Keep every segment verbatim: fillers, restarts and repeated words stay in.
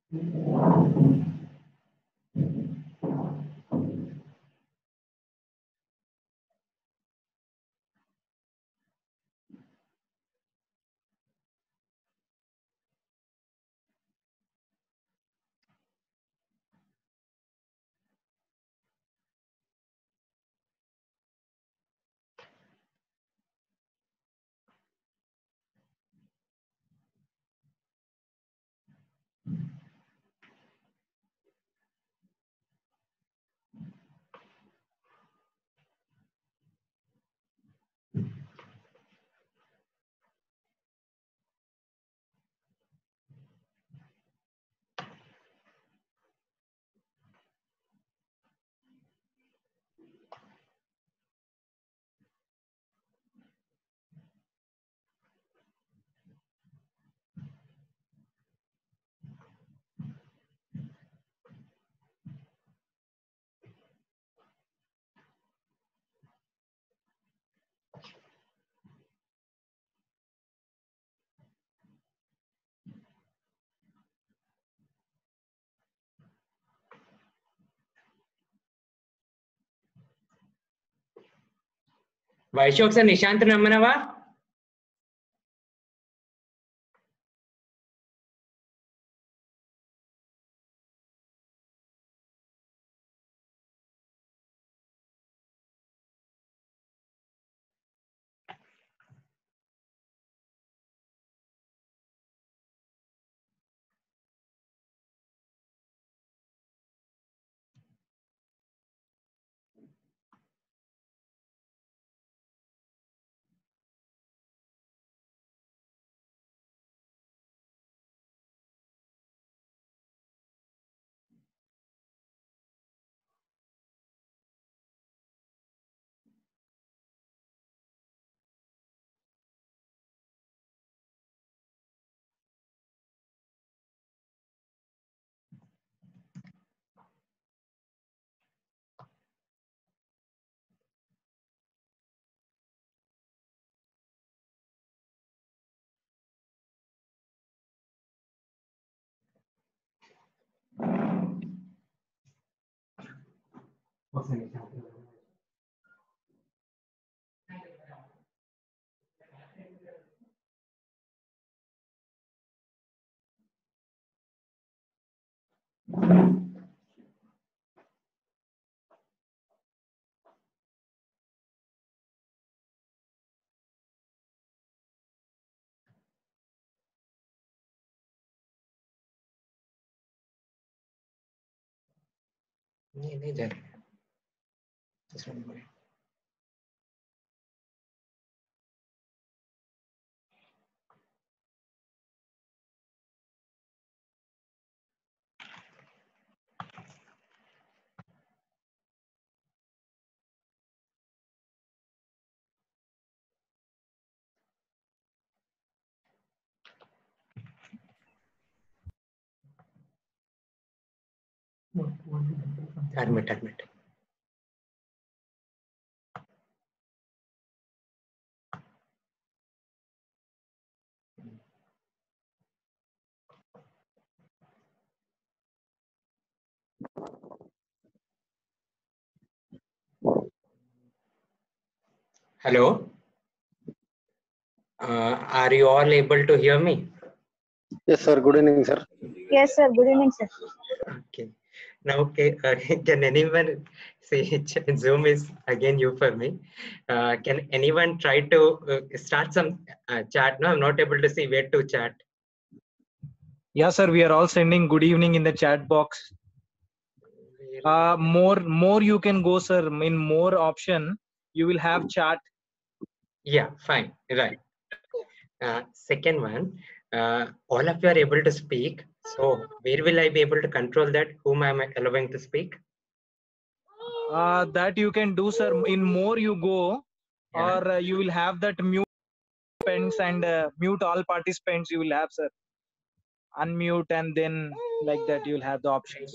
వైశ్య ఒకసారి నిశాంత్ నమ్మనవా? नहीं नहीं जा रहा। Admit, admit. Hello. Uh, are you all able to hear me? Yes, sir. Good evening, sir. Yes, sir. Good evening, sir. Okay. Now, okay. Uh, can anyone say Zoom is again new for me? Uh, can anyone try to uh, start some uh, chat? No, I'm not able to see where to chat. Yeah, sir. We are all sending good evening in the chat box. Uh, more, more you can go, sir. In more option, you will have chat. Yeah, fine. Right. Uh, second one, uh, all of you are able to speak. So where will I be able to control that? Whom am I allowing to speak? Uh, that you can do, sir. In more you go, Yeah. or uh, you will have that mute participants and uh, mute all participants. You will have, sir. Unmute and then like that you will have the options.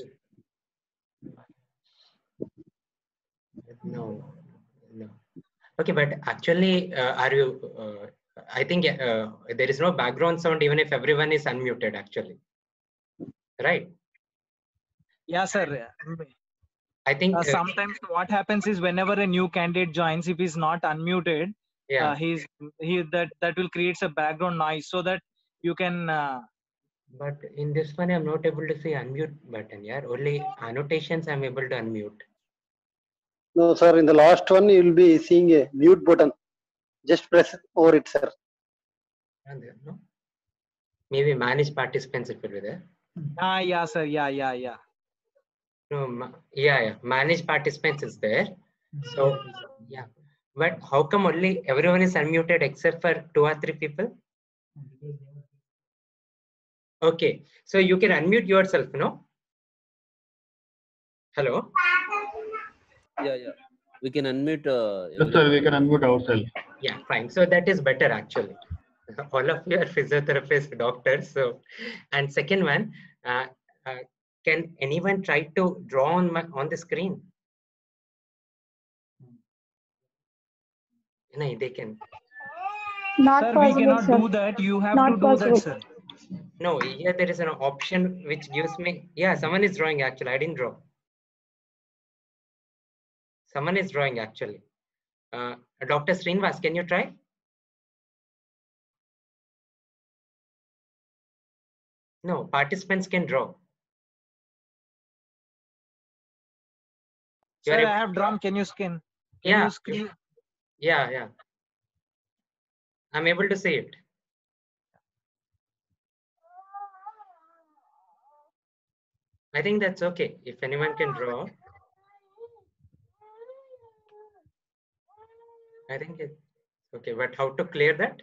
No, no. Okay, but actually, uh, are you? Uh, I think uh, there is no background sound even if everyone is unmuted. Actually. right? Yeah, sir. I think Uh, uh, sometimes what happens is whenever a new candidate joins, if he's not unmuted, yeah. uh, he's he that that will creates a background noise so that you can. Uh, But in this one, I'm not able to see unmute button. Yeah, only annotations I'm able to unmute. No, sir. In the last one, you will be seeing a mute button. Just press over it, sir. And there, no? Maybe manage participants it will be there. ah, yeah, sir. Yeah, yeah, yeah. No, ma- yeah, yeah. Manage participants is there. So yeah, but how come only everyone is unmuted except for two or three people? Okay, so you can unmute yourself, no? Hello. Yeah, yeah. We can unmute. Uh, Yes, sir, we can unmute ourselves. Yeah, fine. So that is better actually. All of you are physiotherapists, doctors. So, and second one, uh, uh, can anyone try to draw on my on the screen? No, they can. Not Sir, we possible, cannot sir. do that. You have Not to do possible. that, sir. No, here there is an option which gives me. Yeah, someone is drawing actually. I didn't draw. Someone is drawing actually. Uh, Doctor Srinivas, can you try? No, participants can draw. You are Sir, able I to have draw? drawn. Can you scan? Can Yeah, you screen? yeah, yeah. I'm able to see it. I think that's okay. If anyone can draw, I think it's okay. But how to clear that?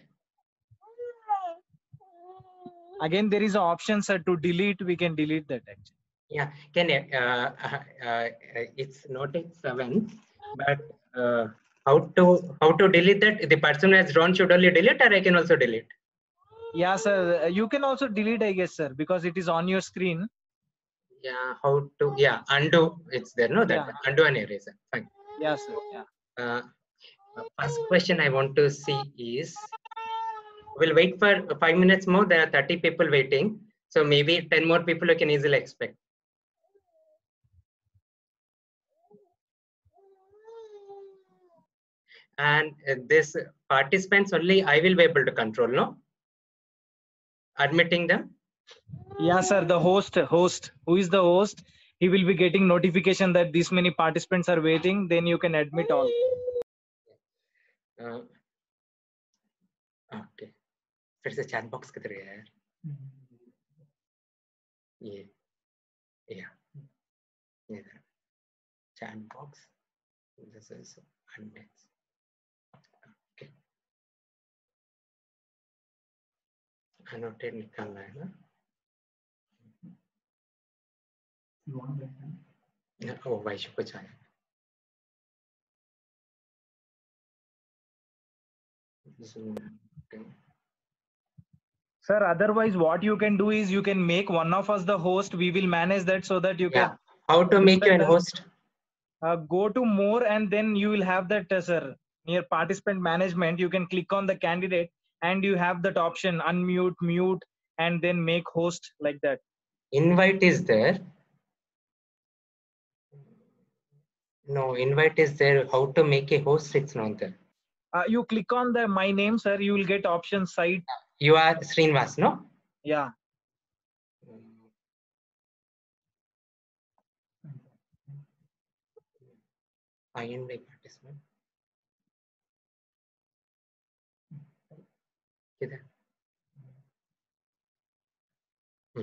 Again, there is an option, sir, to delete. We can delete that actually. Yeah, can uh, uh, uh, it's not at seven, but uh, how to how to delete that? The person who has drawn should only delete, or I can also delete. Yeah, sir. You can also delete, I guess, sir, because it is on your screen. Yeah, how to? Yeah, undo. It's there. No, that Yeah. one. Undo and eraser. Fine. Yeah, sir. Yeah. Uh, first question I want to see is. We'll wait for five minutes more. There are thirty people waiting, so maybe ten more people you can easily expect. And uh, this participants only I will be able to control, no? Admitting them. Yeah, sir. The host, host, who is the host? He will be getting notification that this many participants are waiting. Then you can admit all. Uh, okay. फिर से chat box किधर गया यार? ये, yeah. इधर. Chat box. This is index. Okay. Annotate निकालना है ना? Oh, वैशु कुछ आया. Zoom. Okay. Sir, otherwise, what you can do is you can make one of us the host. We will manage that so that you Yeah. can How to make you an host? uh, go to more and then you will have that, uh, sir, near participant management. You can click on the candidate and you have that option unmute, mute, and then make host like that. Invite is there. No, invite is there. How to make a host? It's not there. Uh, you click on the my name, sir. You will get option site. You are Srinivas, no? Yeah. Find a participant. किधर? Hmm.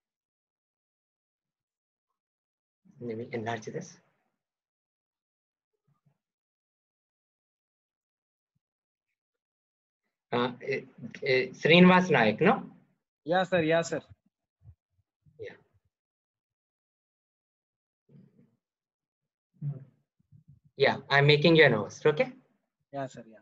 Let me enlarge this. Uh, uh, Srinivas Nayak, no? Yeah, sir. Yeah, sir. Yeah. Yeah, I'm making you an host, okay? Yeah, sir. Yeah.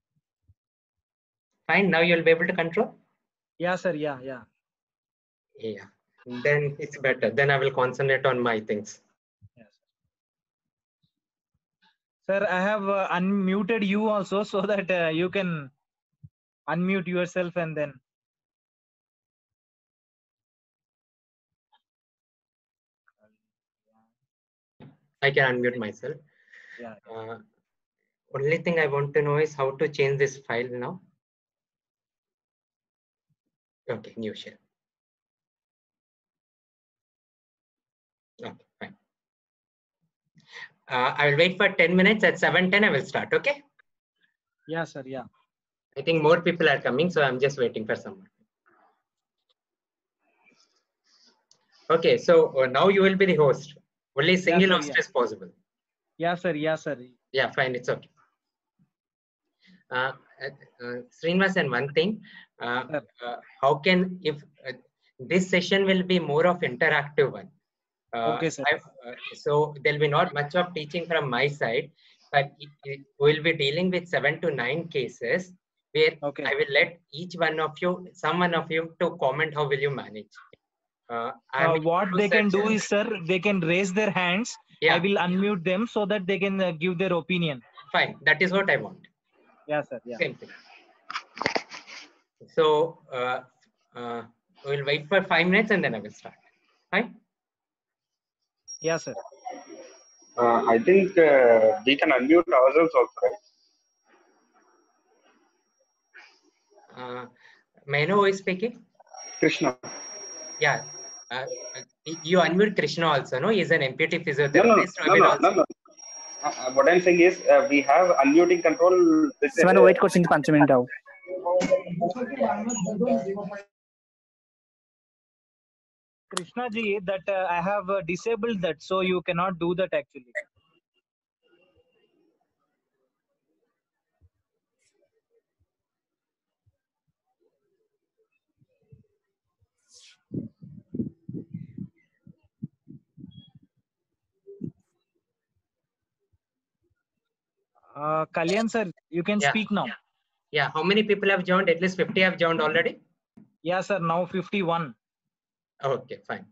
Fine, now you'll be able to control? Yeah, sir. Yeah, yeah. Yeah, then it's better. Then I will concentrate on my things. Yes. Sir, I have uh, unmuted you also so that uh, you can unmute yourself and then. I can unmute myself. Yeah. Uh, only thing I want to know is how to change this file now. Okay, new share. Okay, fine. Uh, I will wait for ten minutes. At seven ten, I will start. Okay. Yeah, sir. Yeah. I think more people are coming, so I'm just waiting for someone. Okay, so uh, now you will be the host. Only single sir, host yeah. is possible. Yeah, sir. Yeah, sir. Yeah, fine. It's okay. Uh, uh, Srinivas, and one thing, uh, uh, how can, if uh, this session will be more of interactive one. Uh, Okay, sir. uh, so there'll be not much of teaching from my side, but it, it, we'll be dealing with seven to nine cases where Okay. I will let each one of you, some one of you, to comment how will you manage. Uh, Uh, what they can do is, sir, they can raise their hands. Yeah. I will unmute them so that they can uh, give their opinion. Fine. That is what I want. Yeah, sir. Yeah. Same thing. So uh, uh, we'll wait for five minutes and then I will start. Fine. Yeah, sir. Uh, I think uh, we can unmute ourselves also, right? Uh, may I know who is speaking? Krishna. Yeah. Uh, you unmute Krishna also, no? He's an M P T physiotherapist. No, no, no, no, no, no. Uh, what I'm saying is uh, we have unmuting control. Seven wait question ପାଞ୍ଚ minute out. Krishna ji, that uh, I have uh, disabled that, so you cannot do that actually. Uh, Kalyan sir, you can Yeah. speak now. Yeah. How many people have joined? At least fifty have joined already? Yeah, sir. Now fifty-one. Okay, fine.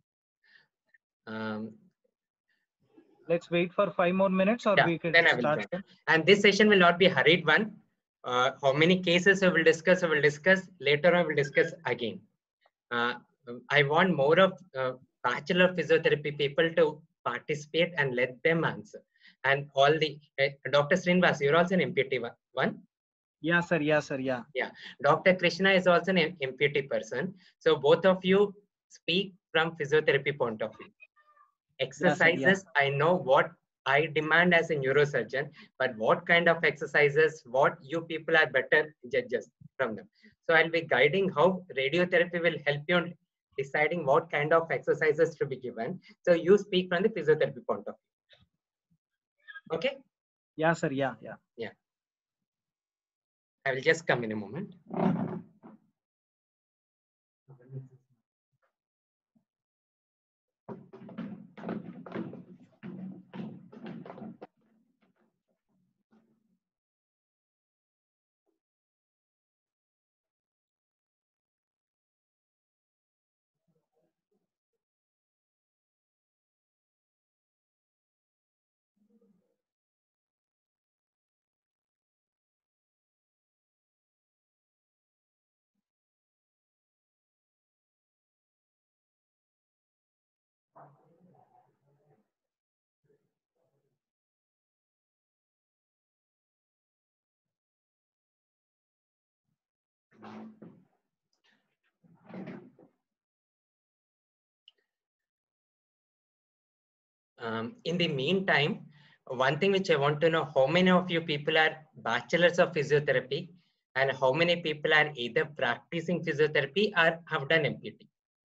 Um, Let's wait for five more minutes or yeah, we can then I will start. join. And this session will not be a hurried one. Uh, how many cases I will discuss, I will discuss. Later I will discuss again. Uh, I want more of uh, Bachelor of Physiotherapy people to participate and let them answer. And all the, uh, Doctor Srinivas, you're also an M P T one? Yeah, sir. Yeah, sir. Yeah. Yeah. Doctor Krishna is also an M P T person. So both of you speak from physiotherapy point of view. Exercises, yeah, sir, yeah. I know what I demand as a neurosurgeon, but what kind of exercises, what you people are better judges from them. So I'll be guiding how radiotherapy will help you in deciding what kind of exercises to be given. So you speak from the physiotherapy point of view. Okay? Yeah, sir. Yeah, yeah. Yeah. I will just come in a moment. Um, in the meantime, one thing which I want to know, how many of you people are bachelors of physiotherapy and how many people are either practicing physiotherapy or have done M P T?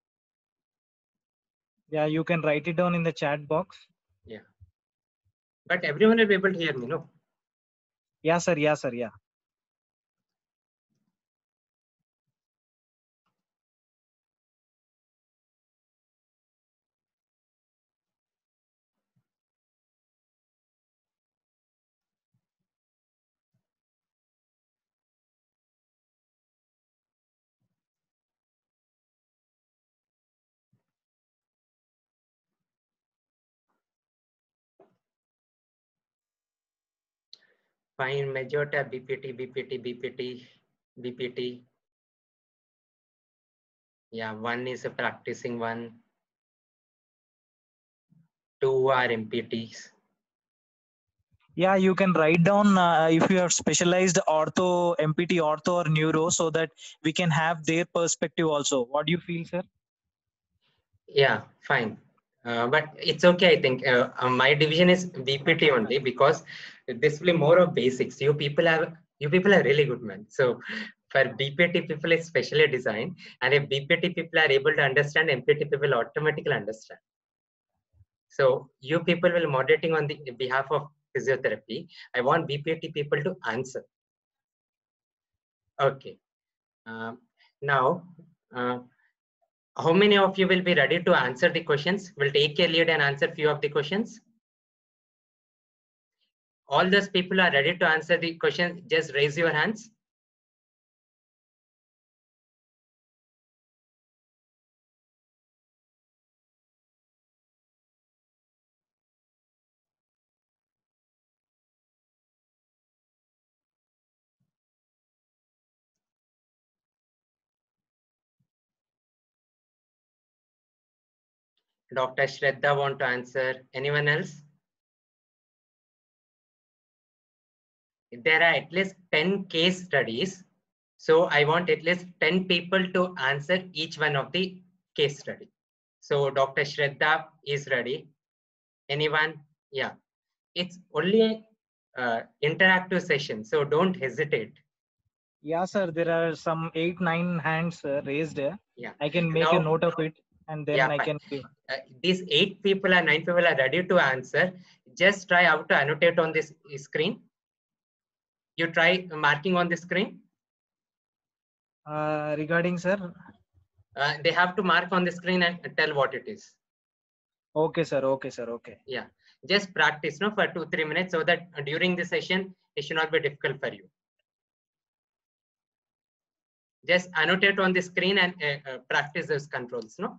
Yeah, you can write it down in the chat box. Yeah. But everyone will be able to hear me, no? Yeah, sir. Yeah, sir. Yeah. Fine, majority are B P T, B P T, B P T, B P T. Yeah, one is a practicing one. two are M P Ts. Yeah, you can write down uh, if you have specialized ortho, M P T ortho or neuro, so that we can have their perspective also. What do you feel, sir? Yeah, fine. Uh, but it's okay, I think. Uh, uh, my division is B P T only because this will be more of basics. You people have you people are really good, man. So for B P T people is specially designed, and if B P T people are able to understand, M P T people automatically understand. So you people will moderating on the behalf of physiotherapy. I want B P T people to answer. Okay. Um, now, uh, how many of you will be ready to answer the questions? Will take a lead and answer few of the questions. All those people are ready to answer the questions. Just raise your hands. Doctor Shraddha want to answer. Anyone else? There are at least ten case studies. So I want at least ten people to answer each one of the case study. So Doctor Shraddha is ready. Anyone? Yeah. It's only uh, interactive session. So don't hesitate. Yeah, sir. There are some eight, nine hands uh, raised. Yeah. I can make Now, a note of it, and then yeah, I fine. can give. Uh, these eight people or nine people are ready to answer. Just try how to annotate on this screen. You try marking on the screen. Uh, regarding, sir. Uh, they have to mark on the screen and tell what it is. Okay, sir. Okay, sir. Okay. Yeah. Just practice no, for two, three minutes so that during the session, it should not be difficult for you. Just annotate on the screen and uh, uh, practice those controls. No.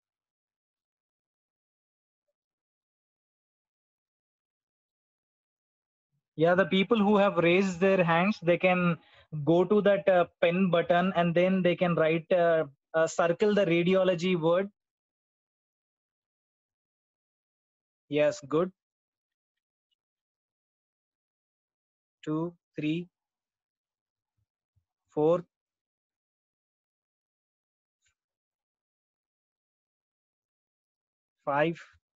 Yeah, the people who have raised their hands, they can go to that uh, pen button and then they can write, uh, uh, circle the radiology word. Yes, good. Two, three, four, five.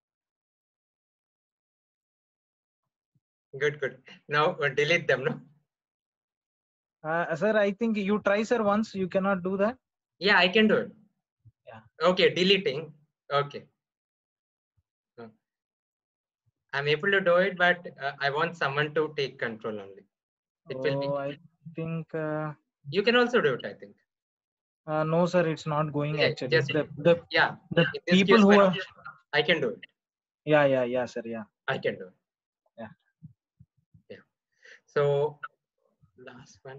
Good, good. Now uh, delete them. No. Uh, sir, I think you try, sir, once. You cannot do that. Yeah, I can do it. Yeah. Okay, deleting. Okay. Uh, I'm able to do it, but uh, I want someone to take control only. It will be. Oh, I think. Uh, You can also do it, I think. uh, no, sir, it's not going Yeah, actually. just The the yeah. the In this people case, who but are. I can do it. Yeah, yeah, yeah, sir. Yeah. I can do it. Yeah. Yeah. So last one.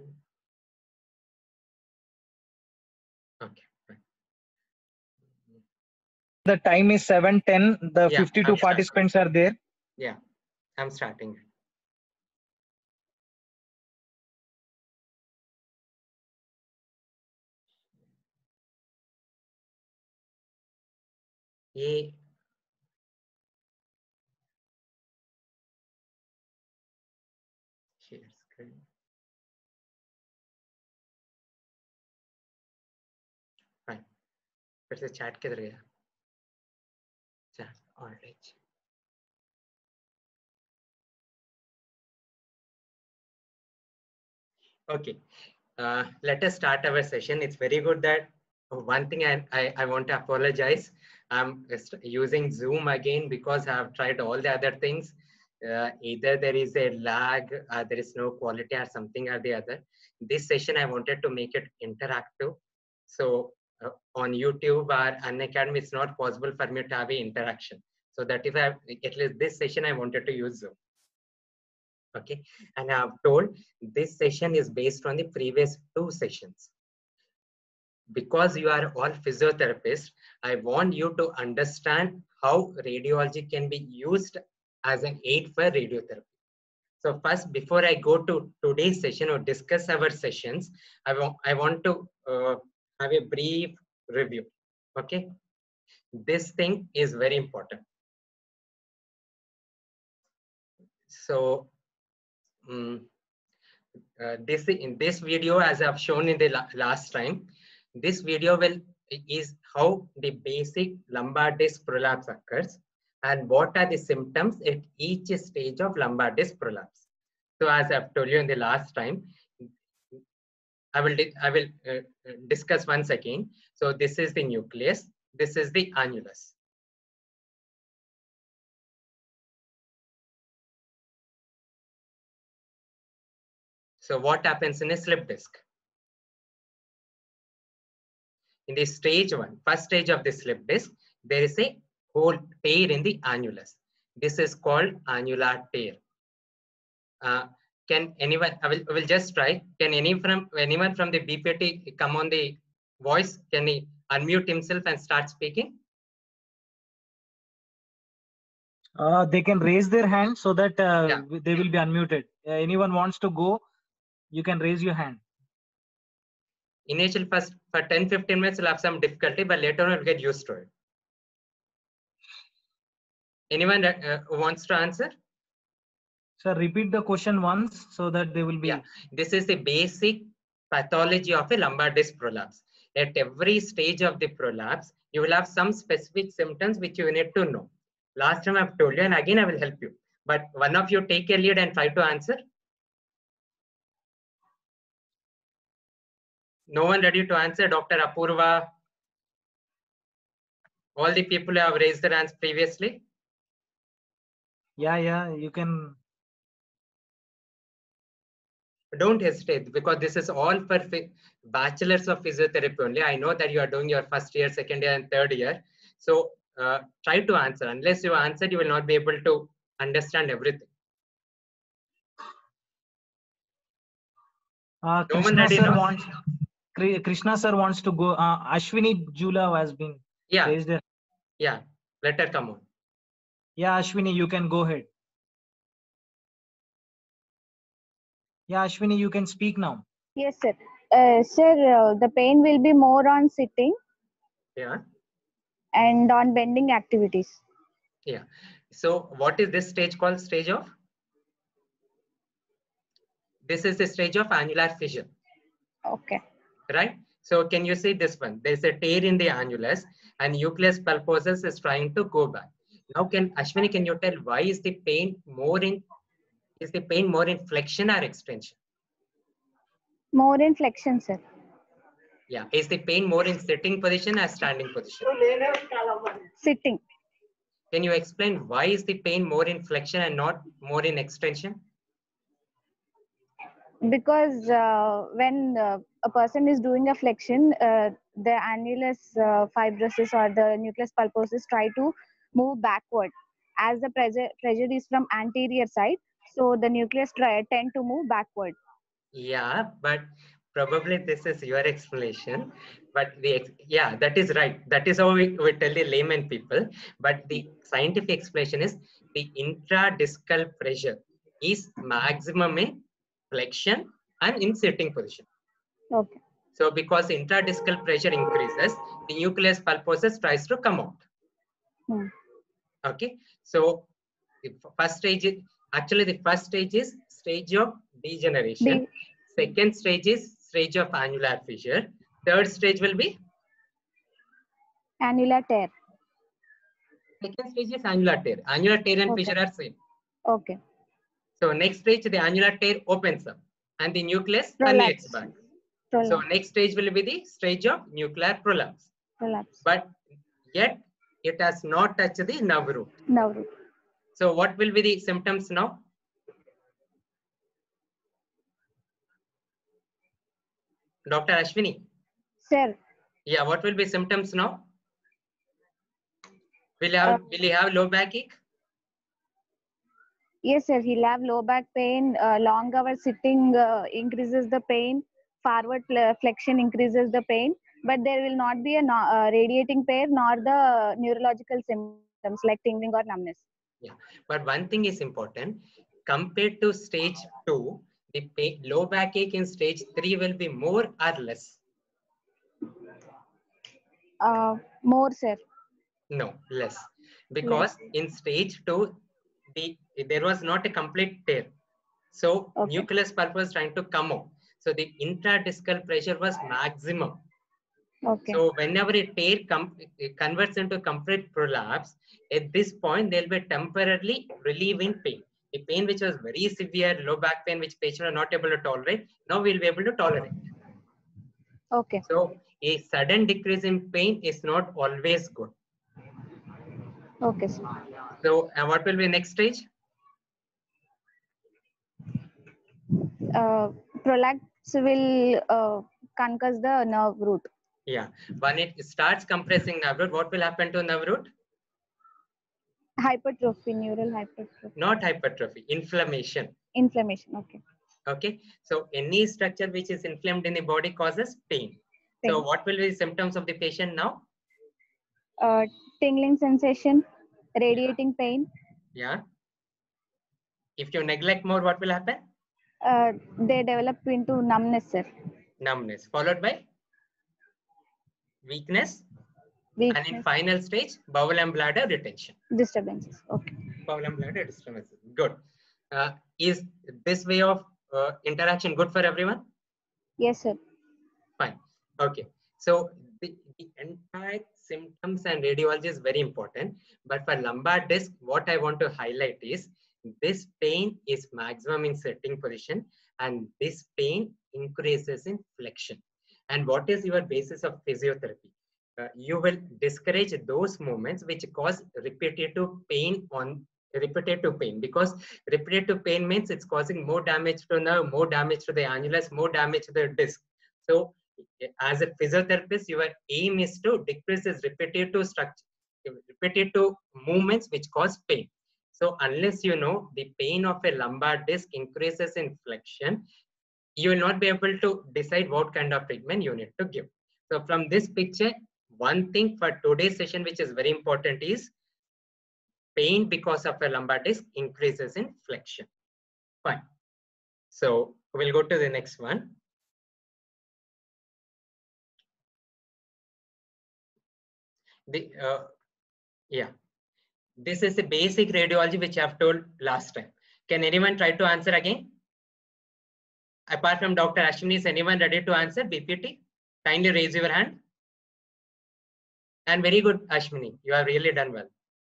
Okay. Fine. The time is seven ten. The Yeah, fifty-two I'm starting. participants are there. Yeah, I'm starting. A share screen. Fine. फिर से chat किधर गया? Chat. All right. Okay. Uh, let us start our session. It's very good that one thing I, I, I want to apologize. I'm using Zoom again because I've tried all the other things. Uh, either there is a lag, uh, there is no quality or something or the other. This session, I wanted to make it interactive. So uh, on YouTube or Unacademy, it's not possible for me to have an interaction. So that if I have, at least this session, I wanted to use Zoom. Okay, and I've told this session is based on the previous two sessions. Because you are all physiotherapists, I want you to understand how radiology can be used as an aid for radiotherapy. So first, before I go to today's session or discuss our sessions, I want, I want to uh, have a brief review. Okay, this thing is very important. so um, uh, this in this video, as I've shown in the la last time, this video will is how the basic lumbar disc prolapse occurs and what are the symptoms at each stage of lumbar disc prolapse. So as I've told you in the last time, I will I will uh, discuss once again. So this is the nucleus. This is the annulus. So what happens in a slip disc? In the stage one, first stage of the slip disc, there is a whole tear in the annulus. This is called annular tear. Uh, can anyone, I will, I will just try. Can any from, anyone from the B P T come on the voice? Can he unmute himself and start speaking? Uh, they can raise their hand so that uh, Yeah. they will be unmuted. Uh, anyone wants to go, you can raise your hand. Initial first for ten fifteen minutes you'll have some difficulty, but later on you'll get used to it. Anyone uh, who wants to answer? Sir, repeat the question once so that they will be. Yeah, this is the basic pathology of a lumbar disc prolapse. At every stage of the prolapse, you will have some specific symptoms which you need to know. Last time I've told you, and again I will help you. But one of you take a lead and try to answer. No one ready to answer? Doctor Apurva? All the people who have raised their hands previously? Yeah, yeah, you can. Don't hesitate, because this is all for bachelors of physiotherapy only. I know that you are doing your first year, second year, and third year. So uh, try to answer. Unless you answer, you will not be able to understand everything. Uh, No one Krishna ready sir now? wants. Kri- Krishna sir wants to go. Uh, Ashwini Jula has been Yeah, raised there. yeah. Let her come on. Yeah, Ashwini, you can go ahead. Yeah, Ashwini, you can speak now. Yes, sir. Uh, sir, uh, the pain will be more on sitting Yeah, and on bending activities. yeah. So what is this stage called? Stage of? This is the stage of annular fissure, Okay. right? So can you see this one? There is a tear in the annulus and nucleus pulposus is trying to go back. Now, can Ashwini, can you tell why is the pain more in, is the pain more in flexion or extension? More in flexion, sir. Yeah. Is the pain more in sitting position or standing position? Sitting. Can you explain why is the pain more in flexion and not more in extension? Because uh, when uh, a person is doing a flexion, uh, the annulus uh, fibrosis or the nucleus pulposus try to move backward. As the pressure, pressure is from anterior side, so the nucleus try, tend to move backward. Yeah, but probably this is your explanation. But the yeah, that is right. That is how we, we tell the layman people. But the scientific explanation is the intradiscal pressure is maximum in flexion and in sitting position. Okay. So because intradiscal pressure increases, the nucleus pulposus tries to come out. Hmm. Okay. So the first stage is actually the first stage is stage of degeneration. De Second stage is stage of annular fissure. Third stage will be annular tear. second stage is annular tear. Annular tear and Okay. fissure are same. Okay. So next stage the annular tear opens up and the nucleus Prolapse. herniates back. Prolapse. So next stage will be the stage of nuclear prolapse. Prolapse. But yet it has not touched the nerve root. Nerve root. So what will be the symptoms now? Doctor Ashwini. Sir. Yeah, what will be symptoms now? Will you have, Uh, will you have low backache? Yes, sir. He'll have low back pain. Uh, long hours sitting uh, increases the pain. Forward flexion increases the pain. But there will not be a no, uh, radiating pain nor the neurological symptoms like tingling or numbness. Yeah, but one thing is important. Compared to stage two, the pain, low backache in stage three will be more or less. Uh, more, sir. No, less. Because Less. in stage two, the there was not a complete tear. So Okay. nucleus pulp was trying to come out. So the intradiscal pressure was maximum. Okay. So whenever a tear com converts into complete prolapse, at this point they'll be temporarily relieving pain. The pain which was very severe, low back pain, which patient are not able to tolerate, now we'll be able to tolerate. Okay. So a sudden decrease in pain is not always good. Okay, sir. So uh, what will be next stage? Uh, prolapse will uh, concuss the nerve root. Yeah, when it starts compressing nerve root, what will happen to nerve root? Hypertrophy, neural hypertrophy. Not hypertrophy, inflammation. Inflammation. Okay. Okay, so any structure which is inflamed in the body causes pain. So Pain. what will be the symptoms of the patient now? Uh, tingling sensation, radiating pain. Yeah. If you neglect more, what will happen? Uh, they develop into numbness, sir. Numbness, followed by weakness, Weakness, and in final stage, bowel and bladder retention. disturbances. Okay. Bowel and bladder disturbances. Good. Uh, is this way of uh, interaction good for everyone? Yes, sir. Fine. Okay. So the, the entire symptoms and radiology is very important. But for lumbar disc, what I want to highlight is this pain is maximum in sitting position, and this pain increases in flexion. And what is your basis of physiotherapy? Uh, you will discourage those movements which cause repetitive pain on repetitive pain, because repetitive pain means it's causing more damage to nerve, more damage to the annulus, more damage to the disc. So as a physiotherapist, your aim is to decrease this repetitive structure, repetitive movements which cause pain. So unless you know the pain of a lumbar disc increases in flexion, you will not be able to decide what kind of treatment you need to give. So from this picture, one thing for today's session which is very important is pain because of a lumbar disc increases in flexion. Fine. So we'll go to the next one. The uh, yeah, this is the basic radiology which I've told last time. Can anyone try to answer again? Apart from Doctor Ashwini, is anyone ready to answer B P T? Kindly raise your hand. And very good, Ashwini, you have really done well.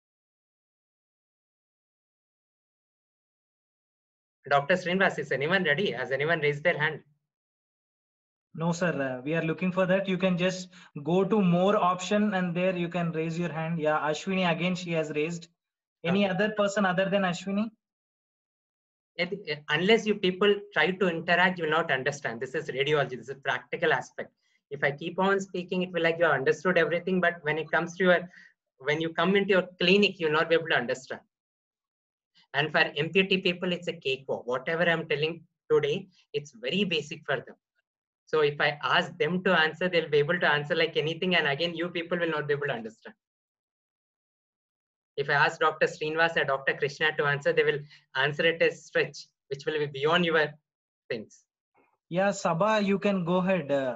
Doctor Srinivas, is anyone ready? Has anyone raised their hand? No, sir. Uh, we are looking for that. You can just go to more option and there you can raise your hand. Yeah, Ashwini again, she has raised. Any Okay. other person other than Ashwini? It, it- unless you people try to interact, you will not understand. This is radiology. This is a practical aspect. If I keep on speaking, it will like you have understood everything. But when it comes to your, when you come into your clinic, you will not be able to understand. And for M P T people, it's a cakewalk. Whatever I'm telling today, it's very basic for them. So if I ask them to answer, they'll be able to answer like anything. And again, you people will not be able to understand. If I ask Doctor Srinivas or Doctor Krishna to answer, they will answer it as stretch, which will be beyond your things. Yeah, Sabha, you can go ahead. Uh,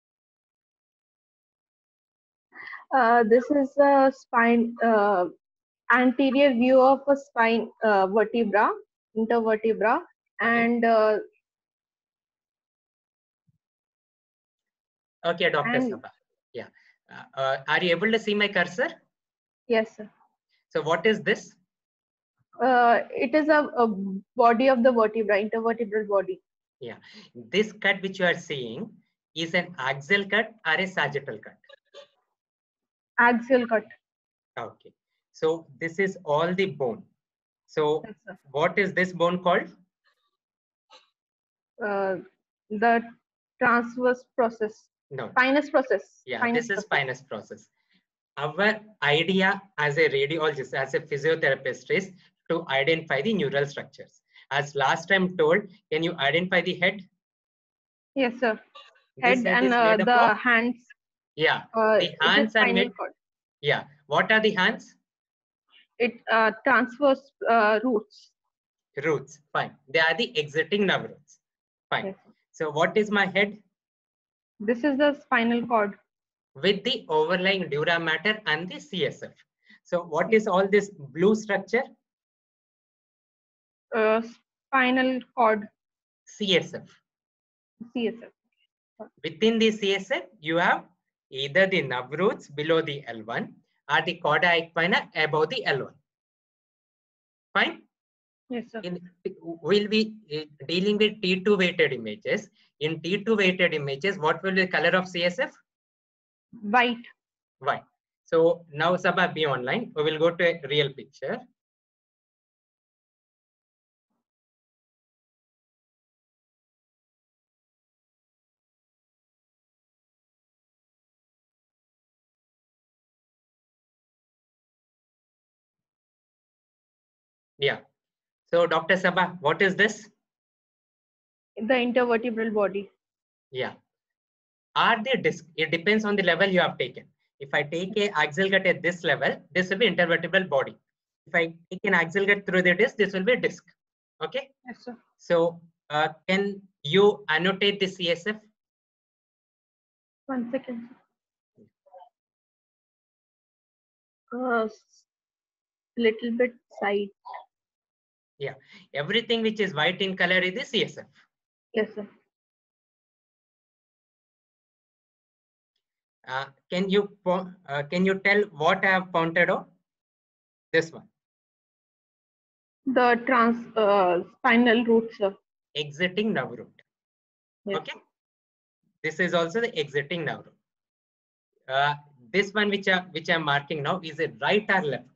Uh, this is a spine, uh, anterior view of a spine uh, vertebra, intervertebra, and uh, Okay, Doctor and Sabha. Yeah. Uh, uh, are you able to see my cursor? yes, sir. So what is this? Uh, it is a, a body of the vertebra, intervertebral body. Yeah. This cut which you are seeing is an axial cut or a sagittal cut. Axial cut. Okay. So this is all the bone. So Yes, sir. what is this bone called? Uh, the transverse process, No. spinous process. Yeah, spinous this is process. spinous process. Our idea as a radiologist, as a physiotherapist, is to identify the neural structures. As last time told, can you identify the head? Yes, sir. This Head head and is uh, made up the of- hands. Yeah, Uh, the it is hands are spinal made. cord. Yeah, what are the hands? It uh, transverse uh, roots. Roots. Fine. They are the exiting nerve roots. Fine. Yes. So what is my head? This is the spinal cord. With the overlying dura mater and the C S F. So what is all this blue structure? Uh, spinal cord, C S F. C S F. Within the C S F, you have either the nerve roots below the L one or the cauda equina above the L one. Fine. Yes, sir. In, we'll be uh, dealing with T two weighted images. In T two weighted images, what will be the color of C S F? White. White. So now Sabha, be online. We will go to a real picture. Yeah. So Doctor Sabha, what is this? The intervertebral body. Yeah. Are they disc? It depends on the level you have taken. If I take a axial gut at this level, this will be intervertebral body. If I take an axial gut through the disc, this will be disc. Okay. Yes, sir. So uh, can you annotate the C S F? One second. Uh, little bit side. Yeah. Everything which is white in color is the C S F. Yes, sir. Uh, can you uh, can you tell what I have pointed out? This one. The trans uh, spinal root, sir. Exiting nerve root. Yes. Okay. This is also the exiting nerve root. Uh, this one which I which I'm marking now, is it right or left?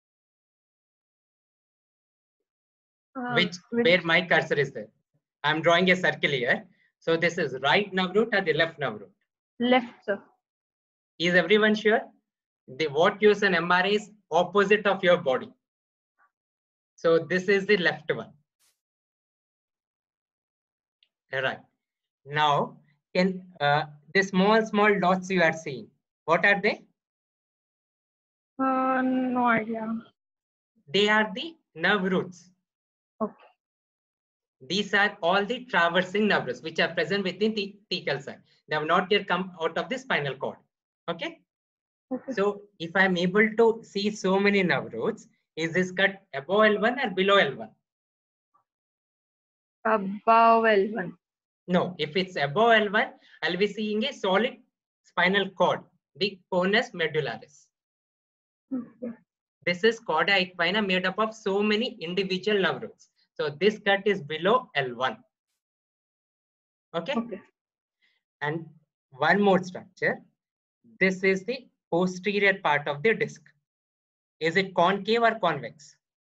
Uh, which, which where my cursor is there. I'm drawing a circle here. So this is right nerve root or the left nerve root? left, sir. Is everyone sure? The what use an M R I is opposite of your body. So this is the left one. All right. Now, can uh, the small small dots you are seeing, what are they? Uh, no idea. They are the nerve roots. Okay. These are all the traversing nerve roots which are present within the thecal sac. They have not yet come out of the spinal cord. Okay. Okay. So if I'm able to see so many nerve roots, is this cut above L one or below L one? Above L one. No, if it's above L one, I'll be seeing a solid spinal cord, the conus medullaris. Okay. This is cauda equina made up of so many individual nerve roots. So this cut is below L one. Okay. Okay. And one more structure. This is the posterior part of the disc. Is it concave or convex?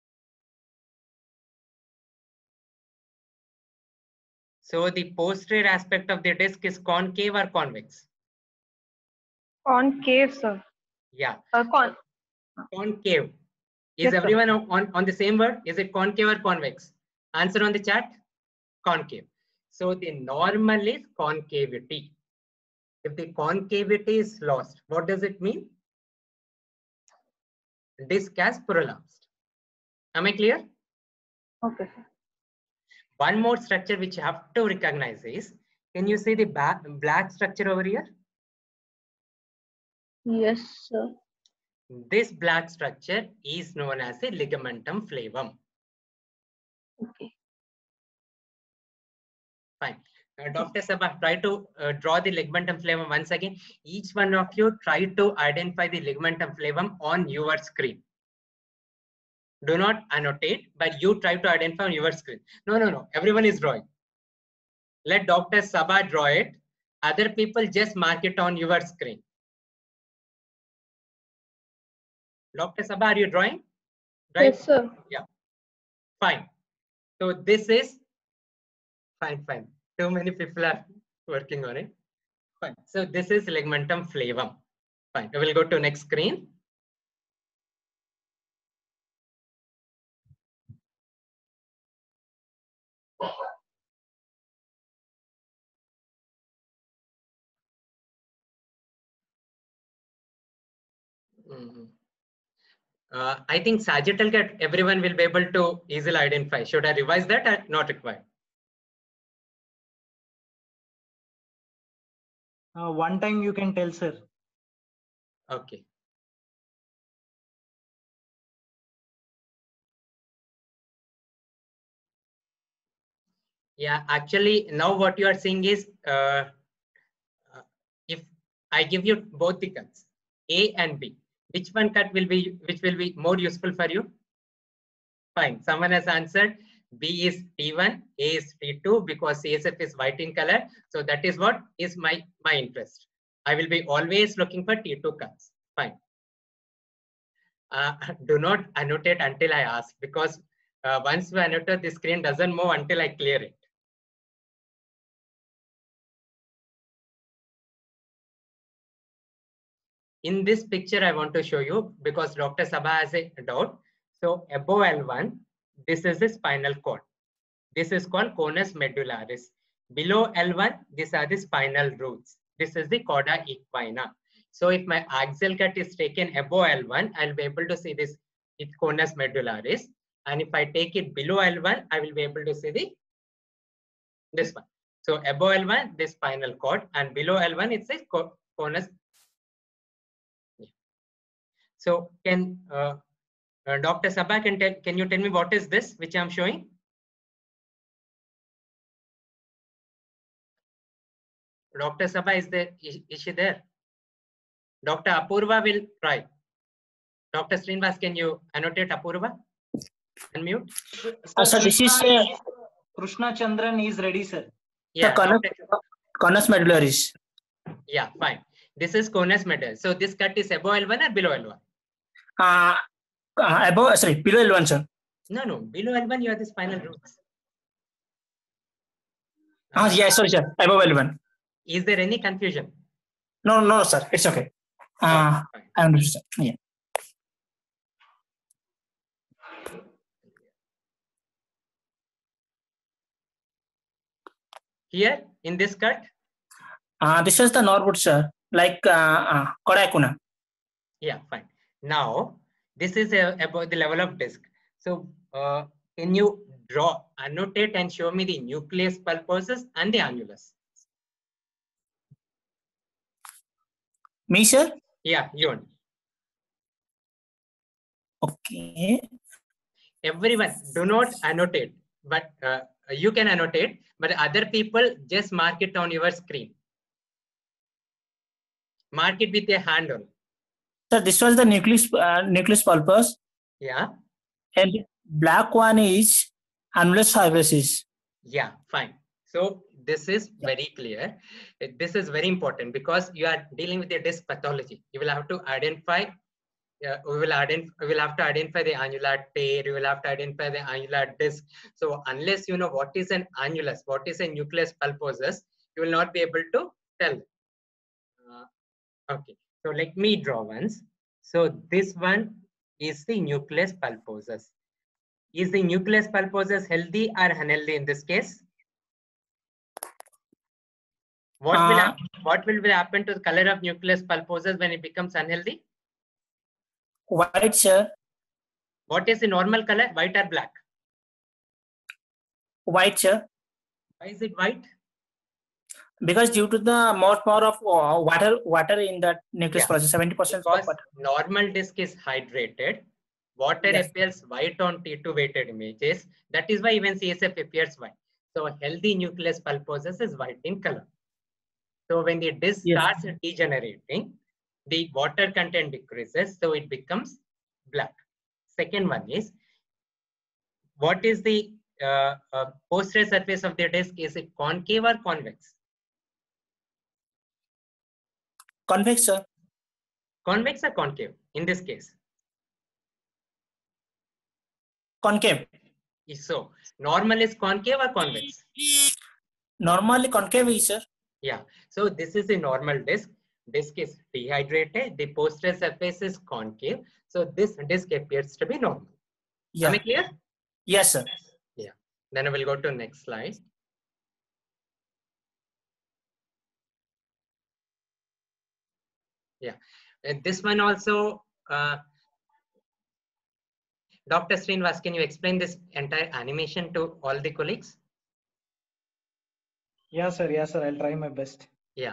So the posterior aspect of the disc is concave or convex? Concave, sir. Yeah. Uh, con Concave. Is Yes, sir. everyone on, on the same word? Is it concave or convex? Answer on the chat. Concave. So the normal is concavity. If the concavity is lost, what does it mean? Disc has prolapsed. Am I clear? Okay, sir. One more structure which you have to recognize is, can you see the black structure over here? Yes, sir. This black structure is known as the ligamentum flavum. Okay. Fine. Uh, Doctor Sabha, try to uh, draw the ligamentum flavum once again. Each one of you try to identify the ligamentum flavum on your screen. Do not annotate, but you try to identify on your screen. No, no, no. Everyone is drawing. Let Doctor Sabha draw it. Other people just mark it on your screen. Doctor Sabha, are you drawing? Right? Yes, sir. Yeah. Fine. So this is fine, fine. Too many people are working on it. Fine. So this is ligamentum flavum. Fine. I will go to next screen. Mm-hmm. Uh, I think sagittal gut, everyone will be able to easily identify. Should I revise that or not required? Uh, one time you can tell, sir. Okay. Yeah, actually, now what you are seeing is, uh, uh, if I give you both the cuts, A and B, which one cut will be, which will be more useful for you? Fine. Someone has answered B is T one, A is T two, because C S F is white in color. So that is what is my, my interest. I will be always looking for T two cuts. Fine. Uh, do not annotate until I ask, because uh, once we annotate, the screen doesn't move until I clear it. In this picture, I want to show you, because Doctor Sabha has a doubt. So above L one, this is the spinal cord. This is called conus medullaris. Below L one, these are the spinal roots. This is the cauda equina. So if my axial cut is taken above L one, I'll be able to see this it's conus medullaris. And if I take it below L one, I will be able to see the this one. So above L one, this spinal cord, and below L one, it's a conus. So can uh, uh, Doctor Sabha, can tell, can you tell me what is this which I'm showing? Doctor Sabha, is there? Is, is she there? Doctor Apurva will try. Doctor Srinivas, can you annotate Apurva? Unmute. Uh, sir, this is uh, Krishna Chandran is ready, sir. Yeah. conus, conus medullaris. Yeah, fine. This is conus medullaris. So this cut is above L one or below L one? Uh, uh, above, sorry, below L one, sir. No, no. Below L one, you have the spinal roots. Ah, uh, yes, sorry, sir. Above L one. Is there any confusion? No, no, sir. It's okay. Uh, oh, I understand. Yeah. Here in this cut? Uh, this is the Norwood, sir. Like uh, uh, cauda equina. Yeah, fine. Now, this is a, about the level of disc. So, uh, can you draw, annotate and show me the nucleus pulposus and the annulus? Me, sir? Yeah, you only. Okay. Everyone, do not annotate, but uh, you can annotate, but other people just mark it on your screen. Mark it with a hand on. So this was the nucleus, uh, nucleus pulpus. Yeah. And black one is annulus fibrosis. Yeah, fine. So this is very clear. This is very important because you are dealing with a disc pathology. You will have to identify. Uh, we will identify. We will have to identify the annular tear. You will have to identify the annular disc. So unless you know what is an annulus, what is a nucleus pulposus, you will not be able to tell. Uh, okay. So let me draw once. So this one is the nucleus pulposus. Is the nucleus pulposus healthy or unhealthy in this case? What uh, will happen, what will happen to the color of nucleus pulposus when it becomes unhealthy? White, sir. What is the normal color? White or black? White, sir. Why is it white? Because due to the more more of uh, water water in that nucleus Yeah. pulposus, seventy percent Because water. normal disc is hydrated. Water Yes. appears white on T two weighted images. That is why even C S F appears white. So healthy nucleus pulposus is white in color. So when the disc Yes. starts degenerating, the water content decreases, so it becomes black. Second one is, what is the uh, uh, posterior surface of the disc? Is it concave or convex? Convex, sir. Convex or concave in this case? Concave. So normal is concave or convex? Normally concave, sir. Yeah. So this is a normal disc. Disc is dehydrated. The posterior surface is concave. So this disc appears to be normal. Yeah. Am I clear? Yes, sir. Yeah. Then I will go to next slide. Yeah. And this one also, uh, Doctor Srinivas, can you explain this entire animation to all the colleagues? Yeah, sir. Yeah, sir. I'll try my best. Yeah.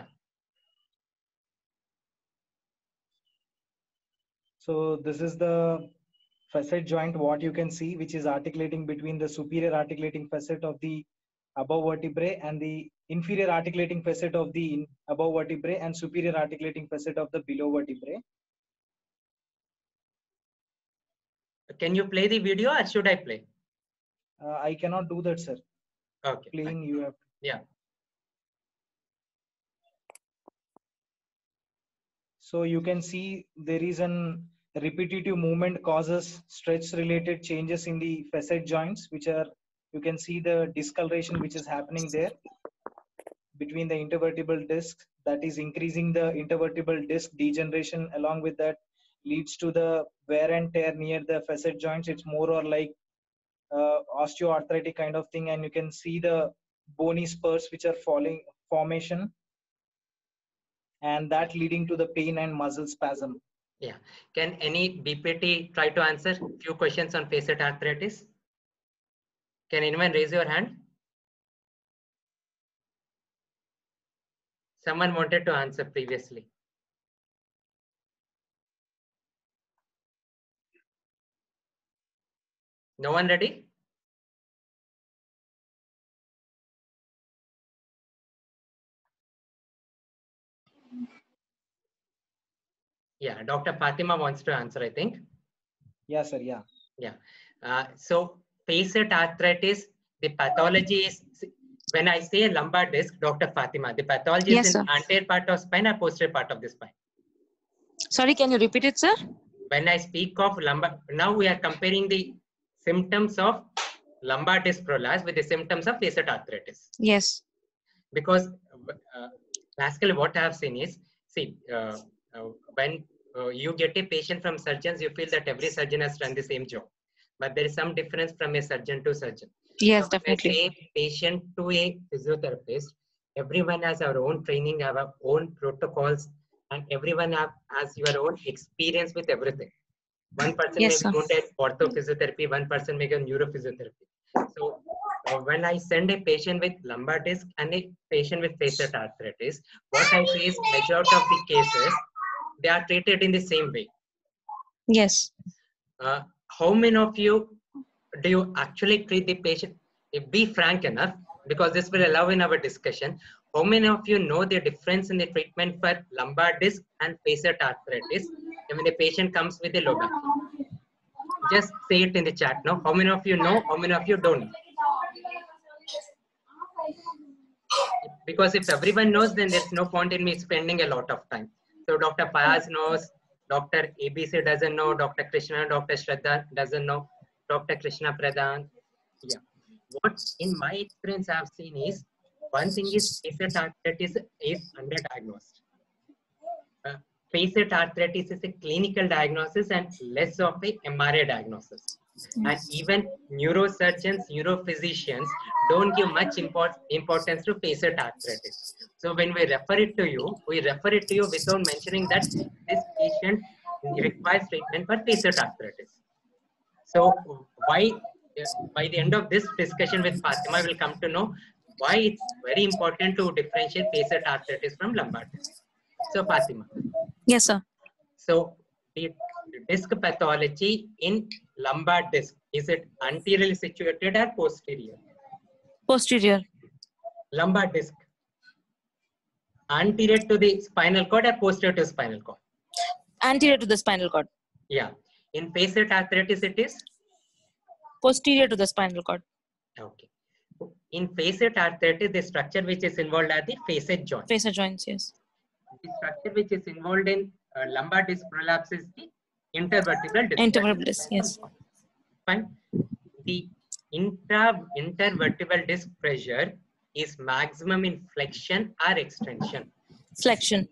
So this is the facet joint, what you can see, which is articulating between the superior articulating facet of the above vertebrae and the inferior articulating facet of the in- above vertebrae and superior articulating facet of the below vertebrae. Can you play the video or should I play? Uh, I cannot do that, sir. Okay. Playing, Fine. you have. Yeah. So you can see there is an repetitive movement causes stretch related changes in the facet joints, which are, you can see the discoloration which is happening there between the intervertebral discs, that is increasing the intervertebral disc degeneration. Along with that leads to the wear and tear near the facet joints. It's more or like uh, osteoarthritic kind of thing, and you can see the bony spurs which are falling formation, and that leading to the pain and muscle spasm. Yeah. Can any B P T try to answer few questions on facet arthritis? Can anyone raise your hand? Someone wanted to answer previously. No one ready? Yeah, Doctor Fatima wants to answer, I think. Yes, sir. Yeah. Yeah. Uh, so facet arthritis, the pathology is, when I say lumbar disc, Doctor Fatima, the pathology Yes, is in sir. anterior part of spine or posterior part of the spine. Sorry, can you repeat it, sir? When I speak of lumbar, now we are comparing the symptoms of lumbar disc prolapse with the symptoms of facet arthritis. Yes. Because uh, basically what I have seen is, see, uh, uh, when uh, you get a patient from surgeons, you feel that every surgeon has done the same job. But there is some difference from a surgeon to surgeon. Yes, So when I definitely. say patient to a physiotherapist, everyone has our own training, have our own protocols, and everyone have, has your own experience with everything. One person Yes, may be sir. good at orthophysiotherapy, one person may be on neurophysiotherapy. So uh, when I send a patient with lumbar disc and a patient with facet arthritis, what I see is majority of the cases, they are treated in the same way. Yes. Uh, how many of you do you actually treat the patient? Be frank enough, because this will allow in our discussion. How many of you know the difference in the treatment for lumbar disc and facet arthritis when the patient comes with a low back? Just say it in the chat now. How many of you know? How many of you don't know? Because if everyone knows, then there's no point in me spending a lot of time. So Doctor Payaz knows, Doctor A B C doesn't know, Doctor Krishna, Doctor Shraddha doesn't know, Doctor Krishna Pradhan. Yeah. What in my experience I've seen is, one thing is facet arthritis is underdiagnosed. Uh, facet arthritis is a clinical diagnosis and less of a M R I diagnosis. And even neurosurgeons, neurophysicians don't give much import, importance to facet arthritis. So when we refer it to you, we refer it to you without mentioning that this patient requires treatment for facet arthritis. So why, by the end of this discussion with Fatima, we'll come to know why it's very important to differentiate facet arthritis from lumbar disc. So Fatima. Yes, sir. So the disc pathology in lumbar disc, is it anteriorly situated or posterior? Posterior. Lumbar disc. Anterior to the spinal cord or posterior to spinal cord? Anterior to the spinal cord. Yeah. In facet arthritis, it is? Posterior to the spinal cord. Okay. In facet arthritis, the structure which is involved are the facet joints. Facet joints, yes. The structure which is involved in uh, lumbar disc prolapse is the intervertebral disc. Intervertebral disc, yes. Fine. The intra intervertebral disc pressure is maximum in flexion or extension. Flexion.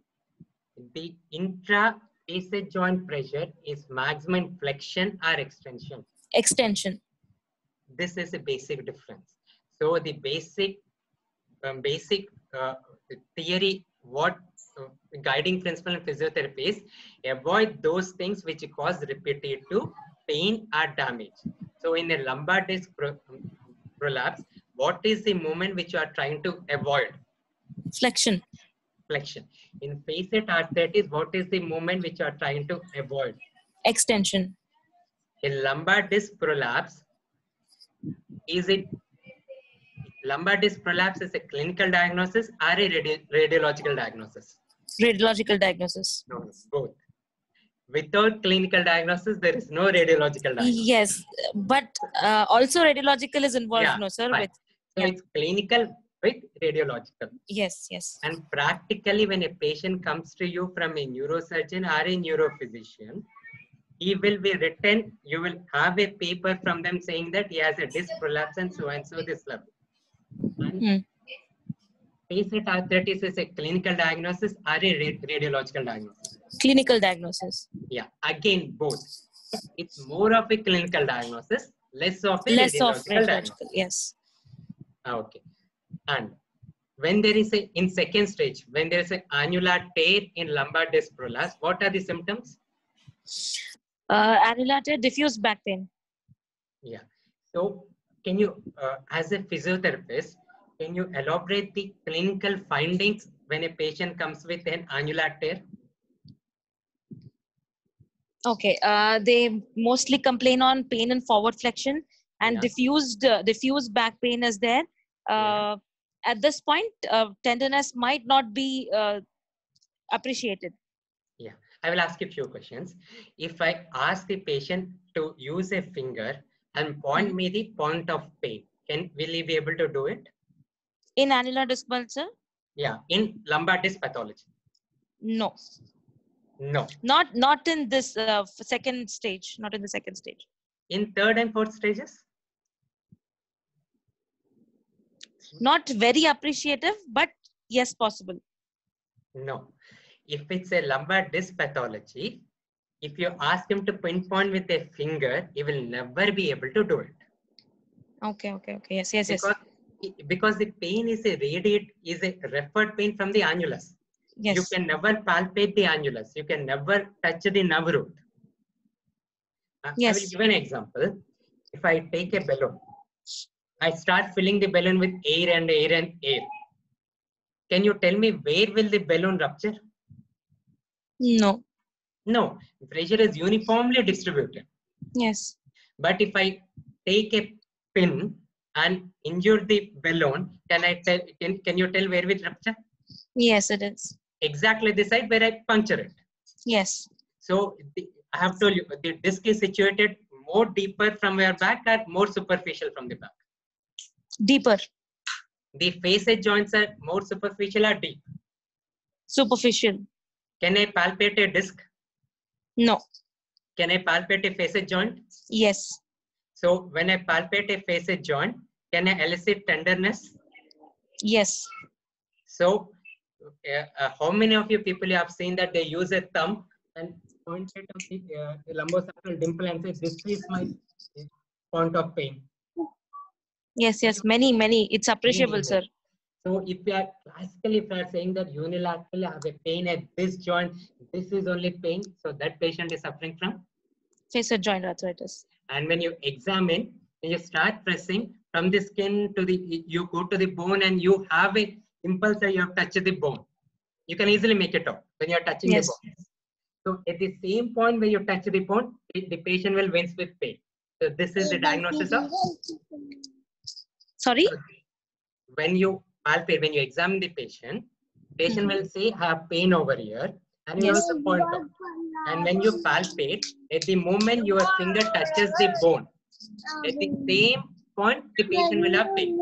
The intra facet joint pressure is maximum in flexion or extension. Extension. This is a basic difference. So the basic um, basic uh, theory, what uh, guiding principle in physiotherapy is, avoid those things which cause repetitive pain or damage. So in a lumbar disc pro prolapse, what is the movement which you are trying to avoid? Flexion. Flexion. In facet arthritis, what is the movement which you are trying to avoid? Extension. In lumbar disc prolapse, is it lumbar disc prolapse is a clinical diagnosis or a radi- radiological diagnosis? Radiological diagnosis. No, both. Without clinical diagnosis, there is no radiological diagnosis. Yes, but uh, also radiological is involved, Yeah, no, sir? fine. With So yeah. it's clinical with radiological. Yes, yes. And practically, when a patient comes to you from a neurosurgeon or a neurophysician, he will be written, you will have a paper from them saying that he has a disc prolapse and so and so this level. And Hmm. facet arthritis is a clinical diagnosis or a ra- radiological diagnosis. Clinical diagnosis. Yeah, again, both. It's more of a clinical diagnosis, less of a Less of radiological diagnosis. radiological. Yes. Ah, okay. And when there is a, in second stage, when there is an annular tear in lumbar disc prolapse, what are the symptoms? Uh, annular tear, diffuse back pain. Yeah. So can you, uh, as a physiotherapist, can you elaborate the clinical findings when a patient comes with an annular tear? Okay. Uh, they mostly complain on pain and forward flexion, and Yeah. diffused uh, diffused back pain is there. Uh, At this point, uh, tenderness might not be uh, appreciated. Yeah. I will ask you a few questions. If I ask the patient to use a finger and point Mhm. me the point of pain, can will he be able to do it? In annular disc bulge, Yeah. In lumbar disc pathology? no. No. Not not in this uh, second stage. Not in the second stage. In third and fourth stages? Not very appreciative, but yes, possible. No. If it's a lumbar disc pathology, if you ask him to pinpoint with a finger, he will never be able to do it. Okay, okay, okay. Yes, yes, yes. Because, because the pain is a radiate, is a referred pain from the annulus. Yes. You can never palpate the annulus. You can never touch the nerve root. Uh, I will Yes. give an example. If I take a balloon, I start filling the balloon with air and air and air. Can you tell me where will the balloon rupture? No. No, pressure is uniformly distributed. Yes. But if I take a pin and injure the balloon, can I tell? Can, can you tell where it rupture? Yes, it is. Exactly the side where I puncture it. Yes. So the, I have told you the disc is situated more deeper from your back or more superficial from the back. Deeper. The facet joints are more superficial or deep. Superficial. Can I palpate a disc? No. Can I palpate a facet joint? Yes. So when I palpate a facet joint, can I elicit tenderness? Yes. So uh, uh, how many of you people you have seen that they use a thumb and point it on the, uh, the lumbosacral dimple and say, this is my point of pain? Yes, yes. Many, many. It's Many, appreciable, many. sir. So if you are classically, if you are saying that unilaterally have a pain at this joint, this is only pain, so that patient is suffering from. Facet joint arthritis. And when you examine, when you start pressing from the skin to the, you go to the bone and you have a impulse that you have touched the bone. You can easily make it out when you are touching Yes. the bone. So at the same point when you touch the bone, the, the patient will wince with pain. So this is the diagnosis of. Sorry? When you palpate, when you examine the patient, patient Mhm. will say have pain over here and you Yes. also point out. And when you palpate, at the moment your finger touches the bone, at the same point the patient will have pain.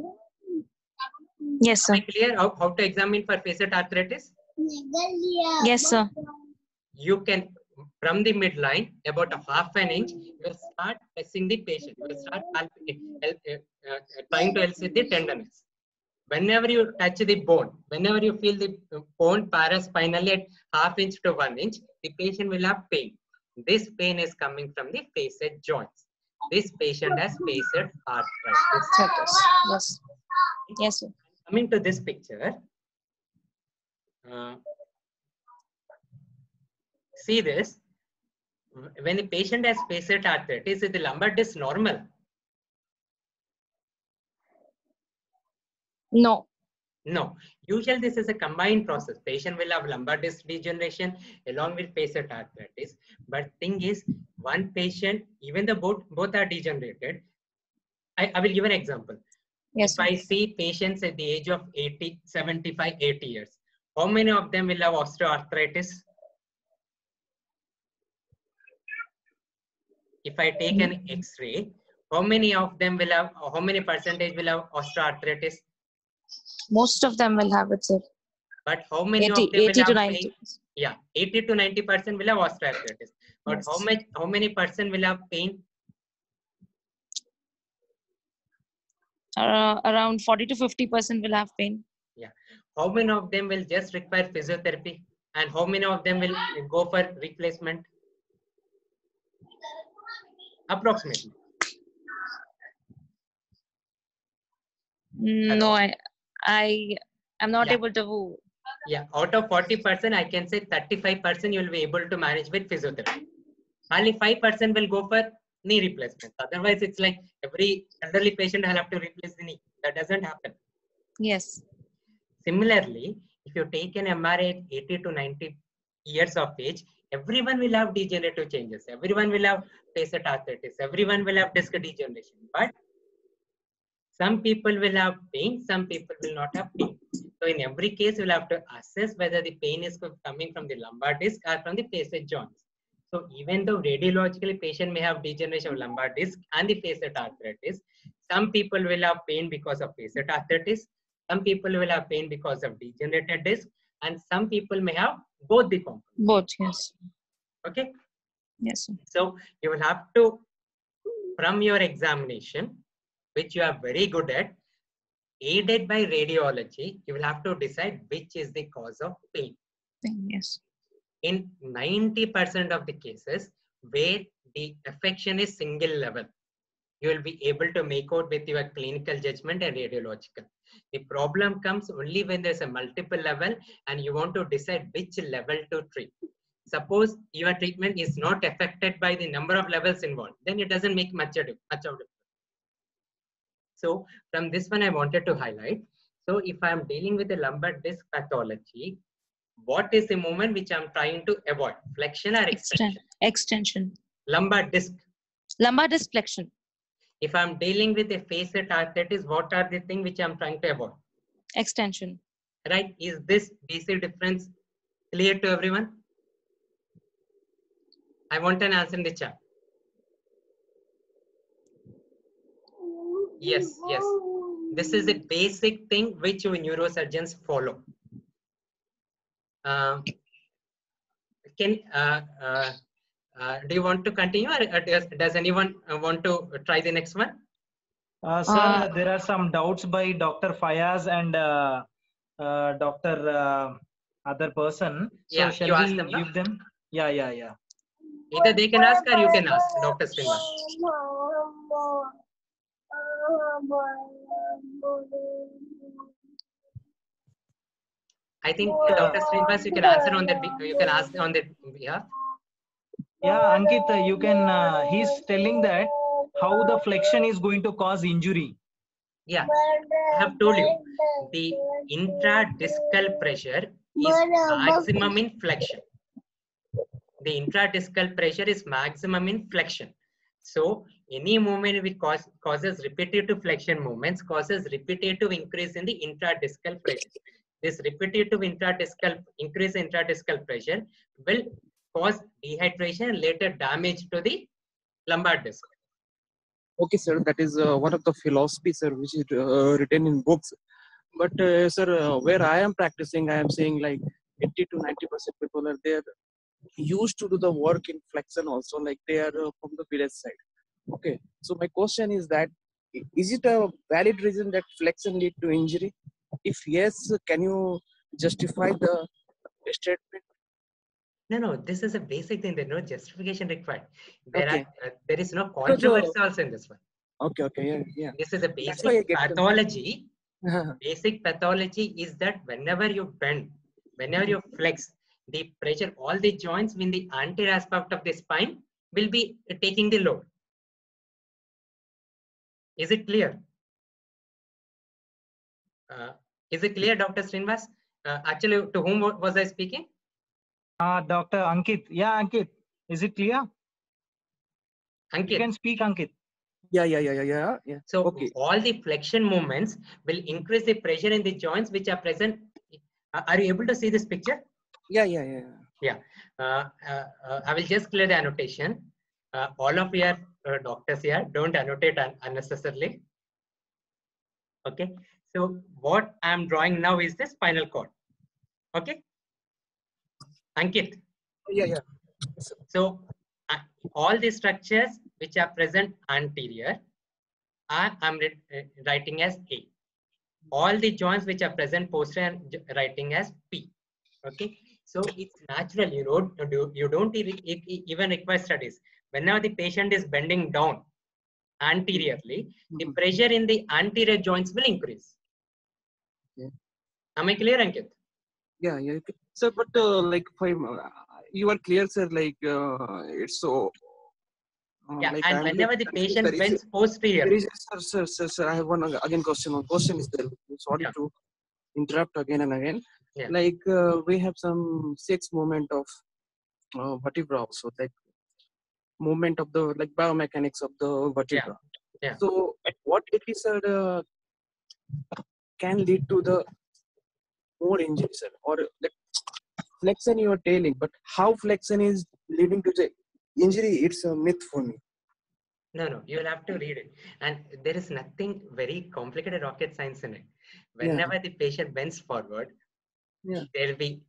Yes, Am sir. I clear how, how to examine for facet arthritis? Yes, sir. You can, from the midline, about a half an inch, you will start pressing the patient. You will start palpating, uh, uh, uh, trying to elicit the tenderness. Whenever you touch the bone, whenever you feel the bone paraspinally at half inch to one inch, the patient will have pain. This pain is coming from the facet joints. This patient has facet arthritis. Yes. Yes, sir. Coming to this picture, uh, see this. When the patient has facet arthritis, is the lumbar disc normal? No. No. Usually this is a combined process. Patient will have lumbar disc degeneration along with facet arthritis. But thing is, one patient, even though both, both are degenerated, I, I will give an example. Yes, If sir. I see patients at the age of eighty, seventy-five, eighty years, how many of them will have osteoarthritis? If I take an X-ray, how many of them will have, how many percentage will have osteoarthritis? Most of them will have it, sir. But how many eighty, of them will eighty to have ninety. pain? Yeah, eighty to ninety percent will have osteoarthritis. But Yes. how much, how many percent will have pain? Uh, around forty to fifty percent will have pain. Yeah. How many of them will just require physiotherapy? And how many of them will go for replacement? Approximately. Mm, Hello? No, I, I am not Yeah. able to. Yeah, out of forty percent, I can say thirty-five percent you will be able to manage with physiotherapy. Only five percent will go for knee replacement. Otherwise, it's like every elderly patient will have to replace the knee. That doesn't happen. Yes. Similarly, if you take an M R I at eighty to ninety years of age, everyone will have degenerative changes. Everyone will have facet arthritis. Everyone will have disc degeneration. But some people will have pain, some people will not have pain. So in every case, we'll have to assess whether the pain is coming from the lumbar disc or from the facet joints. So even though radiologically patient may have degeneration of lumbar disc and the facet arthritis, some people will have pain because of facet arthritis, some people will have pain because of degenerated disc, and some people may have both the components. Both, yes. Okay. Yes, sir. So you will have to, from your examination, which you are very good at, aided by radiology, you will have to decide which is the cause of pain. Pain, yes. In ninety percent of the cases where the affection is single level, you will be able to make out with your clinical judgment and radiological. The problem comes only when there's a multiple level and you want to decide which level to treat. Suppose your treatment is not affected by the number of levels involved, then it doesn't make much of much of difference. So from this one, I wanted to highlight. So if I'm dealing with a lumbar disc pathology, what is the movement which I'm trying to avoid? Flexion or extension? Extension. Lumbar disc. Lumbar disc flexion. If I'm dealing with a facet arthritis, what are the things which I'm trying to avoid? Extension. Right? Is this basic difference clear to everyone? I want an answer in the chat. Yes, yes. This is a basic thing which you neurosurgeons follow. Uh, can uh, uh, uh, do you want to continue, or does, does anyone want to try the next one? Uh, sir, Uh, there are some doubts by Doctor Fayaz and uh, uh, Doctor Uh, other person. So Yeah, shall you we ask them now? give them? Yeah, yeah, yeah. Either they can ask or you can ask, Doctor Srinivas. I think Doctor Srinivas, you can answer on that. You can ask on that behalf. Yeah, Ankit, uh, you can. Uh, he's telling that how the flexion is going to cause injury. Yeah, I have told you the intradiscal pressure is maximum in flexion. The intradiscal pressure is maximum in flexion. So any movement which cause, causes repetitive flexion movements causes repetitive increase in the intradiscal pressure. This repetitive intradiscal increase in intradiscal pressure will cause dehydration and later damage to the lumbar disc. Okay, sir, that is uh, one of the philosophies, sir, which is uh, written in books. But, uh, sir, uh, where I am practicing, I am saying like eighty to ninety percent people are there used to do the work in flexion also, like they are uh, from the village side. Okay, so my question is that, is it a valid reason that flexion lead to injury? If yes, can you justify the statement? No, no, this is a basic thing. There's no justification required. There Okay. are uh, there is no Because, controversy uh, also in this one. Okay, okay, yeah, yeah. This is a That's why I basic get pathology. Basic pathology is that whenever you bend, whenever you flex, the pressure, all the joints in the anterior aspect of the spine will be taking the load. Is it clear? Uh, is it clear, Doctor Srinivas? Uh, actually, to whom was I speaking? Uh, Doctor Ankit. Yeah, Ankit. Is it clear? Ankit. You can speak, Ankit. Yeah, yeah, yeah, yeah, yeah. yeah. So Okay. all the flexion movements will increase the pressure in the joints which are present. Uh, Are you able to see this picture? Yeah, yeah, yeah. Yeah. Uh, uh, uh, I will just clear the annotation. Uh, all of you are uh, doctors here. Don't annotate un unnecessarily. Okay. So what I'm drawing now is the spinal cord. Okay. Ankit. Yeah, yeah. So uh, all the structures which are present anterior, I am writing as A. All the joints which are present posterior, writing as P. Okay. So it's natural. You don't do. You don't even require studies. Whenever the patient is bending down anteriorly, the pressure in the anterior joints will increase. Yeah. Am I clear, Ankit? Yeah, yeah. Sir, but uh, like, for, uh, you are clear, sir. Like, uh, it's so. Uh, Yeah, like and I'm whenever the confused. patient There is- bends posterior. there is- Sir, sir, sir, sir, I have one ag- again question. One question is there. Sorry Yeah. to interrupt again and again. Yeah. Like uh, we have some six movement of uh, vertebra also, like movement of the like biomechanics of the vertebra. Yeah. So at what it is uh, can lead to the more injury, sir, or like flexion you are telling, but how flexion is leading to the injury? It's a myth for me. No, no, you will have to read it. And there is nothing very complicated rocket science in it. Yeah. Whenever the patient bends forward, Yeah. there will be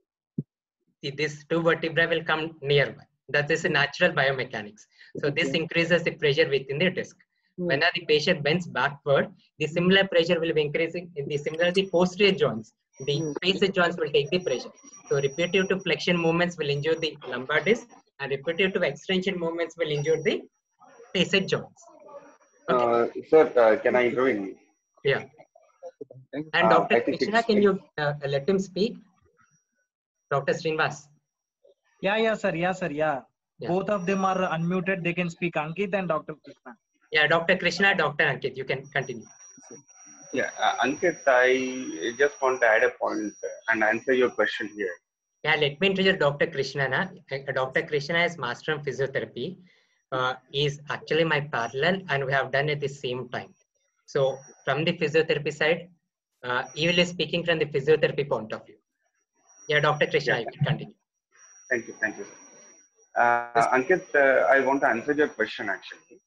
this two vertebrae will come nearby. That is a natural biomechanics. So this Okay. increases the pressure within the disc. Yeah. Whenever the patient bends backward, the similar pressure will be increasing. In the similar the posterior joints, the Yeah. facet joints will take the pressure. So repetitive to flexion movements will injure the lumbar disc, and repetitive to extension movements will injure the facet joints. Okay. Uh, sir, uh, can I intervene? Yeah. And Uh, Doctor I think Krishna, it's, can you uh, let him speak? Doctor Srinivas. Yeah, yeah, sir. Yeah, sir. Yeah. Yeah. Both of them are unmuted. They can speak. Ankit and Doctor Krishna. Yeah, Doctor Krishna, Doctor Ankit, you can continue. yeah, uh, Ankit, I just want to add a point and answer your question here. Yeah, let me introduce Doctor Krishna. Na. Uh, Doctor Krishna is master in physiotherapy. Uh, is actually my parallel, and we have done it at the same time. So from the physiotherapy side, uh, he will be speaking from the physiotherapy point of view. Yeah, Doctor Krishna, Yeah. you can continue. Thank you, thank you. Uh, Ankit, uh, I want to answer your question actually.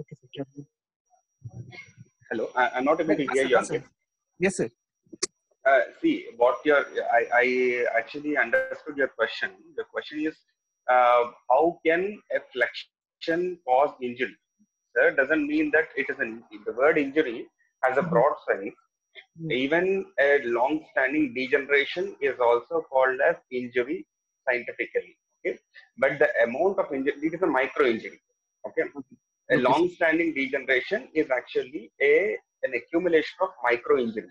Hello, I, I'm not able to hear you, Ankit. Yes, sir. Uh, see, what your I, I actually understood your question. The question is, uh, how can a flexion cause injury? Sir, doesn't mean that it is an the word injury has a broad sense. Even a long-standing degeneration is also called as injury scientifically. Okay, but the amount of injury, it is a micro injury. Okay, a Okay, long-standing degeneration is actually a an accumulation of micro injuries.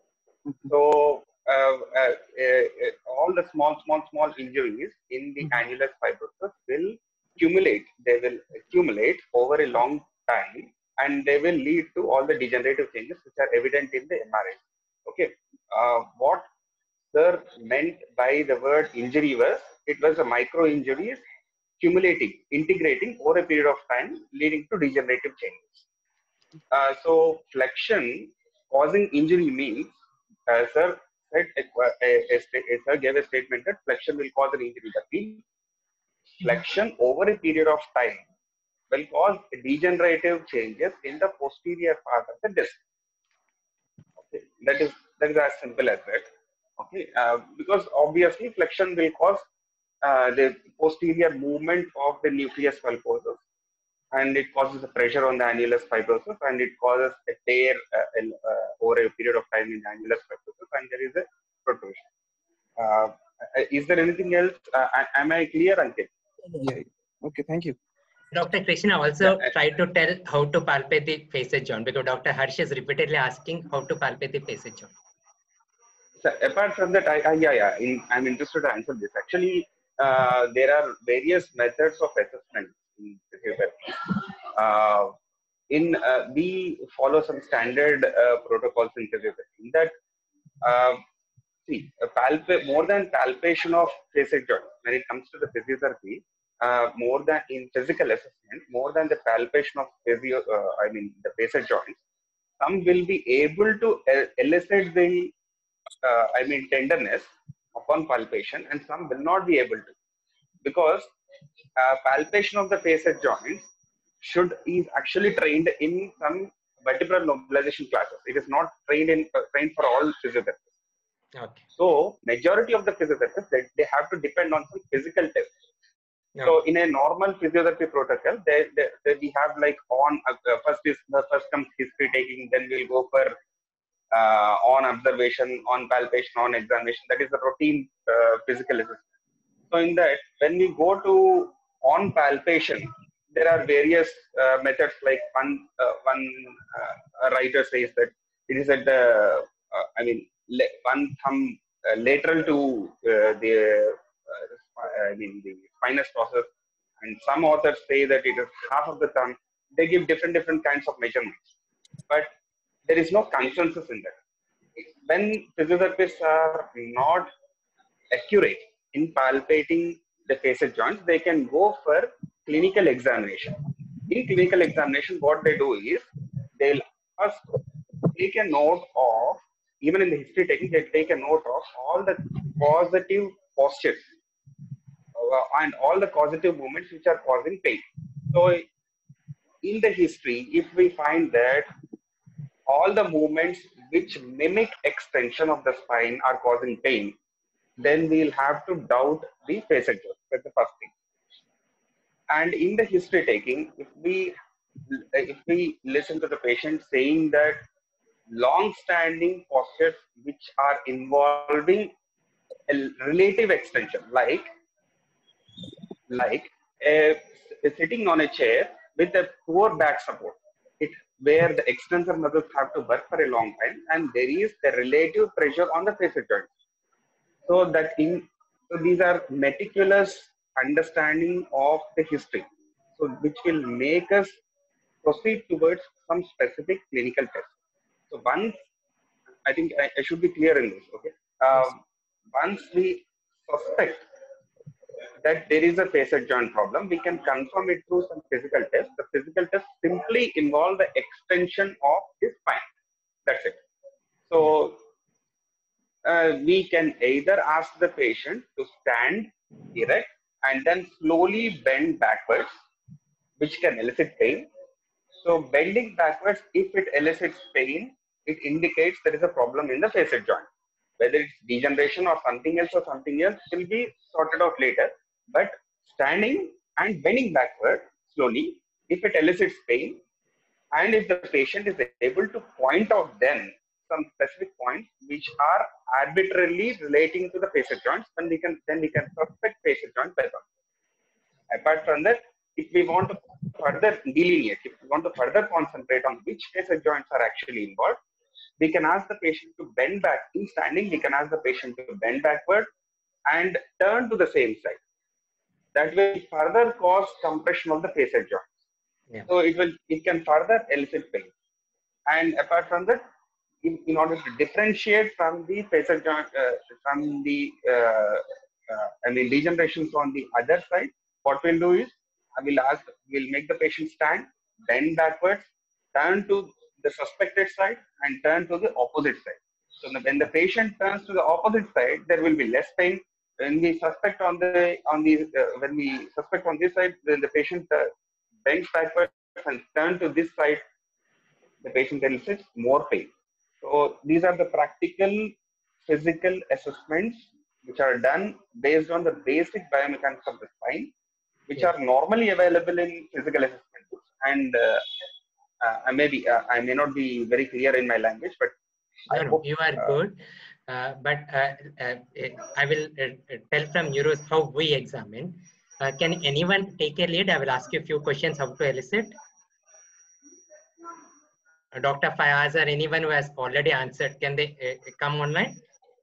So uh, uh, uh, all the small, small, small injuries in the annulus fibrosus will accumulate. They will accumulate over a long time, and they will lead to all the degenerative changes which are evident in the M R I. Okay, uh, what Sir meant by the word injury was it was a micro injuries accumulating, integrating over a period of time, leading to degenerative changes. Uh, so flexion causing injury means, uh, sir said, a, a, a, a, sir gave a statement that flexion will cause an injury. That means flexion over a period of time will cause degenerative changes in the posterior part of the disc. Okay, that is that is as simple as that. Okay, uh, because obviously flexion will cause uh, the posterior movement of the nucleus pulposus, and it causes a pressure on the annulus fibrosus, and it causes a tear uh, uh, over a period of time in the annulus fibrosus, and there is a protrusion. Uh, is there anything else? Uh, am I clear, Ankit? Yeah. Okay, thank you. Doctor Krishna also Yeah. tried to tell how to palpate the facet joint, because Doctor Harsh is repeatedly asking how to palpate the facet joint. So apart from that, I, I yeah, yeah, in, I'm interested to answer this. Actually, uh, there are various methods of assessment in physiotherapy. Uh, in uh, we follow some standard uh, protocols in physiotherapy. In that, uh, see, a palpa more than palpation of facet joint. When it comes to the physiotherapy, uh, more than in physical assessment, more than the palpation of physio, uh, I mean the facet joints, some will be able to uh, elicit the, uh, I mean tenderness upon palpation, and some will not be able to, because uh, palpation of the facet joints should is actually trained in some vertebral mobilization classes. It is not trained in uh, trained for all physiotherapists. Okay. So majority of the physiotherapists, they, they have to depend on some physical tests. Okay. So in a normal physiotherapy protocol, they, they, they, we have like on uh, first is the first comes history taking, then we'll go for uh, on observation, on palpation, on examination. That is the routine uh, physical assessment. So in that, when we go to on palpation, there are various uh, methods. Like one uh, one uh, writer says that it is at the uh, I mean one thumb uh, lateral to uh, the uh, I mean the spinous process, and some authors say that it is half of the thumb. They give different different kinds of measurements, but there is no consensus in that. When physiotherapists are not accurate in palpating the facet joints, they can go for clinical examination. In clinical examination, what they do is they'll first take a note of, even in the history taking, they take a note of all the positive postures uh, and all the causative movements which are causing pain. So in the history, if we find that all the movements which mimic extension of the spine are causing pain, then we'll have to doubt the facet joint. That's the first thing. And in the history taking, if we if we listen to the patient saying that long-standing postures which are involving a relative extension, like like a, sitting on a chair with a poor back support, it where the extensor muscles have to work for a long time, and there is a relative pressure on the facet joint. So that in so these are meticulous understanding of the history, so which will make us proceed towards some specific clinical test. So once, I think I, I should be clear in this, okay? Um, once we suspect that there is a facet joint problem, we can confirm it through some physical test. The physical test simply involve the extension of the spine. That's it. So uh, we can either ask the patient to stand erect and then slowly bend backwards, which can elicit pain. So bending backwards, if it elicits pain, it indicates there is a problem in the facet joint. Whether it's degeneration or something else or something else will be sorted out later. But standing and bending backward slowly, if it elicits pain, and if the patient is able to point out then some specific points which are arbitrarily relating to the facet joints, then we can then we can suspect facet joint pathology. Apart from that, if we want to further delineate, if we want to further concentrate on which facet joints are actually involved, we can ask the patient to bend back. In standing, we can ask the patient to bend backward and turn to the same side. That will further cause compression of the facet joints. Yeah. So it will it can further elicit pain. And apart from that, in, in order to differentiate from the facet joint, uh, from the uh, uh, I mean degenerations on the other side, what we'll do is I will ask, we'll make the patient stand, bend backwards, turn to the suspected side, and turn to the opposite side. So when the patient turns to the opposite side, there will be less pain. When we suspect on the on the uh, when we suspect on this side, then the patient uh, bends backwards and turn to this side, the patient elicits more pain. So these are the practical physical assessments which are done based on the basic biomechanics of the spine, which Yeah. are normally available in physical assessment books. And uh, uh, maybe uh, I may not be very clear in my language, but No, I no, hope you are uh, good. Uh, but uh, uh, I will uh, tell from Euros how we examine. Uh, can anyone take a lead? I will ask you a few questions how to elicit. Uh, Doctor Fayaz or anyone who has already answered, can they uh, come online?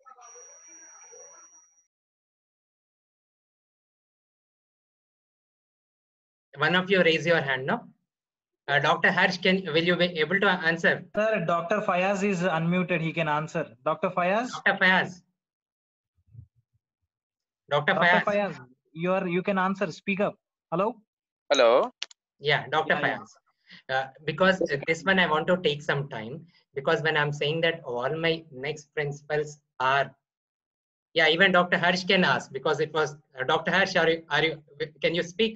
One of you raise your hand, no? Uh, Doctor Harsh, can will you be able to answer? Sir, Doctor Fayaz is unmuted. He can answer. Doctor Fayaz? Doctor Fayaz. Doctor Doctor Fayaz. Fayaz, you are you can answer. Speak up. Hello? Hello. Yeah, Doctor Yeah, yeah. Fayaz. Uh, because uh, this one I want to take some time, because when I'm saying that all my next principles are, yeah, even Doctor Harsh can ask, because it was uh, Doctor Harsh, are you, are you, can you speak?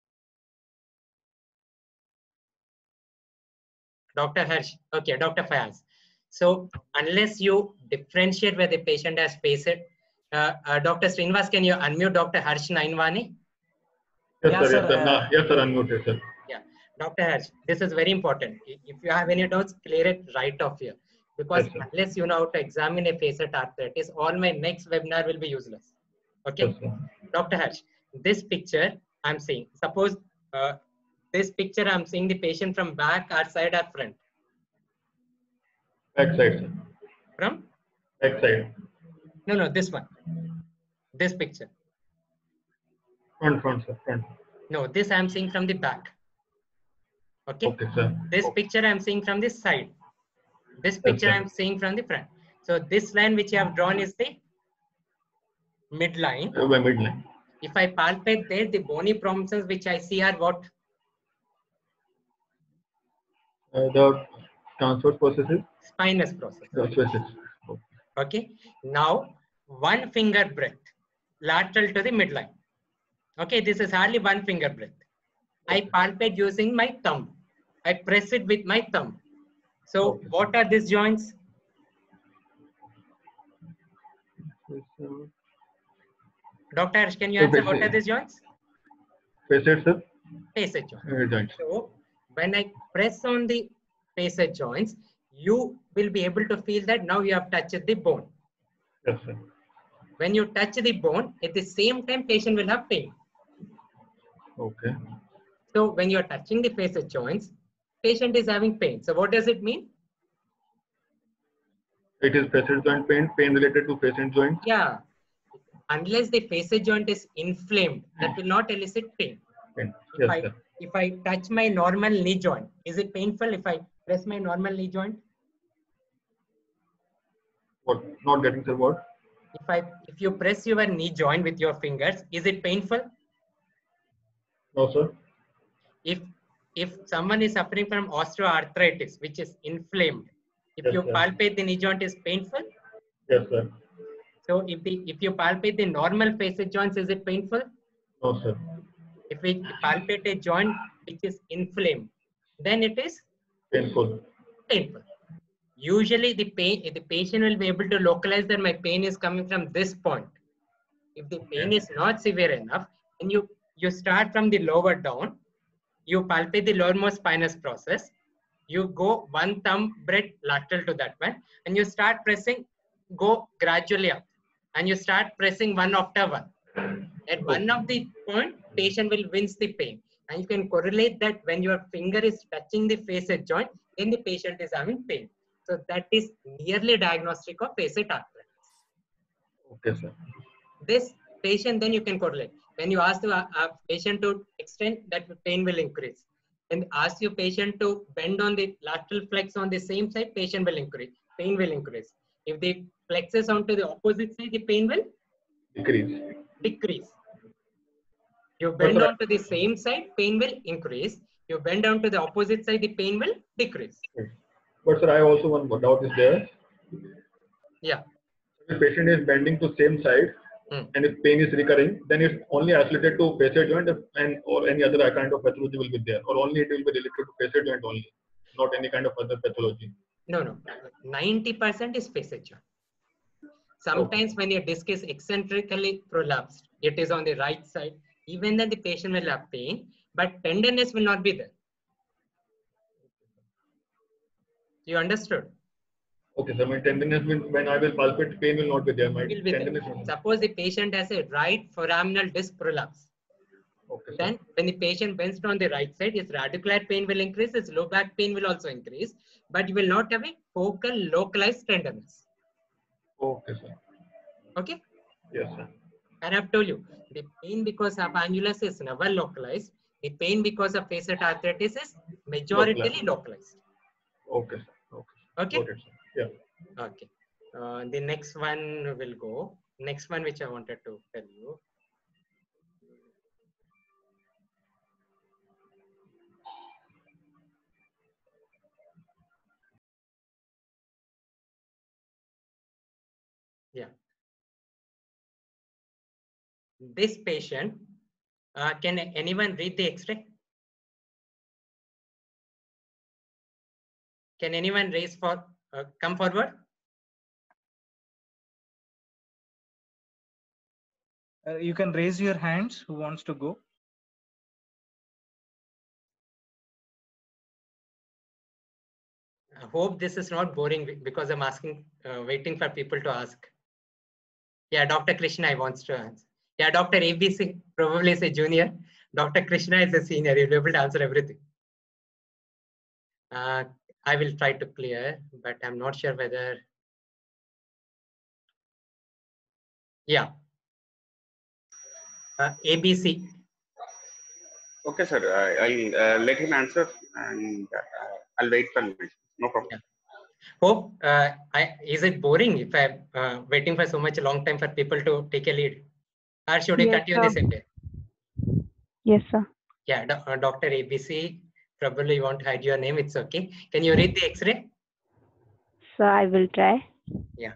Doctor Harsh, okay, Doctor Fayaz. So unless you differentiate where the patient has faced, uh, uh, Doctor Srinivas, can you unmute Doctor Harsh Nainwani? Yes, Yeah, sir. sir. Yes, sir. Uh, Nah, yes, sir. Unmuted, sir. Yeah, Doctor Harsh, this is very important. I- If you have any doubts, clear it right off here. Because Yes, sir. unless you know how to examine a facet arthritis, all my next webinar will be useless. Okay, Yes, sir. Doctor Harsh, this picture I'm seeing, suppose uh, this picture I'm seeing the patient from back or side or front? Back side, sir. From? Back side. No, no, this one. This picture. Front, front, sir. Front. No, this I'm seeing from the back. Okay. Okay, sir. This Okay. picture I'm seeing from the side. This Yes, picture sir. I'm seeing from the front. So this line which you have drawn is the midline. Uh, by midline. If I palpate there, the bony prominences which I see are what? Uh, the transverse processes. Spinous process. Processes. Okay. Okay. Now, one finger breadth lateral to the midline. Okay, this is hardly one finger breadth. I palpate using my thumb. I press it with my thumb. So, Okay. what are these joints? Yes, sir. Doctor Harsh, can you So answer what are facet, these joints? facet, sir. Facet joints. Uh, joint. So, when I press on the facet joints, you will be able to feel that now you have touched the bone. Yes, sir. When you touch the bone, at the same time, patient will have pain. Okay. So, when you are touching the facet joints, patient is having pain. So, what does it mean? It is facet joint pain, pain related to facet joint. Yeah. Unless the facet joint is inflamed, that will not elicit pain. Pain. If Yes, I sir. if I touch my normal knee joint, is it painful if I press my normal knee joint? What? Not getting, sir. What? If I if you press your knee joint with your fingers, is it painful? No, sir. If if someone is suffering from osteoarthritis, which is inflamed, if Yes, you sir. palpate the knee joint, is painful. Yes, sir. So if the if you palpate the normal facet joints, is it painful? No, sir. If we palpate a joint which is inflamed, then it is Painful. painful. Usually the pain, the patient will be able to localize that my pain is coming from this point. If the pain is not severe enough, then you, you start from the lower down, you palpate the lowermost spinous process, you go one thumb breadth lateral to that one, and you start pressing, go gradually up, and you start pressing one after one. At one of the point, patient will wince the pain. And you can correlate that when your finger is touching the facet joint, then the patient is having pain. So that is nearly diagnostic of facet arthritis. Okay, sir. This patient, then you can correlate. When you ask the uh, uh, patient to extend, that pain will increase. And ask your patient to bend on the lateral flex on the same side, patient will increase. Pain will increase. If the flexes onto the opposite side, the pain will Decrease. decrease. You But bend sir, onto the same side, pain will increase. You bend down to the opposite side, the pain will decrease. but sir, I also one doubt is there. Yeah. If the patient is bending to same side, Hmm. and if pain is recurring, then it's only isolated to facet joint, and or any other kind of pathology will be there, or only it will be related to facet joint only, not any kind of other pathology. No, no. ninety percent is facet joint. Sometimes when your disc is eccentrically prolapsed, it is on the right side, even then the patient will have pain, but tenderness will not be there. You understood? Okay, so my tenderness will, when I will palpate, pain will not be there. My Will be there. tenderness will not. Suppose the patient has a right foraminal disc prolapse. Okay, sir. Then when the patient bends on the right side, his radicular pain will increase, his low back pain will also increase, but you will not have a focal localized tenderness. Okay, sir. Okay? Yes, sir. And I've told you, the pain because of annulus is never localized. The pain because of facet arthritis is majoritarily localized. Okay, sir. Okay. Okay? Got it, sir. Yeah. Okay. Uh, the next one will go. Next one which I wanted to tell you. Yeah. This patient, uh, can anyone read the X-ray? Can anyone raise for, uh, come forward? Uh, you can raise your hands who wants to go. I hope this is not boring be- because I'm asking, uh, waiting for people to ask. Yeah, Doctor Krishna, I wants to answer. Yeah, Doctor A B C probably is a junior. Doctor Krishna is a senior. He'll be able to answer everything. Uh, I will try to clear, but I'm not sure whether. Yeah. Uh, A B C. Okay, sir. I, I'll uh, let him answer, and uh, I'll wait for him. No problem. Yeah. Hope, uh, I, is it boring if I'm uh, waiting for so much a long time for people to take a lead? Or should we Yes, continue the sir. same way? Yes, sir. Yeah, do, uh, Doctor A B C, probably you won't hide your name. It's okay. Can you read the X-ray? So I will try. Yeah.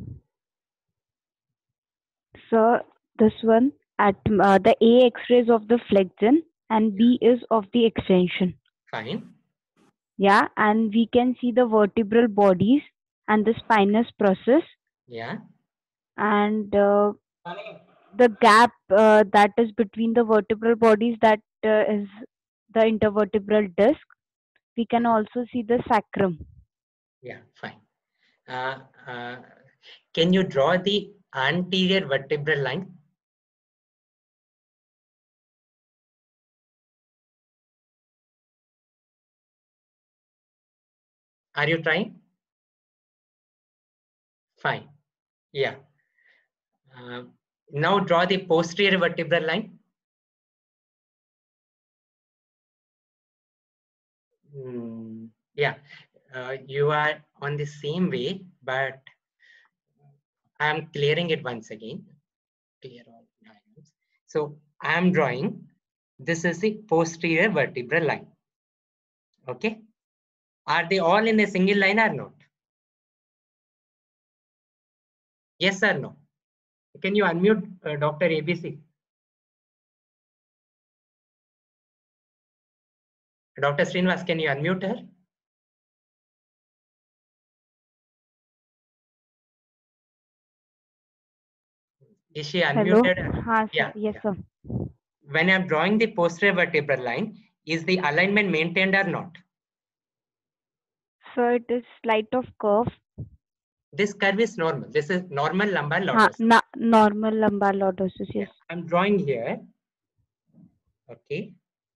So this one at uh, the A X-rays of the flexion and B is of the extension. Fine. Yeah, and we can see the vertebral bodies and the spinous process Yeah. and uh, the gap uh, that is between the vertebral bodies, that uh, is the intervertebral disc. We can also see the sacrum. Yeah, fine. Uh, uh, can you draw the anterior vertebral line? Are you trying? Fine. Yeah. Uh, now draw the posterior vertebral line. Mm, yeah. Uh, you are on the same way, but I am clearing it once again. Clear all diagrams. So I am drawing. This is the posterior vertebral line. Okay. Are they all in a single line or not? Yes or no? Can you unmute uh, Doctor A B C? Doctor Srinivas, can you unmute her? Is she Hello. unmuted? Ah, sir. Yeah. Yes, yeah. sir. When I'm drawing the posterior vertebral line, is the alignment maintained or not? So it is slight of curve. This curve is normal. This is normal lumbar Ha, lordosis. na, normal lumbar lordosis. Yeah. Yes. I'm drawing here. Okay.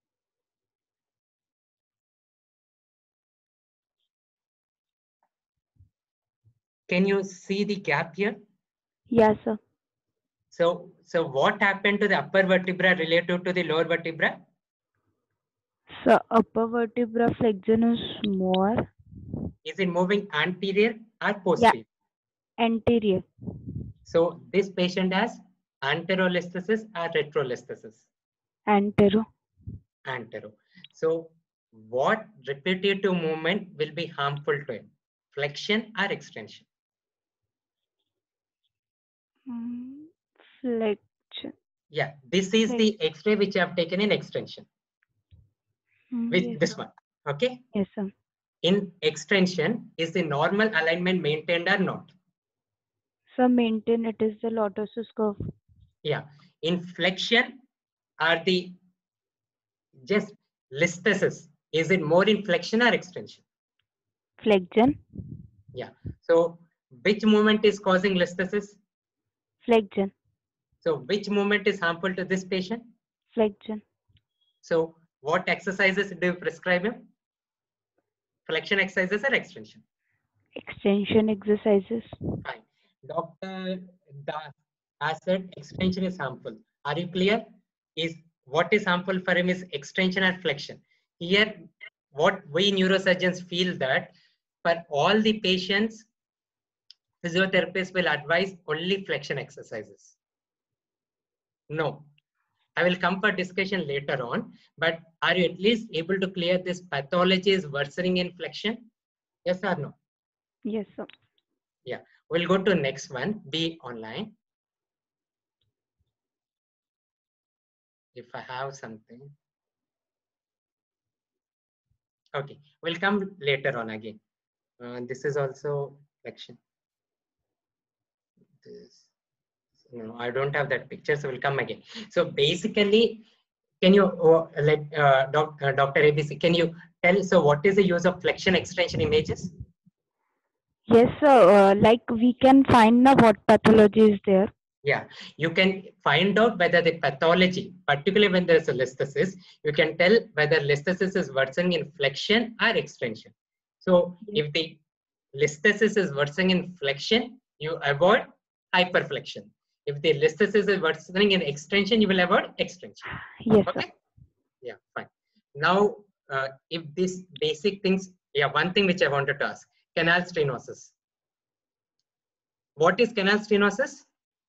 Can you see the gap here? Yes, sir. So, so what happened to the upper vertebra relative to the lower vertebra? So upper vertebra flexion is more. Is it moving anterior or Yeah, posterior? anterior. So this patient has anterolisthesis or retrolisthesis? Antero. Antero. So what repetitive movement will be harmful to him? Flexion or extension? Mm, flexion. Yeah, this is Flex. the X-ray which I have taken in extension. Mm, With yes, this sir. one. Okay. Yes, sir. In extension, is the normal alignment maintained or not? So maintain it is the lordosis curve. Yeah. In flexion, are the just listhesis, is it more in flexion or extension? Flexion. Yeah. So which movement is causing listhesis? Flexion. So which movement is harmful to this patient? Flexion. So what exercises do you prescribe him? Flexion exercises or extension? Extension exercises. Fine. Doctor Das has said extension is harmful. Are you clear? Is what is harmful for him is extension or flexion. Here, what we neurosurgeons feel that for all the patients, physiotherapists will advise only flexion exercises. No, I will come for discussion later on, but are you at least able to clear this pathology is worsening in flexion? Yes or no? Yes, sir. Yeah. We'll go to next one, be online. If I have something. Okay, we'll come later on again. Uh, this is also flexion. This, no, I don't have that picture, so we'll come again. So basically, can you uh, let uh, doc, uh, Doctor A B C, can you tell, so what is the use of flexion extension images? Yes, sir. Uh, like we can find now what pathology is there. Yeah, you can find out whether the pathology, particularly when there's a listhesis, you can tell whether listhesis is worsening in flexion or extension. So if the listhesis is worsening in flexion, you avoid hyperflexion. If the listhesis is worsening in extension, you will avoid extension. Yes, okay? Sir. Yeah, fine. Now, uh, if these basic things, yeah, one thing which I wanted to ask, canal stenosis. What is canal stenosis?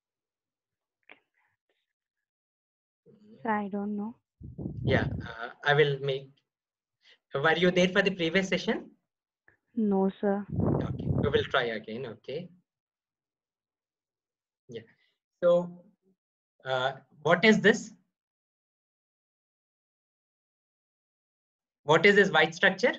I don't know. Yeah, uh, I will make. Were you there for the previous session? No, sir. Okay, we will try again. Okay. Yeah. So, uh, what is this? What is this white structure?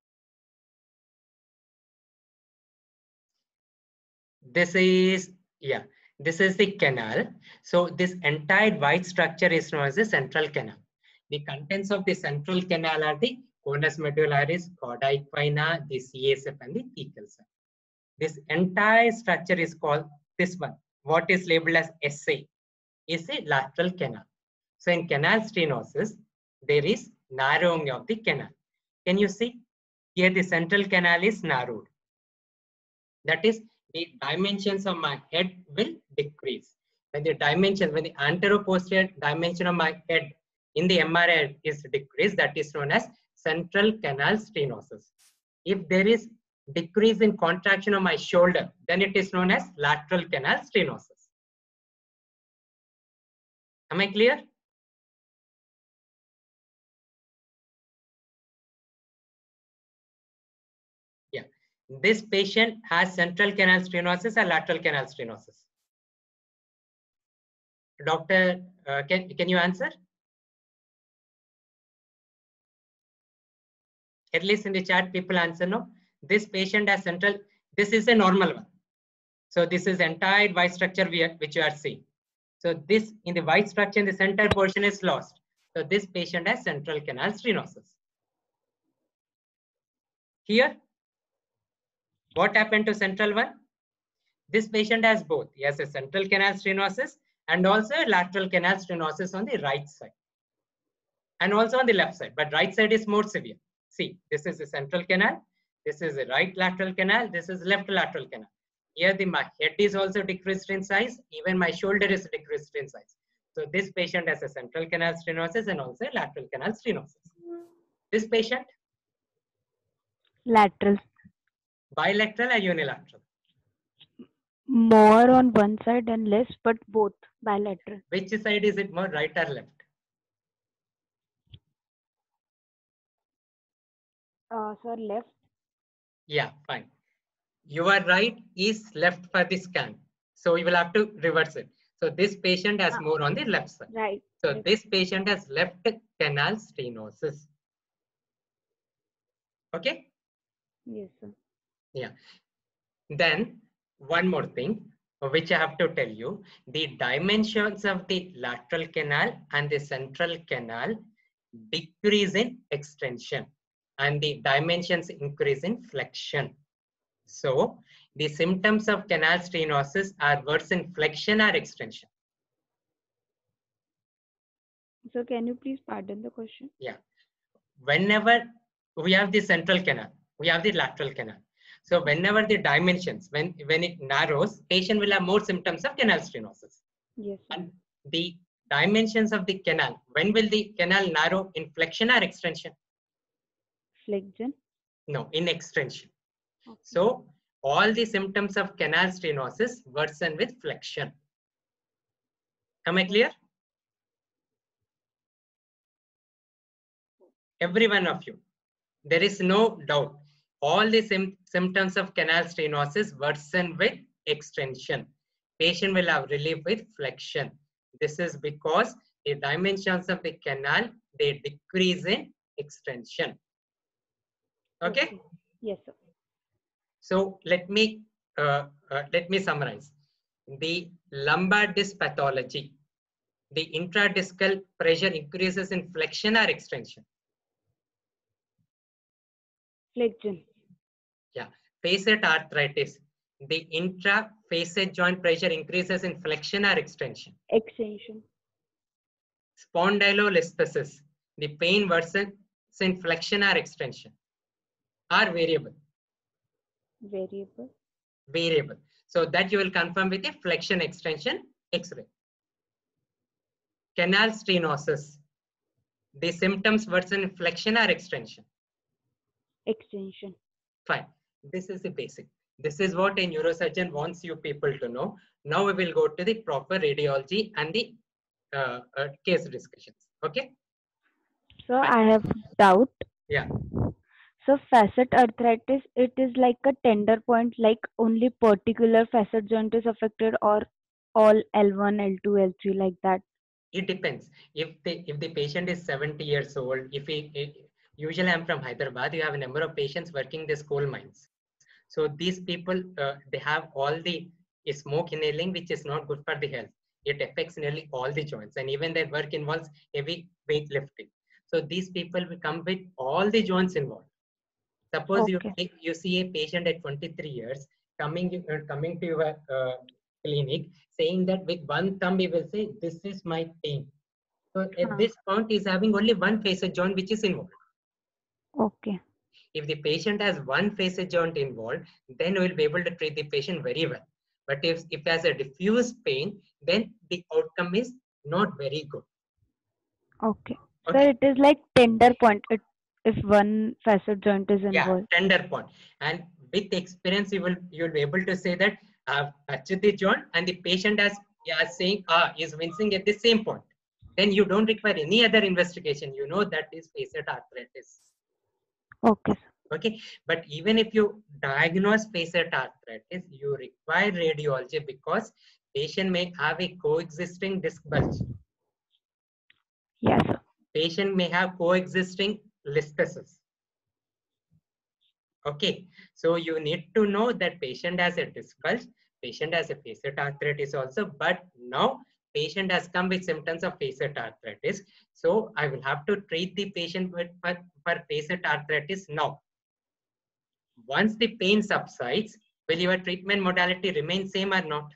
This is, yeah, this is the canal. So this entire white structure is known as the central canal. The contents of the central canal are the conus medullaris, cauda equina, the C S F and the thecal sac. This entire structure is called this one. What is labeled as S A is a lateral canal. So in canal stenosis, there is narrowing of the canal. Can you see? Here the central canal is narrowed. That is, the dimensions of my head will decrease. When the dimension, when the anteroposterior dimension of my head in the M R I is decreased, that is known as central canal stenosis. If there is decrease in contraction of my shoulder, then it is known as lateral canal stenosis. Am I clear? Yeah. This patient has central canal stenosis or lateral canal stenosis. Doctor, uh, can, can you answer? At least in the chat, people answer no. This patient has central, this is a normal one. So this is entire white structure we are, which you are seeing. So this in the white structure in the center portion is lost. So this patient has central canal stenosis. Here, what happened to central one? This patient has both. He has a central canal stenosis and also a lateral canal stenosis on the right side. And also on the left side, but right side is more severe. See, this is the central canal. This is the right lateral canal. This is left lateral canal. Here the my head is also decreased in size. Even my shoulder is decreased in size. So this patient has a central canal stenosis and also a lateral canal stenosis. This patient? Lateral. Bilateral or unilateral? More on one side and less, but both bilateral. Which side is it more, right or left? Uh, sir, left. Yeah, fine. Your right is left for the scan. So you will have to reverse it. So this patient has Ah, more on the left side. Right. So Left. this patient has left canal stenosis. Okay? Yes, sir. Yeah. Then one more thing, which I have to tell you, the dimensions of the lateral canal and the central canal decrease in extension and the dimensions increase in flexion. So the symptoms of canal stenosis are worse in flexion or extension. So can you please pardon the question? Yeah. Whenever we have the central canal, we have the lateral canal. So whenever the dimensions, when, when it narrows, patient will have more symptoms of canal stenosis. Yes, sir. And the dimensions of the canal, when will the canal narrow, in flexion or extension? Flexion. No, in extension. Okay. So all the symptoms of canal stenosis worsen with flexion. Am I clear? Every one of you. There is no doubt. All the sim symptoms of canal stenosis worsen with extension. Patient will have relief with flexion. This is because the dimensions of the canal, they decrease in extension. Okay? Okay. Yes, sir. So let me uh, uh, let me summarize. The lumbar disc pathology, the intradiscal pressure increases in flexion or extension. Flexion. Yeah. Facet arthritis, the intrafacet joint pressure increases in flexion or extension. Extension. Spondylolisthesis, the pain worsens in flexion or extension. Or variable. Variable. Variable. So that you will confirm with a flexion extension X-ray. Canal stenosis, the symptoms worsen in flexion or extension. Extension. Fine. This is the basic. This is what a neurosurgeon wants you people to know. Now we will go to the proper radiology and the uh, uh, case discussions. Okay. So I have doubt. Yeah. So facet arthritis, it is like a tender point, like only particular facet joint is affected, or all L one, L two, L three, like that. It depends. If the if the patient is seventy years old, if he, he usually I'm from Hyderabad, you have a number of patients working this coal mines. So these people, uh, they have all the smoke inhaling, which is not good for the health. It affects nearly all the joints, and even their work involves heavy weightlifting. So these people will come with all the joints involved. Suppose Okay. you you see a patient at twenty-three years coming uh, coming to your uh, clinic saying that with one thumb he will say, "This is my pain." So at Huh. this point, he is having only one facet joint which is involved. Okay. If the patient has one facet joint involved, then we will be able to treat the patient very well. But if if has a diffuse pain, then the outcome is not very good. Okay. So Okay. it is like tender point. It, if one facet joint is Yeah, involved. tender point. And with experience, you will you will be able to say that I've touched the joint, and the patient has yeah saying ah is wincing at the same point. Then you don't require any other investigation. You know that is facet arthritis. Okay. Okay, but even if you diagnose facet arthritis, you require radiology because patient may have a coexisting disc bulge. Yes, sir. Patient may have coexisting listhesis. Okay, so you need to know that patient has a disc bulge, patient has a facet arthritis also, but now patient has come with symptoms of facet arthritis. So I will have to treat the patient with, for, for facet arthritis now. Once the pain subsides, will your treatment modality remain same or not?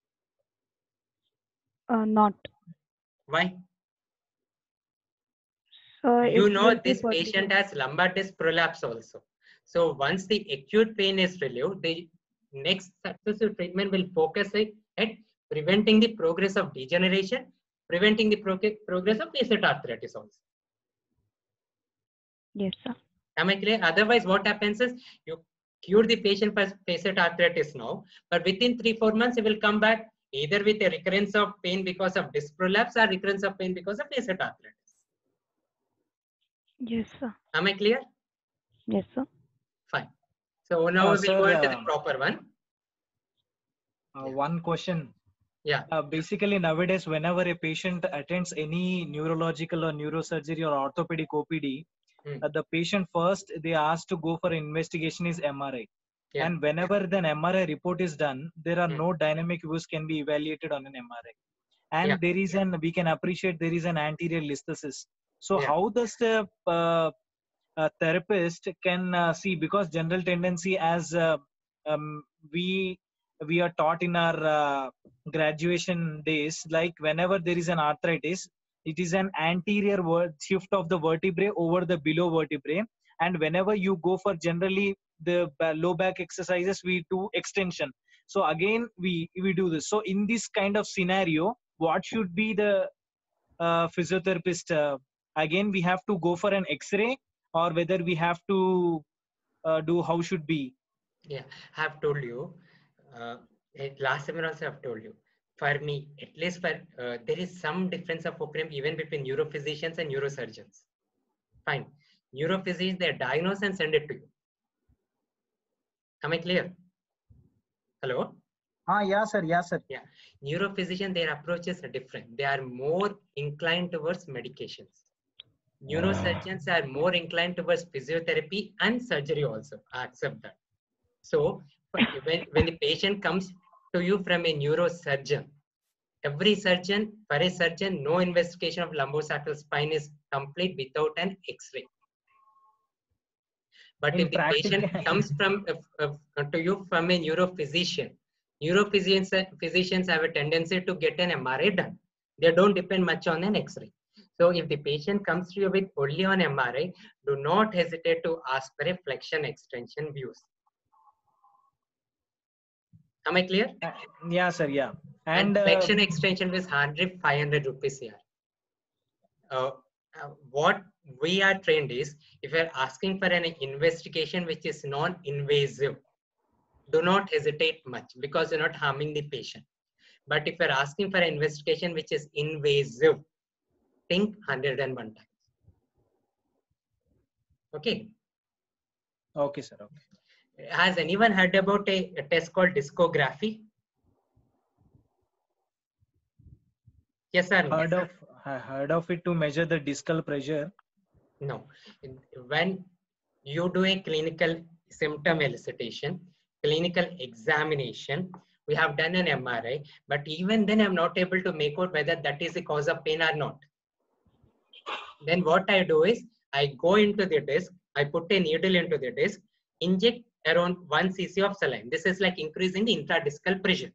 Uh, not. Why? So You it know will be this patient particular. has lumbar disc prolapse also. So once the acute pain is relieved, the next successive treatment will focus at preventing the progress of degeneration, preventing the pro progress of facet arthritis also. Yes, sir. Am I clear? Otherwise, what happens is you cure the patient for facet arthritis now, but within three, four months, he will come back either with a recurrence of pain because of disc prolapse or recurrence of pain because of facet arthritis. Yes, sir. Am I clear? Yes, sir. Fine. So now Uh, we will sir, go into the uh, proper one. Uh, one question. Yeah. Uh, basically, nowadays, whenever a patient attends any neurological or neurosurgery or orthopedic O P D, Hmm. uh, the patient first they ask to go for investigation is M R I. Yeah. And whenever the M R I report is done, there are Hmm. no dynamic views can be evaluated on an M R I. And Yeah. there is an we can appreciate there is an anterior listhesis. So Yeah. how does the uh, uh, therapist can uh, see, because general tendency as uh, um, we we are taught in our uh, graduation days, like whenever there is an arthritis, it is an anterior ver- shift of the vertebrae over the below vertebrae, and whenever you go for generally the ba- low back exercises, we do extension. So again we we do this. So in this kind of scenario, what should be the uh, physiotherapist? Uh, again, we have to go for an X-ray, or whether we have to uh, do how should be? Yeah, I have told you. Uh, eh, last seminar also I have told you. For me, at least for uh, there is some difference of opinion even between neurophysicians and neurosurgeons. Fine. Neurophysicians, they diagnose and send it to you. Am I clear? Hello? Ah, yeah, sir. Yeah, sir. Yeah. Neurophysician, their approaches are different. They are more inclined towards medications. Neurosurgeons are more inclined towards physiotherapy and surgery also. I accept that. So when, when the patient comes to you from a neurosurgeon, every surgeon, for a surgeon, no investigation of lumbosacral spine is complete without an X-ray. But In if the patient practical- comes from uh, uh, to you from a neurophysician, neurophysicians physicians have a tendency to get an M R I done. They don't depend much on an X-ray. So if the patient comes to you with only on M R I, do not hesitate to ask for a flexion extension views. Am I clear? Yeah, sir. Yeah. And, And uh, flexion extension is one hundred, five hundred rupees here. Uh, uh, what we are trained is, if you are asking for an investigation which is non-invasive, do not hesitate much because you're not harming the patient. But if you're asking for an investigation which is invasive, think one hundred and one times. Okay. Okay, sir. Okay. Has anyone heard about a, a test called discography? Yes or no? Heard of I heard of it to measure the discal pressure. No. When you do a clinical symptom elicitation, clinical examination, we have done an M R I, but even then I'm not able to make out whether that is the cause of pain or not. Then what I do is, I go into the disc, I put a needle into the disc, inject around one cc of saline. This is like increasing the intradiscal pressure.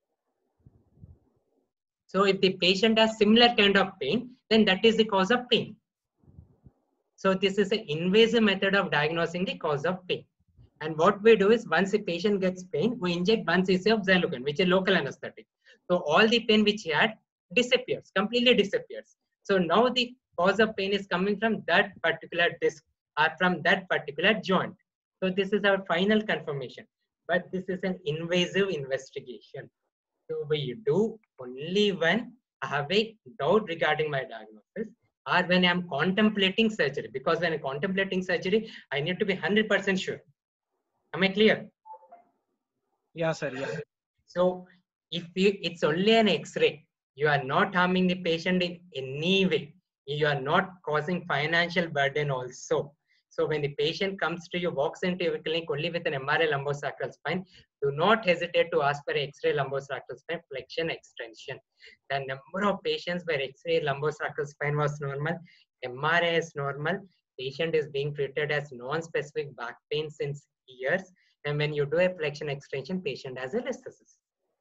So if the patient has similar kind of pain, then that is the cause of pain. So this is an invasive method of diagnosing the cause of pain. And what we do is, once the patient gets pain, we inject one cc of Xylocan, which is local anesthetic. So all the pain which he had disappears, completely disappears. So now the cause of pain is coming from that particular disc or from that particular joint. So this is our final confirmation. But this is an invasive investigation. So we do only when I have a doubt regarding my diagnosis, or when I am contemplating surgery. Because when I'm contemplating surgery, I need to be one hundred percent sure. Am I clear? Yeah, sir. Yeah. So if you, it's only an X-ray, you are not harming the patient in any way. You are not causing financial burden also. So when the patient comes to you, walks into your clinic only with an M R I lumbosacral spine, do not hesitate to ask for X-ray lumbosacral spine flexion extension. The number of patients where X-ray lumbosacral spine was normal, M R I is normal, patient is being treated as non-specific back pain since years, and when you do a flexion extension, patient has a listhesis.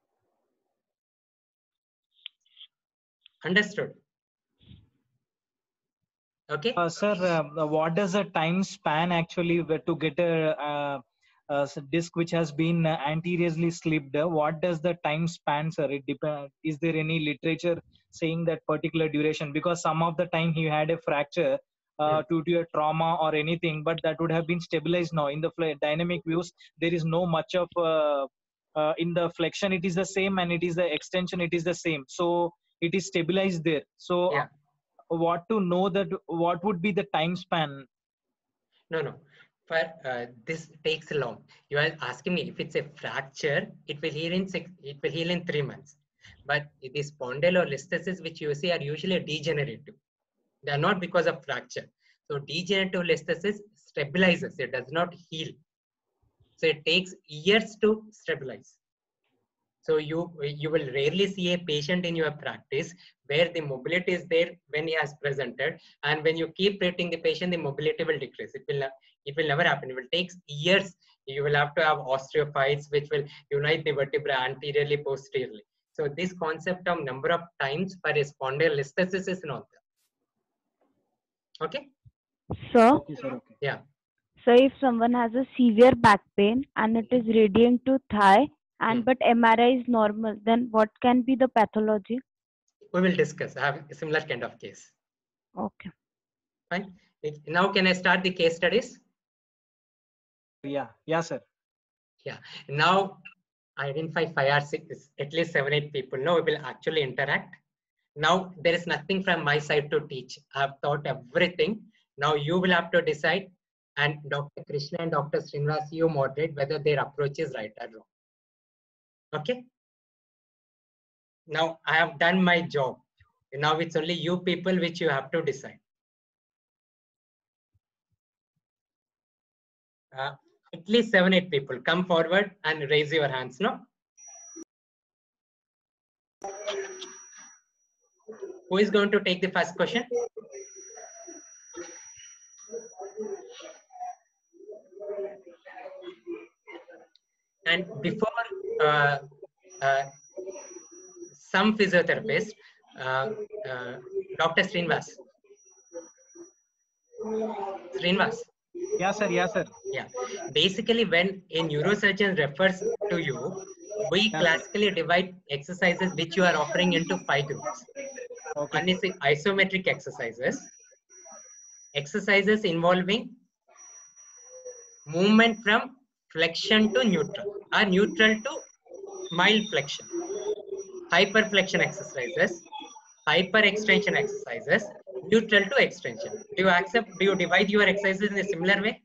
Understood? Okay. Uh, sir, uh, what does the time span actually where to get a, uh, a disc which has been uh, anteriorly slipped? Uh, what does the time span, sir? It depends. Is there any literature saying that particular duration? Because some of the time he had a fracture uh, due to a trauma or anything, but that would have been stabilized now. In the dynamic views, there is no much of uh, uh, in the flexion. It is the same, and it is the extension. It is the same. So it is stabilized there. So. Yeah. What to know that what would be the time span? No, no. For uh, this takes long. You are asking me if it's a fracture, it will heal in six. It will heal in three months. But this spondylolisthesis, which you see, are usually degenerative. They are not because of fracture. So degenerative listhesis stabilizes. It does not heal. So it takes years to stabilize. So you you will rarely see a patient in your practice where the mobility is there when he has presented, and when you keep treating the patient, the mobility will decrease. It will it will never happen. It will take years. You will have to have osteophytes which will unite the vertebra anteriorly, posteriorly. So this concept of number of times for a spondylolisthesis is not there. Okay. So, Okay, sir. Okay. Yeah. So if someone has a severe back pain and it is radiant to thigh, and Hmm. but M R I is normal, then what can be the pathology? We will discuss. I have a similar kind of case. Okay. Fine. Now can I start the case studies? Yeah. Yeah, sir. Yeah. Now identify five or six, at least seven, eight people. Now we will actually interact. Now there is nothing from my side to teach. I have taught everything. Now you will have to decide, and Doctor Krishna and Doctor Srinivas, you moderate whether their approach is right or wrong. Okay. now I have done my job. Now it's only you people which you have to decide. Uh, at least seven, eight people come forward and raise your hands. No. Who is going to take the first question? And before uh, uh, some physiotherapists, uh, uh, Doctor Srinivas. Srinivas. Yeah, sir. Yeah, sir. Yeah. Basically, when a neurosurgeon refers to you, we Yeah, classically divide exercises which you are offering into five groups. Okay. One is the isometric exercises, exercises involving movement from flexion to neutral or neutral to mild flexion, hyperflexion exercises, hyper extension exercises, neutral to extension. Do you accept, do you divide your exercises in a similar way?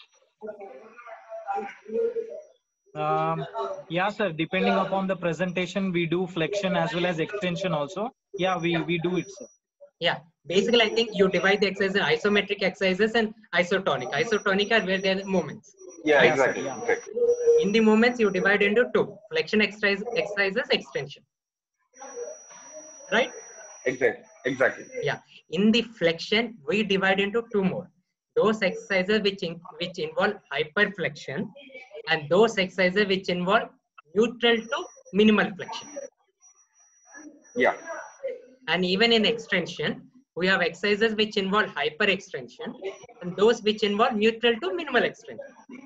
Um, yeah, sir. Depending upon the presentation, we do flexion as well as extension also. Yeah, we, we do it, sir. Yeah, basically, I think you divide the exercises in isometric exercises and isotonic. Isotonic are where there are movements. Yeah, Right? exactly. Yeah. exactly. In the movements, you divide into two: flexion exercise, exercises, extension. Right? Exactly. Exactly. Yeah. In the flexion, we divide into two more: those exercises which in, which involve hyperflexion, and those exercises which involve neutral to minimal flexion. Yeah. And even in extension, we have exercises which involve hyperextension and those which involve neutral to minimal extension.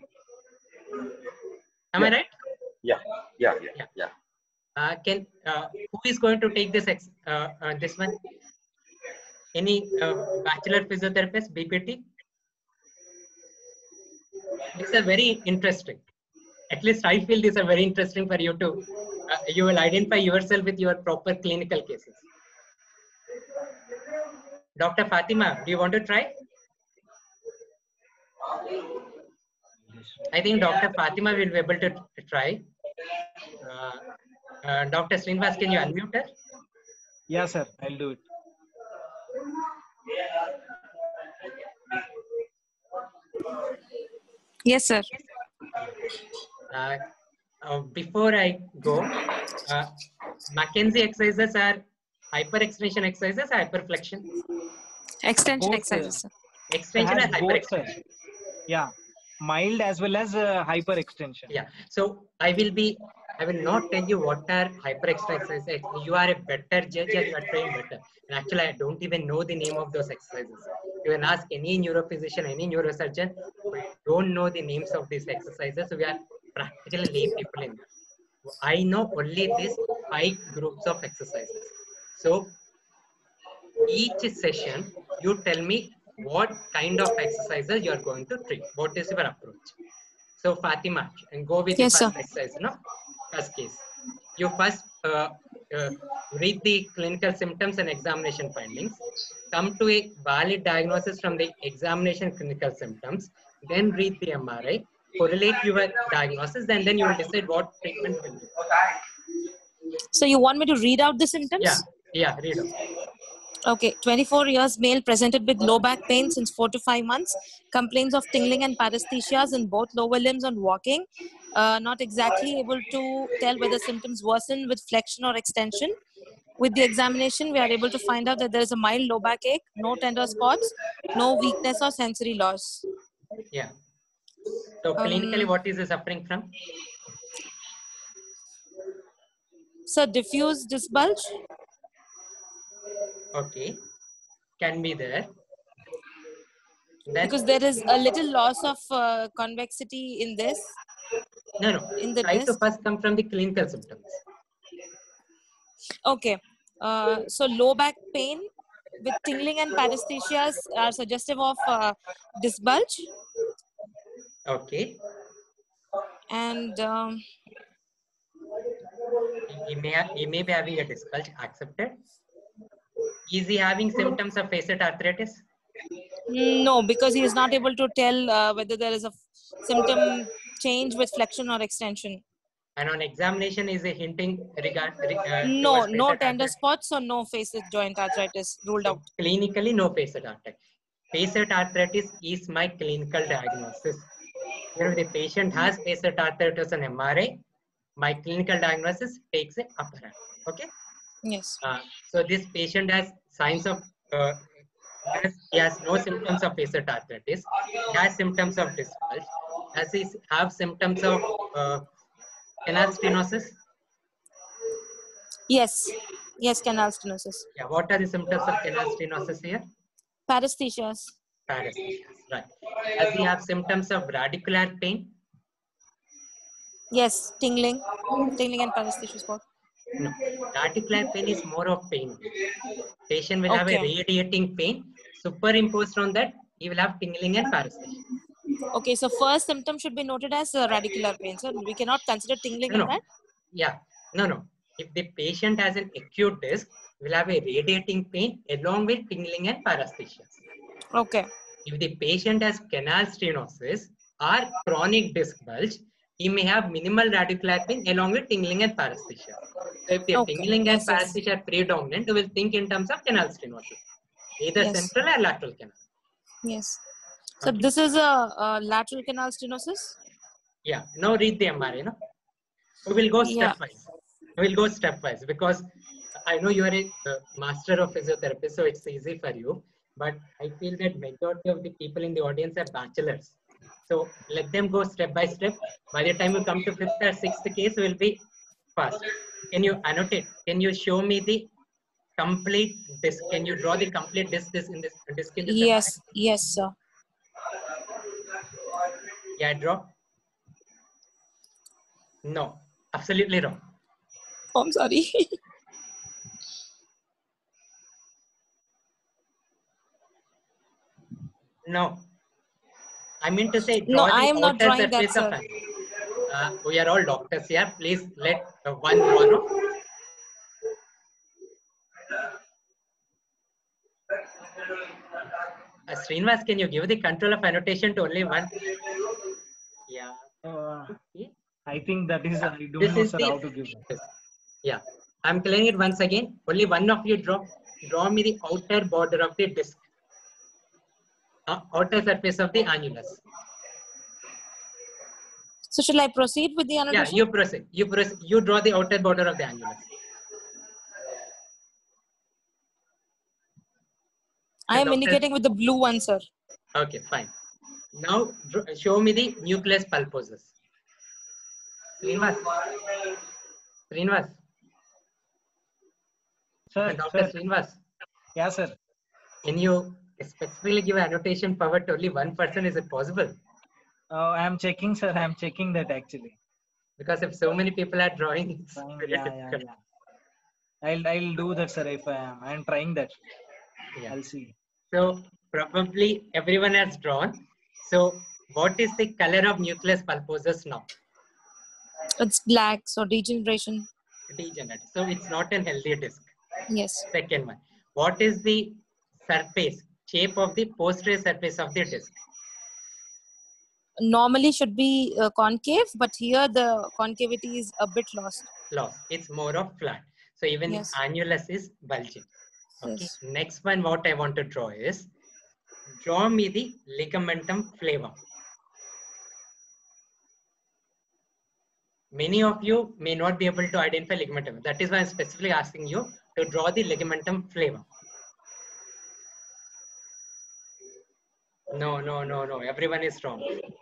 Am Yeah. I right? Yeah. Yeah. Yeah. Yeah. Yeah. Uh, can uh, who is going to take this ex uh, uh, this one? Any uh, bachelor physiotherapist, B P T? These are very interesting. At least I feel these are very interesting for you to. Uh, you will identify yourself with your proper clinical cases. Doctor Fatima, do you want to try? I think Doctor Fatima will be able to try. Uh, uh, Doctor Srinivas, can you unmute her? Yeah, sir. I'll do it. Yes, sir. Uh, uh, before I go, uh, Mackenzie exercises are hyperextension exercises, hyperflexion, Extension Both, uh, exercises, sir. it extension has and both, sir. hyperextension. Yeah, mild as well as uh, hyper extension. Yeah. So I will be. I will not tell you what are hyperextension exercises. You are a better judge and you are trained better. And actually, I don't even know the name of those exercises. You can ask any neurophysician, any neurosurgeon. We don't know the names of these exercises. So we are practically lay people in. I know only these five groups of exercises. So each session, you tell me what kind of exercises you are going to treat. What is your approach? So Fatima, and go with Yes, the first sir. exercise, no? First case. You first uh, uh, read the clinical symptoms and examination findings. Come to a valid diagnosis from the examination clinical symptoms. Then read the M R I. Correlate your diagnosis, and then you will decide what treatment will do. So you want me to read out the symptoms? Yeah, yeah, read out. Okay, twenty-four years male presented with low back pain since four to five months, complaints of tingling and paresthesias in both lower limbs on walking, uh, not exactly able to tell whether symptoms worsen with flexion or extension. With the examination, we are able to find out that there is a mild low back ache, no tender spots, no weakness or sensory loss. Yeah. So clinically, Um, what is he suffering from? So diffuse disc bulge, Okay, can be there. Then because there is a little loss of uh, convexity in this, no, no. in the Try to disc. first come from the clinical symptoms. Okay, uh, so low back pain with tingling and paresthesias are suggestive of uh, disc bulge, Okay. and um, He may have, he may be having a disc bulge. Accepted. Is he having symptoms of facet arthritis? no, because he is not able to tell uh, whether there is a f- symptom change with flexion or extension. And on examination, is it hinting regard? Uh, No, towards no facet tender arthritis? spots or no facet joint arthritis ruled out. Clinically, no facet arthritis. Facet arthritis is my clinical diagnosis. You know, the patient has facet arthritis on M R I. My clinical diagnosis takes a upper hand. Okay. Yes. Uh, so this patient has signs of. Uh, has, he has no symptoms of facet arthritis. He has symptoms of disc bulge. Does he have symptoms of uh, canal stenosis? Yes. Yes, canal stenosis. Yeah. What are the symptoms of canal stenosis here? Paresthesias. Paresthesias. Right. Does he have symptoms of radicular pain? Yes, tingling, tingling and paresthesia spot. No. Radicular pain is more of pain. Patient will have a Okay. radiating pain. Superimposed on that, he will have tingling and paresthesia. Okay, so first symptom should be noted as uh, radicular pain. So we cannot consider tingling No, in no. that. Yeah. No, no. If the patient has an acute disc, he will have a radiating pain along with tingling and paresthesia. Okay. If the patient has canal stenosis or chronic disc bulge, he may have minimal radicular pain along with tingling and paresthesia. So if the Okay. tingling Yes, and yes. paresthesia are predominant, you will think in terms of canal stenosis, either Yes. central or lateral canal. Yes. So Okay. this is a, a lateral canal stenosis. Yeah. Now read the M R I. No? We will go Yeah. stepwise. We will go stepwise because I know you are a uh, master of physiotherapy, so it's easy for you. But I feel that majority of the people in the audience are bachelors. So let them go step by step. By the time you come to fifth or sixth case, will be fast. Can you annotate? Can you show me the complete disc? Can you draw the complete disc this in this disc in this Yes. Yes, sir. M R I? Yeah, draw. No, absolutely wrong. Oh, I'm sorry. No. I mean to say, No, draw I the am not outer drawing that, surface of sir. an. Uh, we are all doctors here. Please let uh, one draw. No? Uh, Srinivas, can you give the control of annotation to only one? Yeah. Uh, Okay. I think that is, I don't This know, is sir, the. how to give that. Yeah. I'm clearing it once again. Only one of you draw. Draw me the outer border of the disc. Uh, outer surface of the annulus. So shall I proceed with the Yeah, annotation? you proceed. You proceed. You draw the outer border of the annulus. I am Doctor- indicating with the blue one, sir. Okay, fine. Now dr- show me the nucleus pulposus. Srinivas. Srinivas. Sir, Doctor sir. Srinivas. Yeah, sir. Can you specifically give annotation power to only one person? Is it possible? Uh, I am checking, sir. I am checking that actually. Because if so many people are drawing, it's Trying, very yeah, difficult. yeah, yeah. I'll, I'll do that, sir, if I am. I am trying that. Yeah. I'll see. So probably everyone has drawn. So what is the color of nucleus pulposus now? It's black, so degeneration. Degenerate. So it's not an healthy disc. Yes. Second one. What is the surface, shape of the posterior surface of the disc? Normally should be uh, concave, but here the concavity is a bit lost. Lost. It's more of flat. So even Yes. the annulus is bulging. Okay. Yes. Next one, what I want to draw is, draw me the ligamentum flavum. Many of you may not be able to identify ligamentum. That is why I'm specifically asking you to draw the ligamentum flavum. No, no, no, no. Everyone is wrong.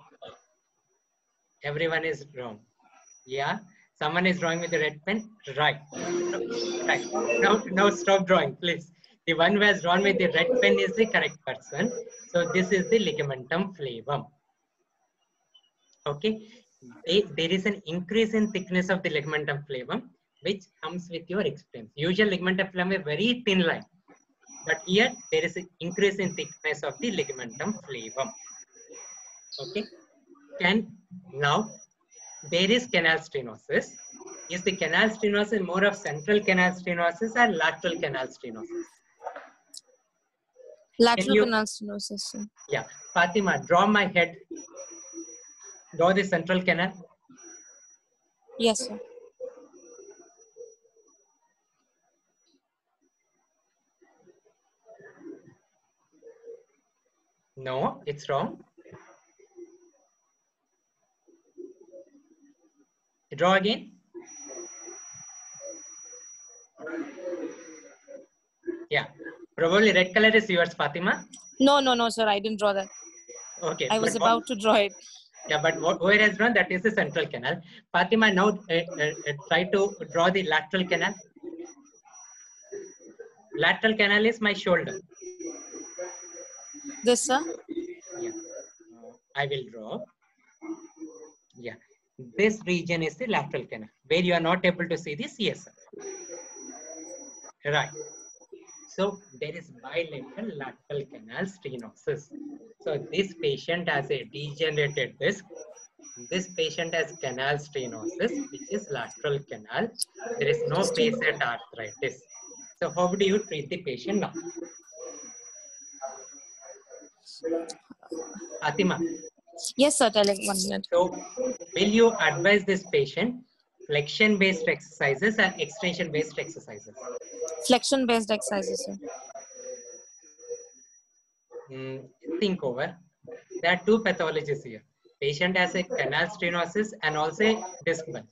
Everyone is wrong. Yeah. Someone is drawing with the red pen. Right. Right. Now, now stop drawing, please. The one who has drawn with the red pen is the correct person. So this is the ligamentum flavum. Okay. They, there is an increase in thickness of the ligamentum flavum, which comes with your experience. Usual ligamentum flavum is very thin line. But here there is an increase in thickness of the ligamentum flavum. Okay. Can now there is canal stenosis. Is the canal stenosis more of central canal stenosis or lateral canal stenosis? Lateral you- canal stenosis. sir. Yeah. Fatima, draw my head. Draw the central canal. Yes, sir. No, it's wrong. Draw again. Yeah, probably red color is yours, Fatima. No, no, no, sir. I didn't draw that. Okay, I was but what- about to draw it. Yeah, but what, where has drawn, that is the central canal. Fatima, now uh, uh, uh, try to draw the lateral canal. Lateral canal is my shoulder. This, sir? Yeah, uh, I will draw. Yeah, this region is the lateral canal, where you are not able to see the C S F. Right. So there is bilateral lateral canal stenosis. So this patient has a degenerated disc. This patient has canal stenosis, which is lateral canal. There is no facet arthritis. So how do you treat the patient now? Fatima. Yes, sir. Telling one minute. So will you advise this patient flexion-based exercises or extension-based exercises? Flexion-based exercises, sir. Mm, think over. There are two pathologies here. Patient has a canal stenosis and also a disc bulge.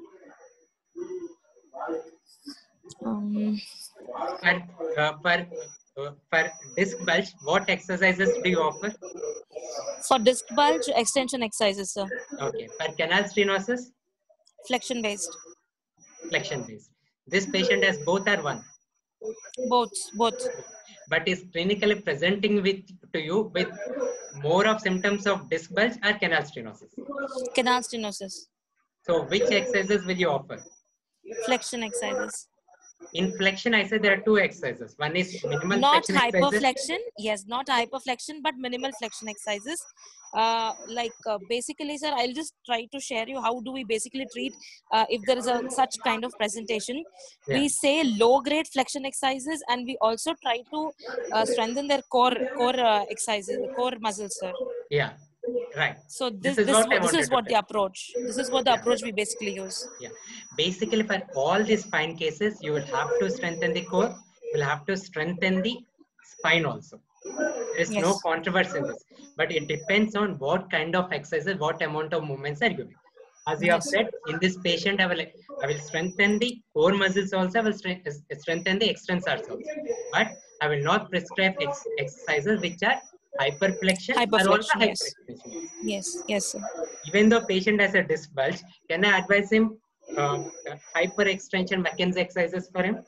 Um, For, uh, for, uh, for disc bulge, what exercises do you offer? for disc bulge, extension exercises, sir. Okay. For canal stenosis, Flexion-based. flexion-based. This patient has both or one, Both, both. but is clinically presenting with to you with more of symptoms of disc bulge or canal stenosis. Canal stenosis. So which exercises will you offer? Flexion exercises. In flexion, I said there are two exercises. One is minimal Not flexion exercises. hyperflexion. Yes, not hyperflexion, but minimal flexion exercises. Uh, like uh, basically, sir, I'll just try to share you how do we basically treat uh, if there is a such kind of presentation. Yeah. We say low grade flexion exercises, and we also try to uh, strengthen their core core uh, exercises, core muscles, sir. Yeah, right. So This this is this what I this wanted is to what the tell. approach. This is what the Yeah. approach we basically use. Yeah. Basically, for all these spine cases, you will have to strengthen the core. You will have to strengthen the spine also. There is no Yes. controversy in this, but it depends on what kind of exercises, what amount of movements are giving. As you have Yes. said, in this patient, I will I will strengthen the core muscles also. I will stre- strengthen the extensors also, but I will not prescribe ex- exercises which are hyperflexion or also Hyperflexion. Yes. hyperextension. Yes. Yes, sir. Even though patient has a disc bulge, can I advise him um, uh, hyperextension McKenzie exercises for him?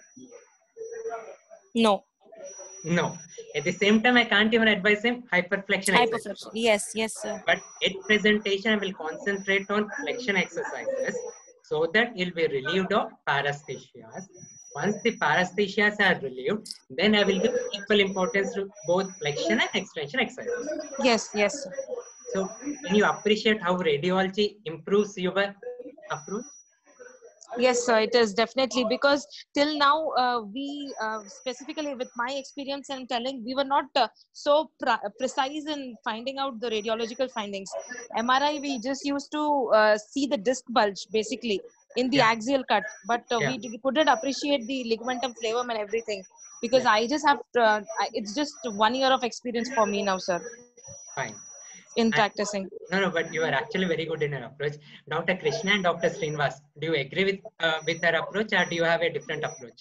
No. No. At the same time, I can't even advise him hyperflexion exercises. Hyperflexion. Yes. Yes, sir. But at presentation, I will concentrate on flexion exercises so that he'll be relieved of paresthesias. Once the paresthesias are relieved, then I will give equal importance to both flexion and extension exercises. Yes. Yes, sir. So, can you appreciate how radiology improves your approach? Yes, sir, it is definitely because till now uh, we uh, specifically with my experience I'm telling we were not uh, so pr- precise in finding out the radiological findings. M R I we just used to uh, see the disc bulge basically in the Yeah. axial cut, but uh, Yeah. we d- couldn't appreciate the ligamentum flavum and everything because Yeah. I just have uh, I, it's just one year of experience for me now, sir, Fine. in And- practicing. No, no, but you are actually very good in your approach. Doctor Krishna and Doctor Srinivas, do you agree with uh, with her approach or do you have a different approach?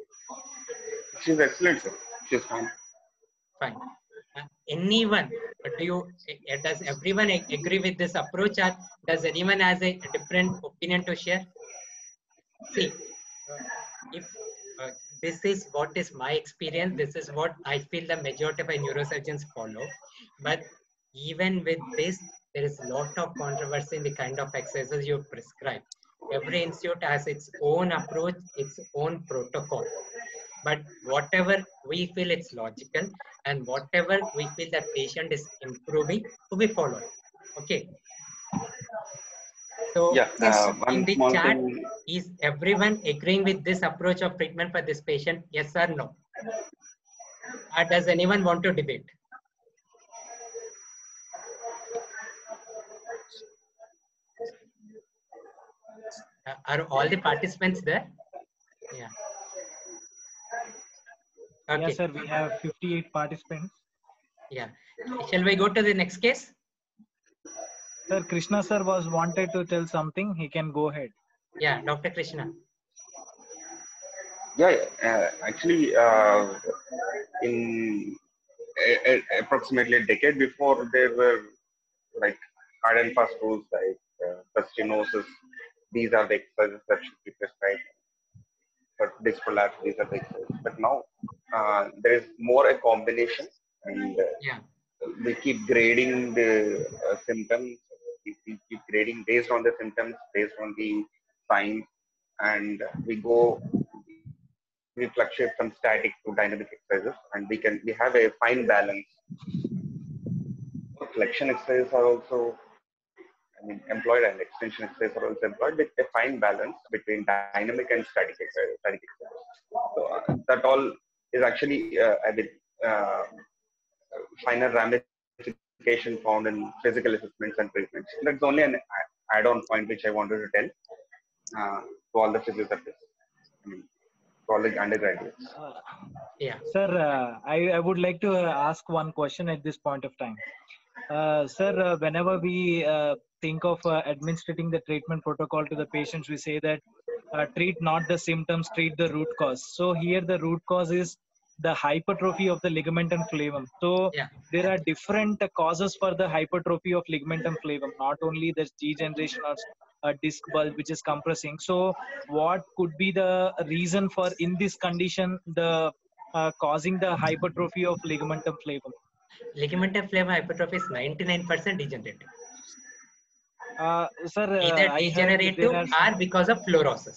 She's excellent, sir. She's fine. Fine. Uh, anyone, uh, do you, uh, does everyone ag- agree with this approach or does anyone has a different opinion to share? See, uh, if uh, this is what is my experience, this is what I feel the majority of my neurosurgeons follow. But even with this, there is a lot of controversy in the kind of exercises you prescribe. Every institute has its own approach, its own protocol. But whatever we feel it's logical and whatever we feel that patient is improving, we follow it. Okay. So Yeah, Yes, uh, sir. in one the small chat, thing. is everyone agreeing with this approach of treatment for this patient? Yes or no? Or does anyone want to debate? Are all the participants there? Yeah. Okay. Yes, sir. We have fifty-eight participants. Yeah. Shall we go to the next case? Sir, Krishna sir was wanted to tell something. He can go ahead. Yeah, Doctor Krishna. Yeah, uh, actually, uh, in a, a, approximately a decade before, there were like hard and fast rules like uh, for stenosis, these are the exercises that should be prescribed. For disc prolapse, these are the exercises. But now uh, there is more a combination, and uh, Yeah. we keep grading the uh, symptoms. We, we keep grading based on the symptoms, based on the signs, and we go. We fluctuate from static to dynamic exercises, and we can we have a fine balance. Flexion exercises are also, I mean, employed, and extension exercises are also employed with a fine balance between dynamic and static exercises. Static exercises. So uh, that all is actually uh, a bit uh, finer ramification found in physical assessments and treatments. That's only an add-on point which I wanted to tell uh, to all the physiotherapists. I mean, all the undergraduates. Uh, yeah. Sir, uh, I, I would like to uh, ask one question at this point of time. Uh, sir, uh, whenever we uh, think of uh, administering the treatment protocol to the patients, we say that uh, treat not the symptoms, treat the root cause. So here the root cause is the hypertrophy of the ligamentum flavum. So yeah. there are different uh, causes for the hypertrophy of ligamentum flavum, not only the degeneration or a disc bulge which is compressing. So what could be the reason for in this condition the uh, causing the hypertrophy of ligamentum flavum? Ligamentum flavum hypertrophy is ninety-nine percent degenerative. Uh, sir, uh, either I degenerative heard there or because of fluorosis.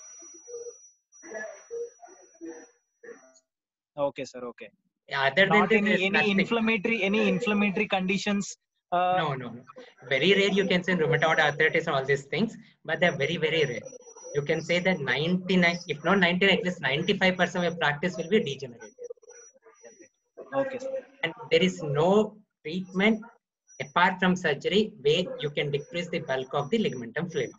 Okay, sir. Okay. Other than Not this, any any nothing. inflammatory any inflammatory conditions. Uh, no, no, no. Very rare. You can say rheumatoid arthritis and all these things, but they're very, very rare. You can say that ninety-nine, if not ninety-nine, at least ninety-five percent of your practice will be degenerative. Okay. And there is no treatment apart from surgery where you can decrease the bulk of the ligamentum flavum.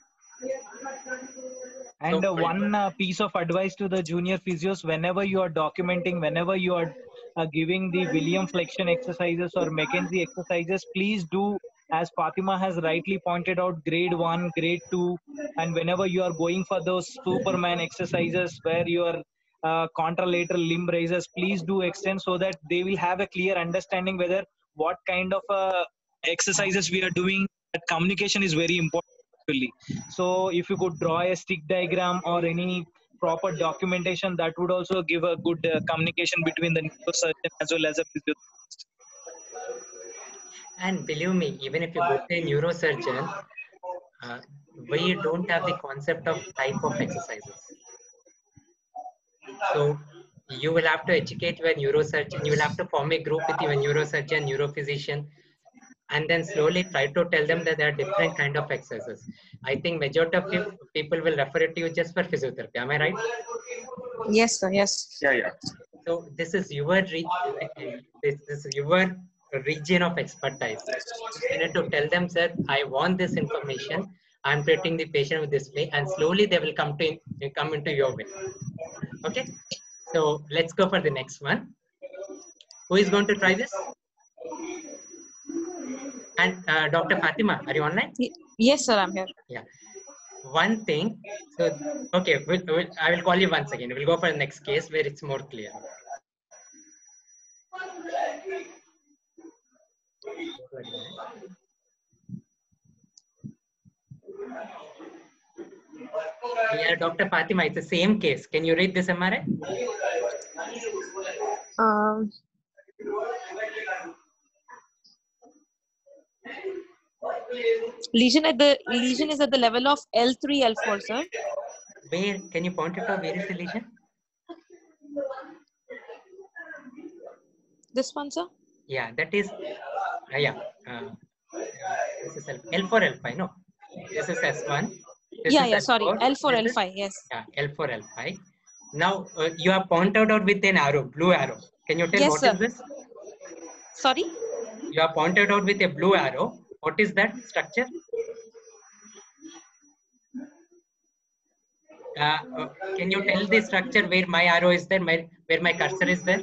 And so, uh, one uh, piece of advice to the junior physios: whenever you are documenting, whenever you are uh, giving the William flexion exercises or McKenzie exercises, please do, as Fatima has rightly pointed out, grade one, grade two, and whenever you are going for those Superman exercises where you are uh, contralateral limb raises, please do extend so that they will have a clear understanding whether what kind of uh, exercises we are doing. That communication is very important. So if you could draw a stick diagram or any proper documentation, that would also give a good uh, communication between the neurosurgeon as well as a physiotherapist. And believe me, even if you go to a neurosurgeon, uh, we don't have the concept of type of exercises. So you will have to educate your neurosurgeon, you will have to form a group with your neurosurgeon, neurophysician, and then slowly try to tell them that there are different kind of exercises. I think majority of people will refer it to you just for physiotherapy. Am I right? Yes, sir. Yes. Yeah, yeah. So this is your re this, this is your region of expertise. You need to tell them, sir, I want this information. I'm treating the patient with this way, and slowly they will come to come into your way. Okay. So let's go for the next one. Who is going to try this? And uh, Doctor Fatima, are you online? Yes, sir, I'm here. Yeah. One thing. So, okay, we'll, we'll, I will call you once again. We'll go for the next case where it's more clear. Yeah, Doctor Fatima, it's the same case. Can you read this M R I? Um. Lesion at the lesion is at the level of L three, L four, sir. Where can you point it out? Where is the lesion? This one, sir. Yeah, that is. Uh, yeah. Uh, this is L four, L five. No, this is S one. This yeah, is yeah. L four. Sorry, L four, This L five. is, Yes. Yeah, L four, L five. Now uh, you have pointed out with an arrow, blue arrow. Can you tell Yes, what sir. is this? Sorry. You have pointed out with a blue arrow. What is that structure? Uh, uh, can you tell the structure where my arrow is there, my, where my cursor is there?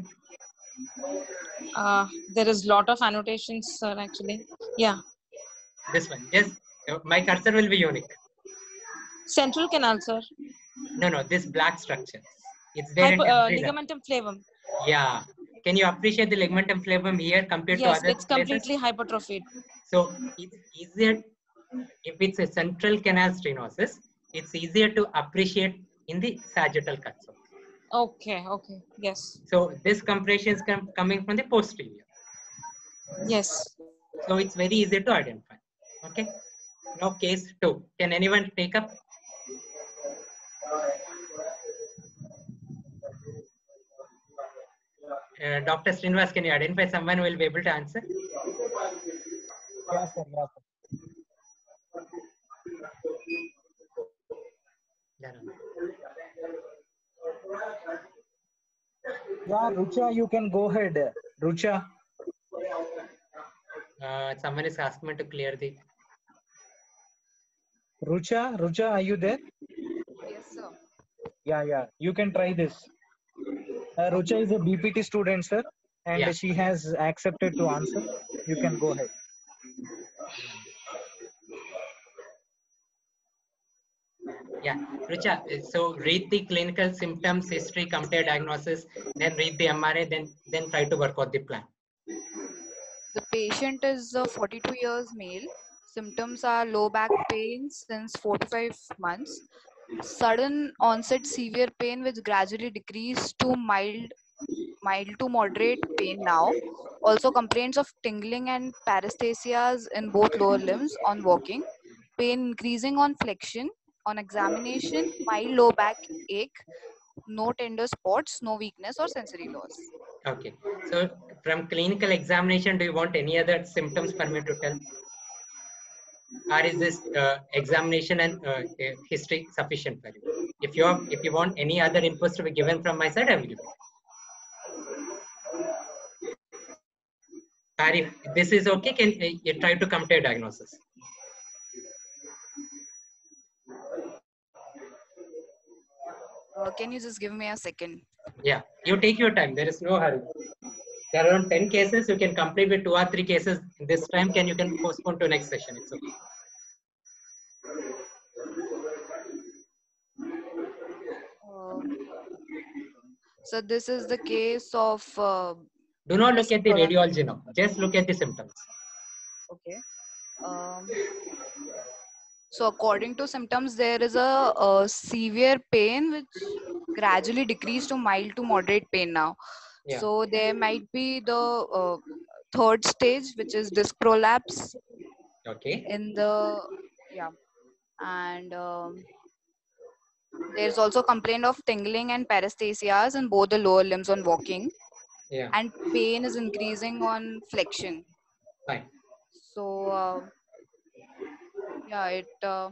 Uh, there is lot of annotations, sir, actually. Yeah. This one. Just uh, my cursor will be unique. Central canal, sir. No, no, this black structure. It's there Hypo, in uh, every lab. ligamentum flavum. Yeah. Can you appreciate the ligamentum flavum here compared Yes, to other it's places? completely hypertrophied. So it's easier if it's a central canal stenosis. It's easier to appreciate in the sagittal cuts. Okay, okay, yes. So this compression is com coming from the posterior. Yes. So it's very easy to identify. Okay. Now case two. Can anyone take up? Uh, Doctor Srinivas, can you identify someone who will be able to answer? Yes, sir. Yes, sir. Yeah, Rucha, you can go ahead. Rucha. Uh, someone is asking me to clear the. Rucha, Rucha, are you there? Yes, sir. Yeah, yeah. You can try this. Uh, Rucha is a B P T student, sir, and Yeah. she has accepted to answer. You can go ahead. Yeah, Richa, so read the clinical symptoms, history, compare diagnosis, then read the M R I, then then try to work out the plan. The patient is uh, forty-two years male. Symptoms are low back pain since four to five months. Sudden onset severe pain which gradually decreased to mild, mild to moderate pain now. Also complaints of tingling and paresthesias in both lower limbs on walking. Pain increasing on flexion. On examination, mild low back ache. No tender spots, no weakness or sensory loss. Okay, so from clinical examination, do you want any other symptoms for me to tell? Or is this uh, examination and uh, history sufficient for you? If you have, if you want any other inputs to be given from my side, I will give it. Or if this is okay, can uh, you try to compare diagnosis? Uh, can you just give me a second? Yeah, you take your time. There is no hurry. There are around ten cases. You can complete with two or three cases this time. Can you can postpone to next session? It's okay. Uh, so this is the case of. Uh, Do not look at the radiology now. Just look at the symptoms. Okay. Um, so according to symptoms, there is a, a severe pain which gradually decreased to mild to moderate pain now. Yeah. So there might be the uh, third stage, which is disc prolapse. Okay. In the yeah, and um, there's also complaint of tingling and paresthesias in both the lower limbs on walking. Yeah. And pain is increasing on flexion. Fine. So uh, yeah, it uh,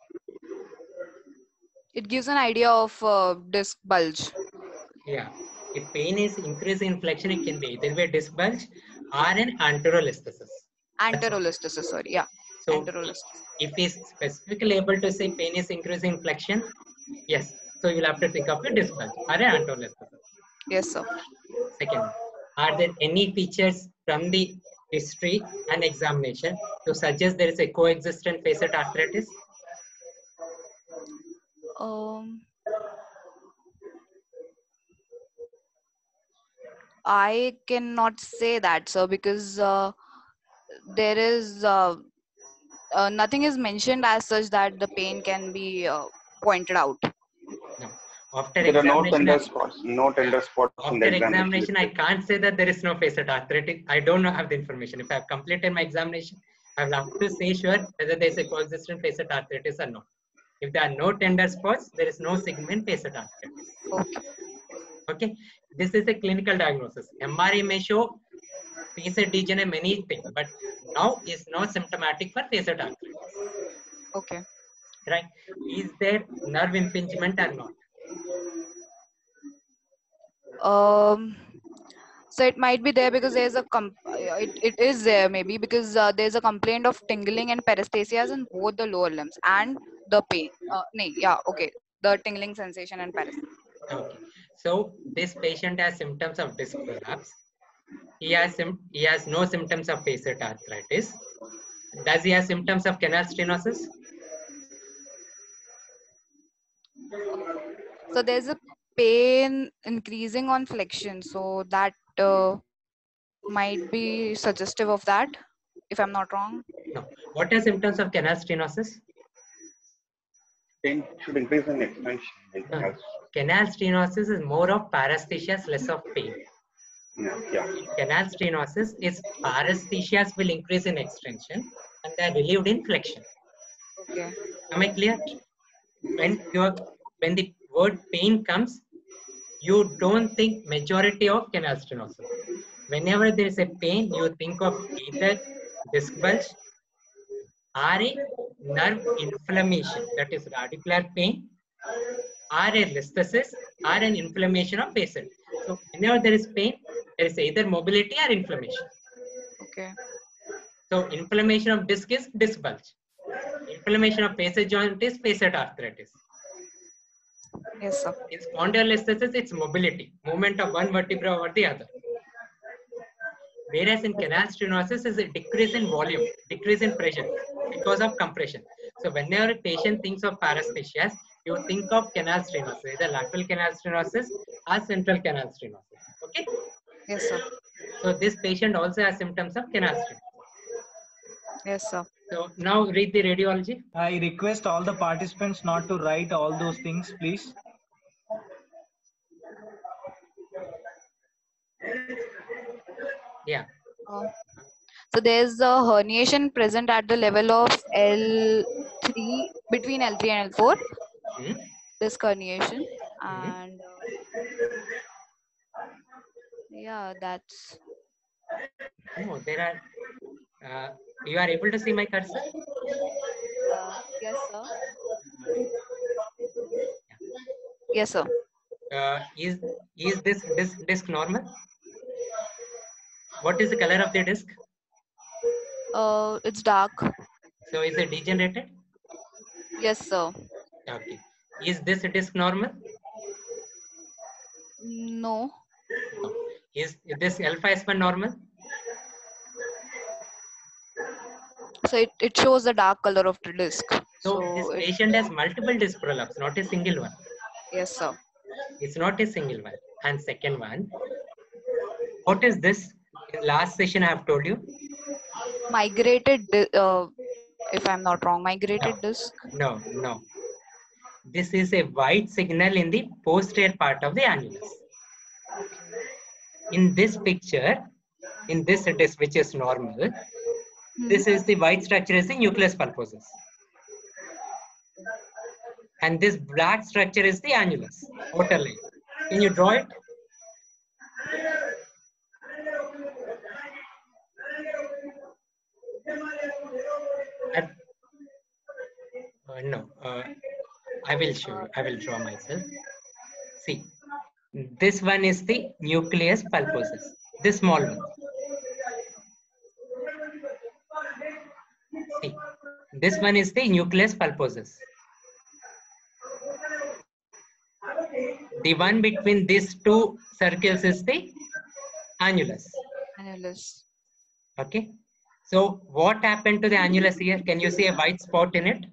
it gives an idea of uh, disc bulge. Yeah. If pain is increasing in flexion, it can be either be a disc bulge or an anterolisthesis. Anterolisthesis, sorry. Yeah. So Anterolisthesis. if he's specifically able to say pain is increasing in flexion, yes. So you'll have to think of a disc bulge or an anterolisthesis. Yes, sir. Second, are there any features from the history and examination to suggest there is a coexistent facet arthritis? Um, I cannot say that, sir, because uh, there is uh, uh, nothing is mentioned as such that the pain can be uh, pointed out. No. After There are no examination, tender spots. No tender spots in the after examination. examination, I can't say that there is no facet arthritis. I don't know have the information. If I have completed my examination, I will have to say sure whether there is a coexistent facet arthritis or not. If there are no tender spots, there is no segment facet arthritis. Okay. Okay. This is a clinical diagnosis. M R I may show facet degeneration, many things, but now is not symptomatic for facet arthritis. Okay. Right? Is there nerve impingement or not? Um, so it might be there because there's a com- it, it is there maybe because uh, there's a complaint of tingling and paresthesias in both the lower limbs and the pain. Uh, nee, yeah, okay. the tingling sensation and paresthesia. Okay. So this patient has symptoms of disc prolapse. He has sim- he has no symptoms of facet arthritis. Does he have symptoms of canal stenosis? So there's a pain increasing on flexion. So that uh, might be suggestive of that, if I'm not wrong. No. What are symptoms of canal stenosis? Pain should increase in extension. in No. canals. Canal stenosis is more of paresthesias, less of pain. Yeah, yeah. Canal stenosis is paresthesias will increase in extension and they are relieved in flexion. Okay. Am I clear? When you are, when the word pain comes, you don't think majority of canal stenosis. Whenever there is a pain, you think of either disc bulge or a nerve inflammation, that is radicular pain, or a listhesis, or an inflammation of facet. So whenever there is pain, there is either mobility or inflammation. Okay. So inflammation of disc is disc bulge. Inflammation of facet joint is facet arthritis. Yes, sir. In spondylolisthesis, it's mobility, movement of one vertebra over the other. Whereas in canal stenosis is a decrease in volume, decrease in pressure because of compression. So whenever a patient thinks of paresthesias, you think of canal stenosis, either lateral canal stenosis or central canal stenosis. Okay? Yes, sir. So this patient also has symptoms of canal stenosis. Yes, sir. So now read the radiology. I request all the participants not to write all those things, please. Yeah. Uh, so there's a herniation present at the level of L three, between L three and L four. Hmm? Disc herniation. Hmm? And uh, yeah, that's. No, there are. Uh, you are able to see my cursor? Uh, yes, sir. Yes, sir. Uh, is is this disc, disc normal? What is the color of the disc? Uh, it's dark. So is it degenerated? Yes, sir. Okay. Is this disc normal? No. No. Is this alpha S one normal? So it, it shows the dark color of the disc. So, So this it, patient has multiple disc prolapse, not a single one. yes, sir. It's not a single one. And second one, what is this? In last session, I have told you. Migrated, di- uh, if I'm not wrong, migrated disc. No, no. This is a white signal in the posterior part of the annulus. In this picture, in this disc, which is normal, this is the white structure is the nucleus pulposus. And this black structure is the annulus, outer layer. Can you draw it? At, uh, no, uh, I will show you. I will draw myself. See, this one is the nucleus pulposus, this small one. See, this one is the nucleus pulposus. The one between these two circles is the annulus. Annulus. Okay. So what happened to the annulus here? Can you see a white spot in it?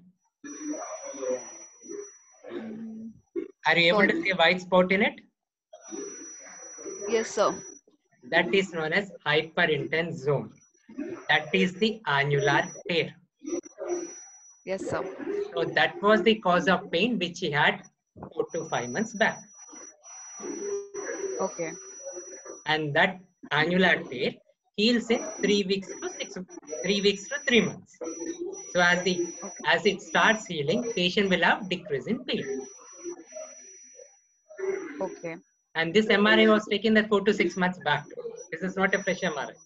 Are you able Sorry. to see a white spot in it? Yes, sir. That is known as hyperintense zone. That is the annular tear. Yes, sir. So that was the cause of pain which he had four to five months back. Okay. And that annular tear heals in three weeks to six, three weeks to three months. So as the as it starts healing, patient will have decrease in pain. Okay. And this M R I was taken that four to six months back. This is not a fresh M R I.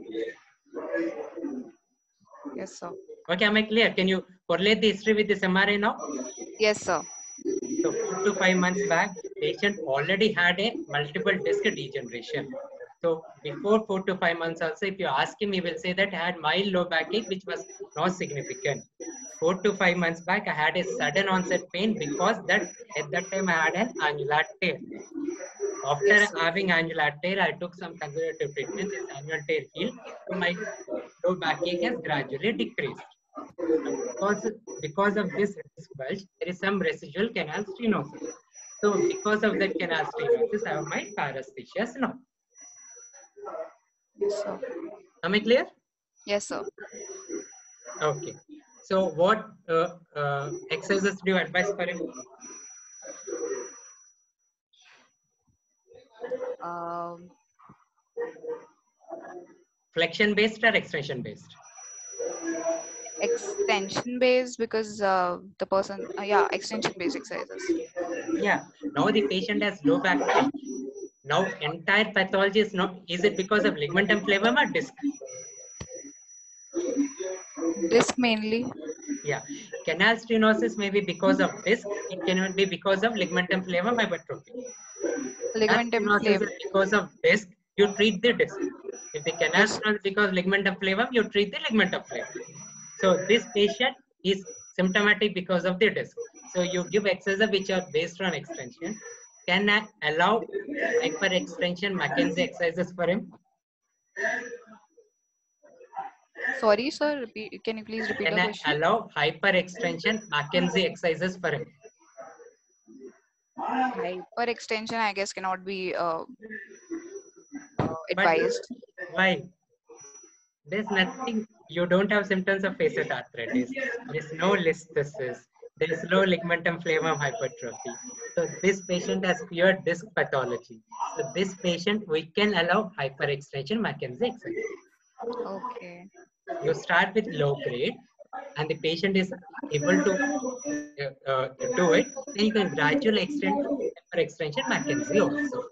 Yes, sir. Okay, am I clear? Can you correlate the history with this M R I now? Yes, sir. So four to five months back, patient already had a multiple disc degeneration. So before four to five months also, if you ask him, he will say that I had mild low backache, which was not significant. four to five months back, I had a sudden onset pain because that at that time I had an annular tear. After Yes, sir. having annular tear, I took some conservative treatment. This annular tear healed, so my low backache has gradually decreased. Now, because because of this disc bulge, there is some residual canal stenosis. So because of that canal stenosis, I have my paresthesias now. Yes, sir. Am I clear? Yes, sir. Okay. So what uh, uh, exercises do you advise for him? Um, Flexion based or extension based? extension based because uh, the person, uh, yeah, extension based exercises. Yeah. Now the patient has low back pain. Now entire pathology is not. Is it because of ligamentum flavum or disc? Disc mainly. Yeah. Canal stenosis may be because of disc. It cannot be because of ligamentum flavum hypertrophy. Canal Ligamentum stenosis flavum. is because of disc. You treat the disc. If the canal Yes. stenosis is because of ligamentum flavum, you treat the ligamentum flavum. So this patient is symptomatic because of the disc. So you give exercises which are based on extension. Can I allow hyperextension McKenzie exercises for him? Sorry, sir. Repeat. Can you please repeat Can the I question? allow hyperextension McKenzie exercises for him? Hyper extension, I guess, cannot be uh, uh, But advised. why? There's nothing. You don't have symptoms of facet arthritis. There's no listhesis. There is no ligamentum flavum hypertrophy. So this patient has pure disc pathology. So this patient, we can allow hyperextension McKenzie exercise. Okay. You start with low grade, and the patient is able to uh, uh, do it. Then you can gradually extend to hyperextension McKenzie also.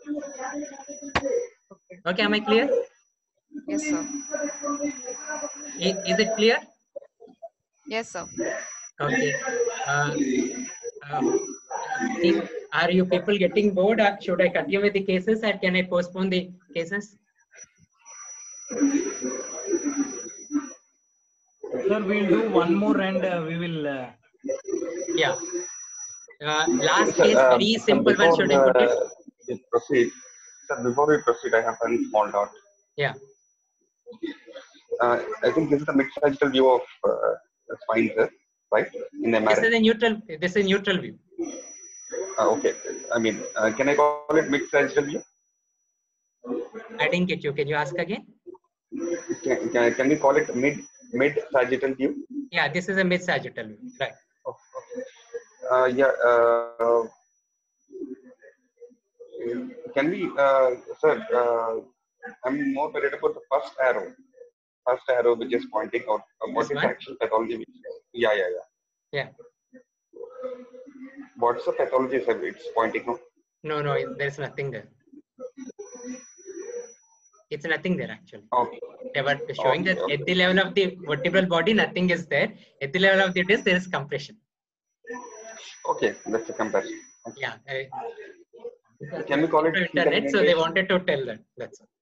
Okay, am I clear? Yes, sir. I- Is it clear? Yes, sir. Okay. Uh, uh, think- are you people getting bored, or should I continue with the cases, or can I postpone the cases? Sir, we'll do one more and uh, we will. Uh, Yeah. Uh, last Sir, case, um, very sir, simple one. before Should I put it? uh, we proceed, sir, before we proceed, I have one small doubt. Yeah. Uh, I think this is the mixed sagittal view of uh, the spine, sir, right? In This M R I. is a neutral. This is neutral view. Uh, okay. I mean, uh, can I call it mixed sagittal view? I didn't get you. Can you ask again? Can, can, can we call it mid mid sagittal view? Yeah, this is a mid sagittal view. Right. Uh, yeah. Uh, can we, uh, sir? Uh, I'm more worried about the first arrow. First arrow which is pointing out uh, what This is one? actual pathology. Which, yeah, yeah, yeah. Yeah. What's the pathology, sir? It's pointing out. No, no, it- there's nothing there. It's nothing there actually. Okay. They were showing Okay, that okay. at the level of the vertebral body, nothing is there. At the level of the disc, there is compression. Okay, that's a comparison. Yeah. uh, because Can we it's call it through internet, so they wanted to tell that. That's all.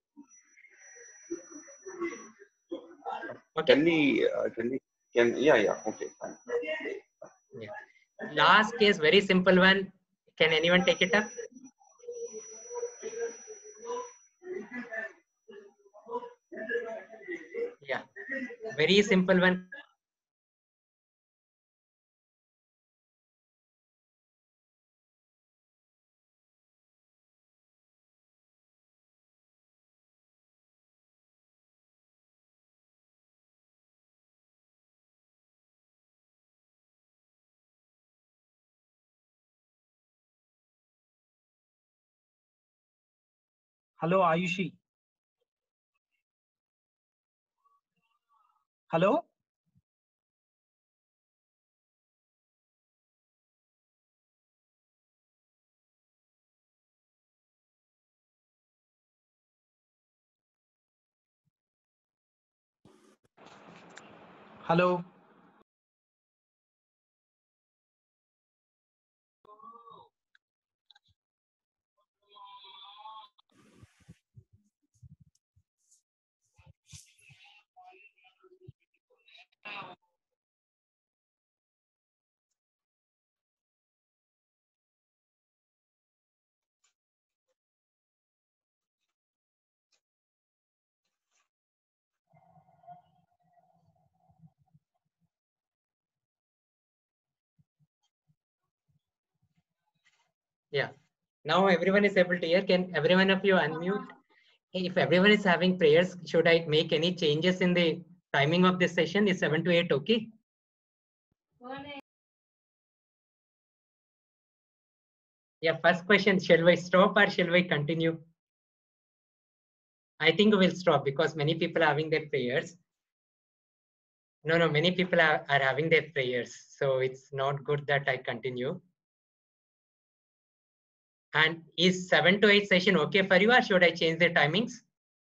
Okay. Can we? Uh, can we? Can yeah, yeah. Okay, fine. Yeah. Last case, very simple one. Can anyone take it up? Yeah. Very simple one. hello, Ayushi. Hello. Hello. Yeah. Now everyone is able to hear. Can every one of you unmute? Hey, if everyone is having prayers, should I make any changes in the timing of this session? Is seven to eight okay? Yeah, first question, shall we stop or shall we continue? I think we'll stop because many people are having their prayers. No, no, many people are, are having their prayers. So it's not good that I continue. And is seven to eight session okay for you or should I change the timings?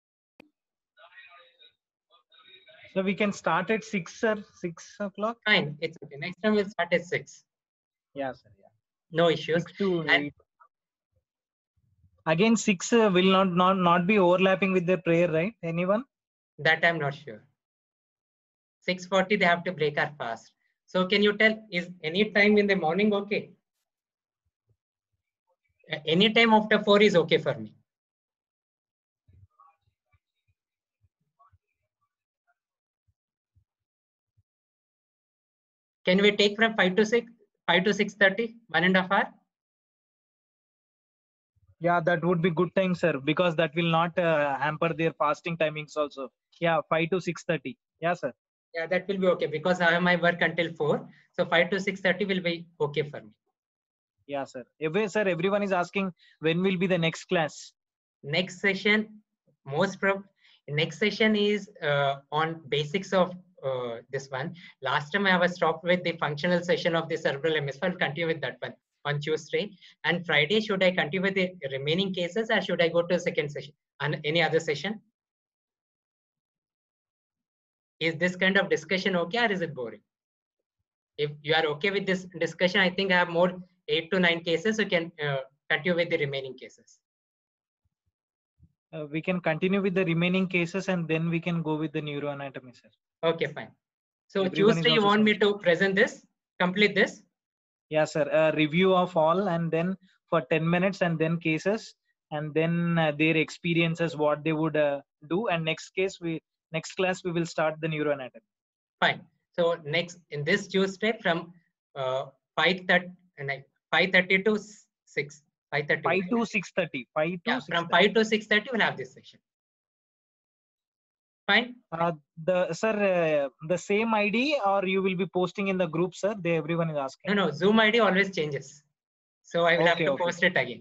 So we can start at six or six o'clock. Fine, it's okay. Next time we'll start at six. Yeah, sir. Yeah. No issues. Six to And eight. Again, six uh, will not, not not be overlapping with the prayer, right? Anyone? that I'm not sure. six forty they have to break our fast. So can you tell, is any time in the morning okay? Uh, Any time after four is okay for me. Can we take from five to six, five to six thirty, one and a half hour? Yeah, that would be good time, sir, because that will not uh, hamper their fasting timings also. Yeah, five to six thirty. Yeah, sir. Yeah, that will be okay because I have my work until four. So five to six thirty will be okay for me. Yeah, sir. Every, sir, everyone is asking when will be the next class? Next session, most prob next session is uh, on basics of uh, this one. Last time I was stopped with the functional session of the cerebral hemisphere. I'll continue with that one on Tuesday. And Friday, should I continue with the remaining cases or should I go to a second session and any other session? Is this kind of discussion okay or is it boring? If you are okay with this discussion, I think I have more eight to nine cases. So you can uh, continue with the remaining cases. Uh, we can continue with the remaining cases and then we can go with the neuroanatomy, sir. Okay, fine. So Everyone Tuesday, is you also want me satisfied. to present this, complete this? Yeah, sir. A review of all and then for ten minutes and then cases and then uh, their experiences, what they would uh, do. And next case, we next class, we will start the neuroanatomy. Fine. So next in this Tuesday from uh, five thirty to six. five thirty. five to six thirty. five to Yeah, six from thirty. five to six thirty, we'll have this session. Fine. Uh, the sir, uh, the same I D or you will be posting in the group, sir? They everyone is asking. No, no, Zoom I D always changes. So I will Okay, have to okay. post it again.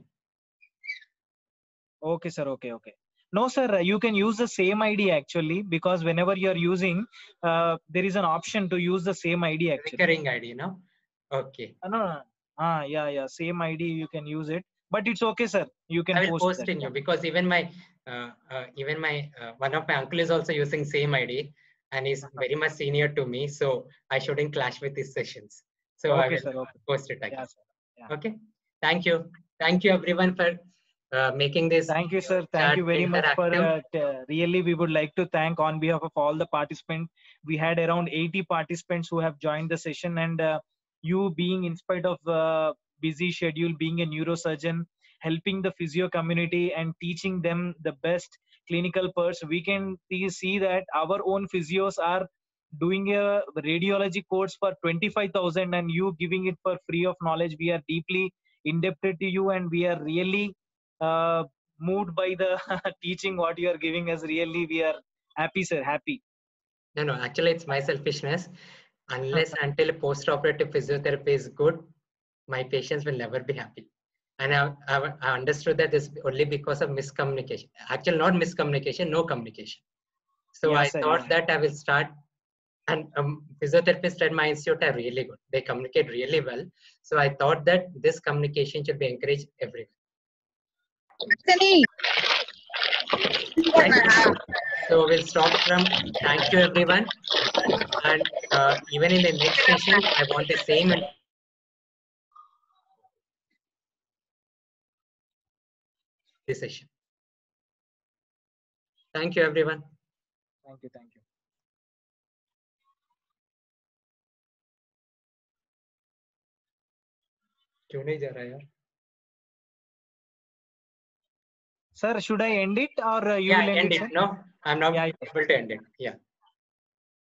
Okay, sir. Okay, okay. No, sir, you can use the same I D actually because whenever you are using, uh, there is an option to use the same I D actually. Recurring I D, no? Okay. Uh, no, no. Ah, yeah, yeah. Same I D, you can use it. But it's okay, sir. You can I will post, post that. in you because even my uh, uh, even my uh, one of my uncle is also using same I D and he's very much senior to me, so I shouldn't clash with his sessions. So I Okay, will sir. Okay. post it again. Yeah, sir. Yeah. Okay. Thank you. Thank you everyone for uh, making this. Thank you, sir. chat Thank you very much for interactive. uh, t- really, we would like to thank on behalf of all the participants. We had around eighty participants who have joined the session, and uh, you being in spite of uh, busy schedule, being a neurosurgeon, helping the physio community and teaching them the best clinical parts, we can see see that our own physios are doing a radiology course for twenty-five thousand and you giving it for free of knowledge. We are deeply indebted to you and we are really uh, moved by the teaching what you are giving us. Really, we are happy, sir. Happy. No, no, actually it's my selfishness. Unless until post-operative physiotherapy is good, my patients will never be happy. And I, I, I understood that this only because of miscommunication. Actually, not miscommunication, no communication. So Yeah, I sir, thought yeah. that I will start. And um, physiotherapists at my institute are really good. They communicate really well. So I thought that this communication should be encouraged everywhere. Thank you. So we'll stop from thank you everyone. And uh, even in the next session, I want the same and this session. Thank you everyone. Thank you. Thank you. क्यों नहीं जा रहा यार? Sir, should I end it or uh, you Yeah, will end, end it, it. sir? No, I'm not Yeah, able to end it. Yeah.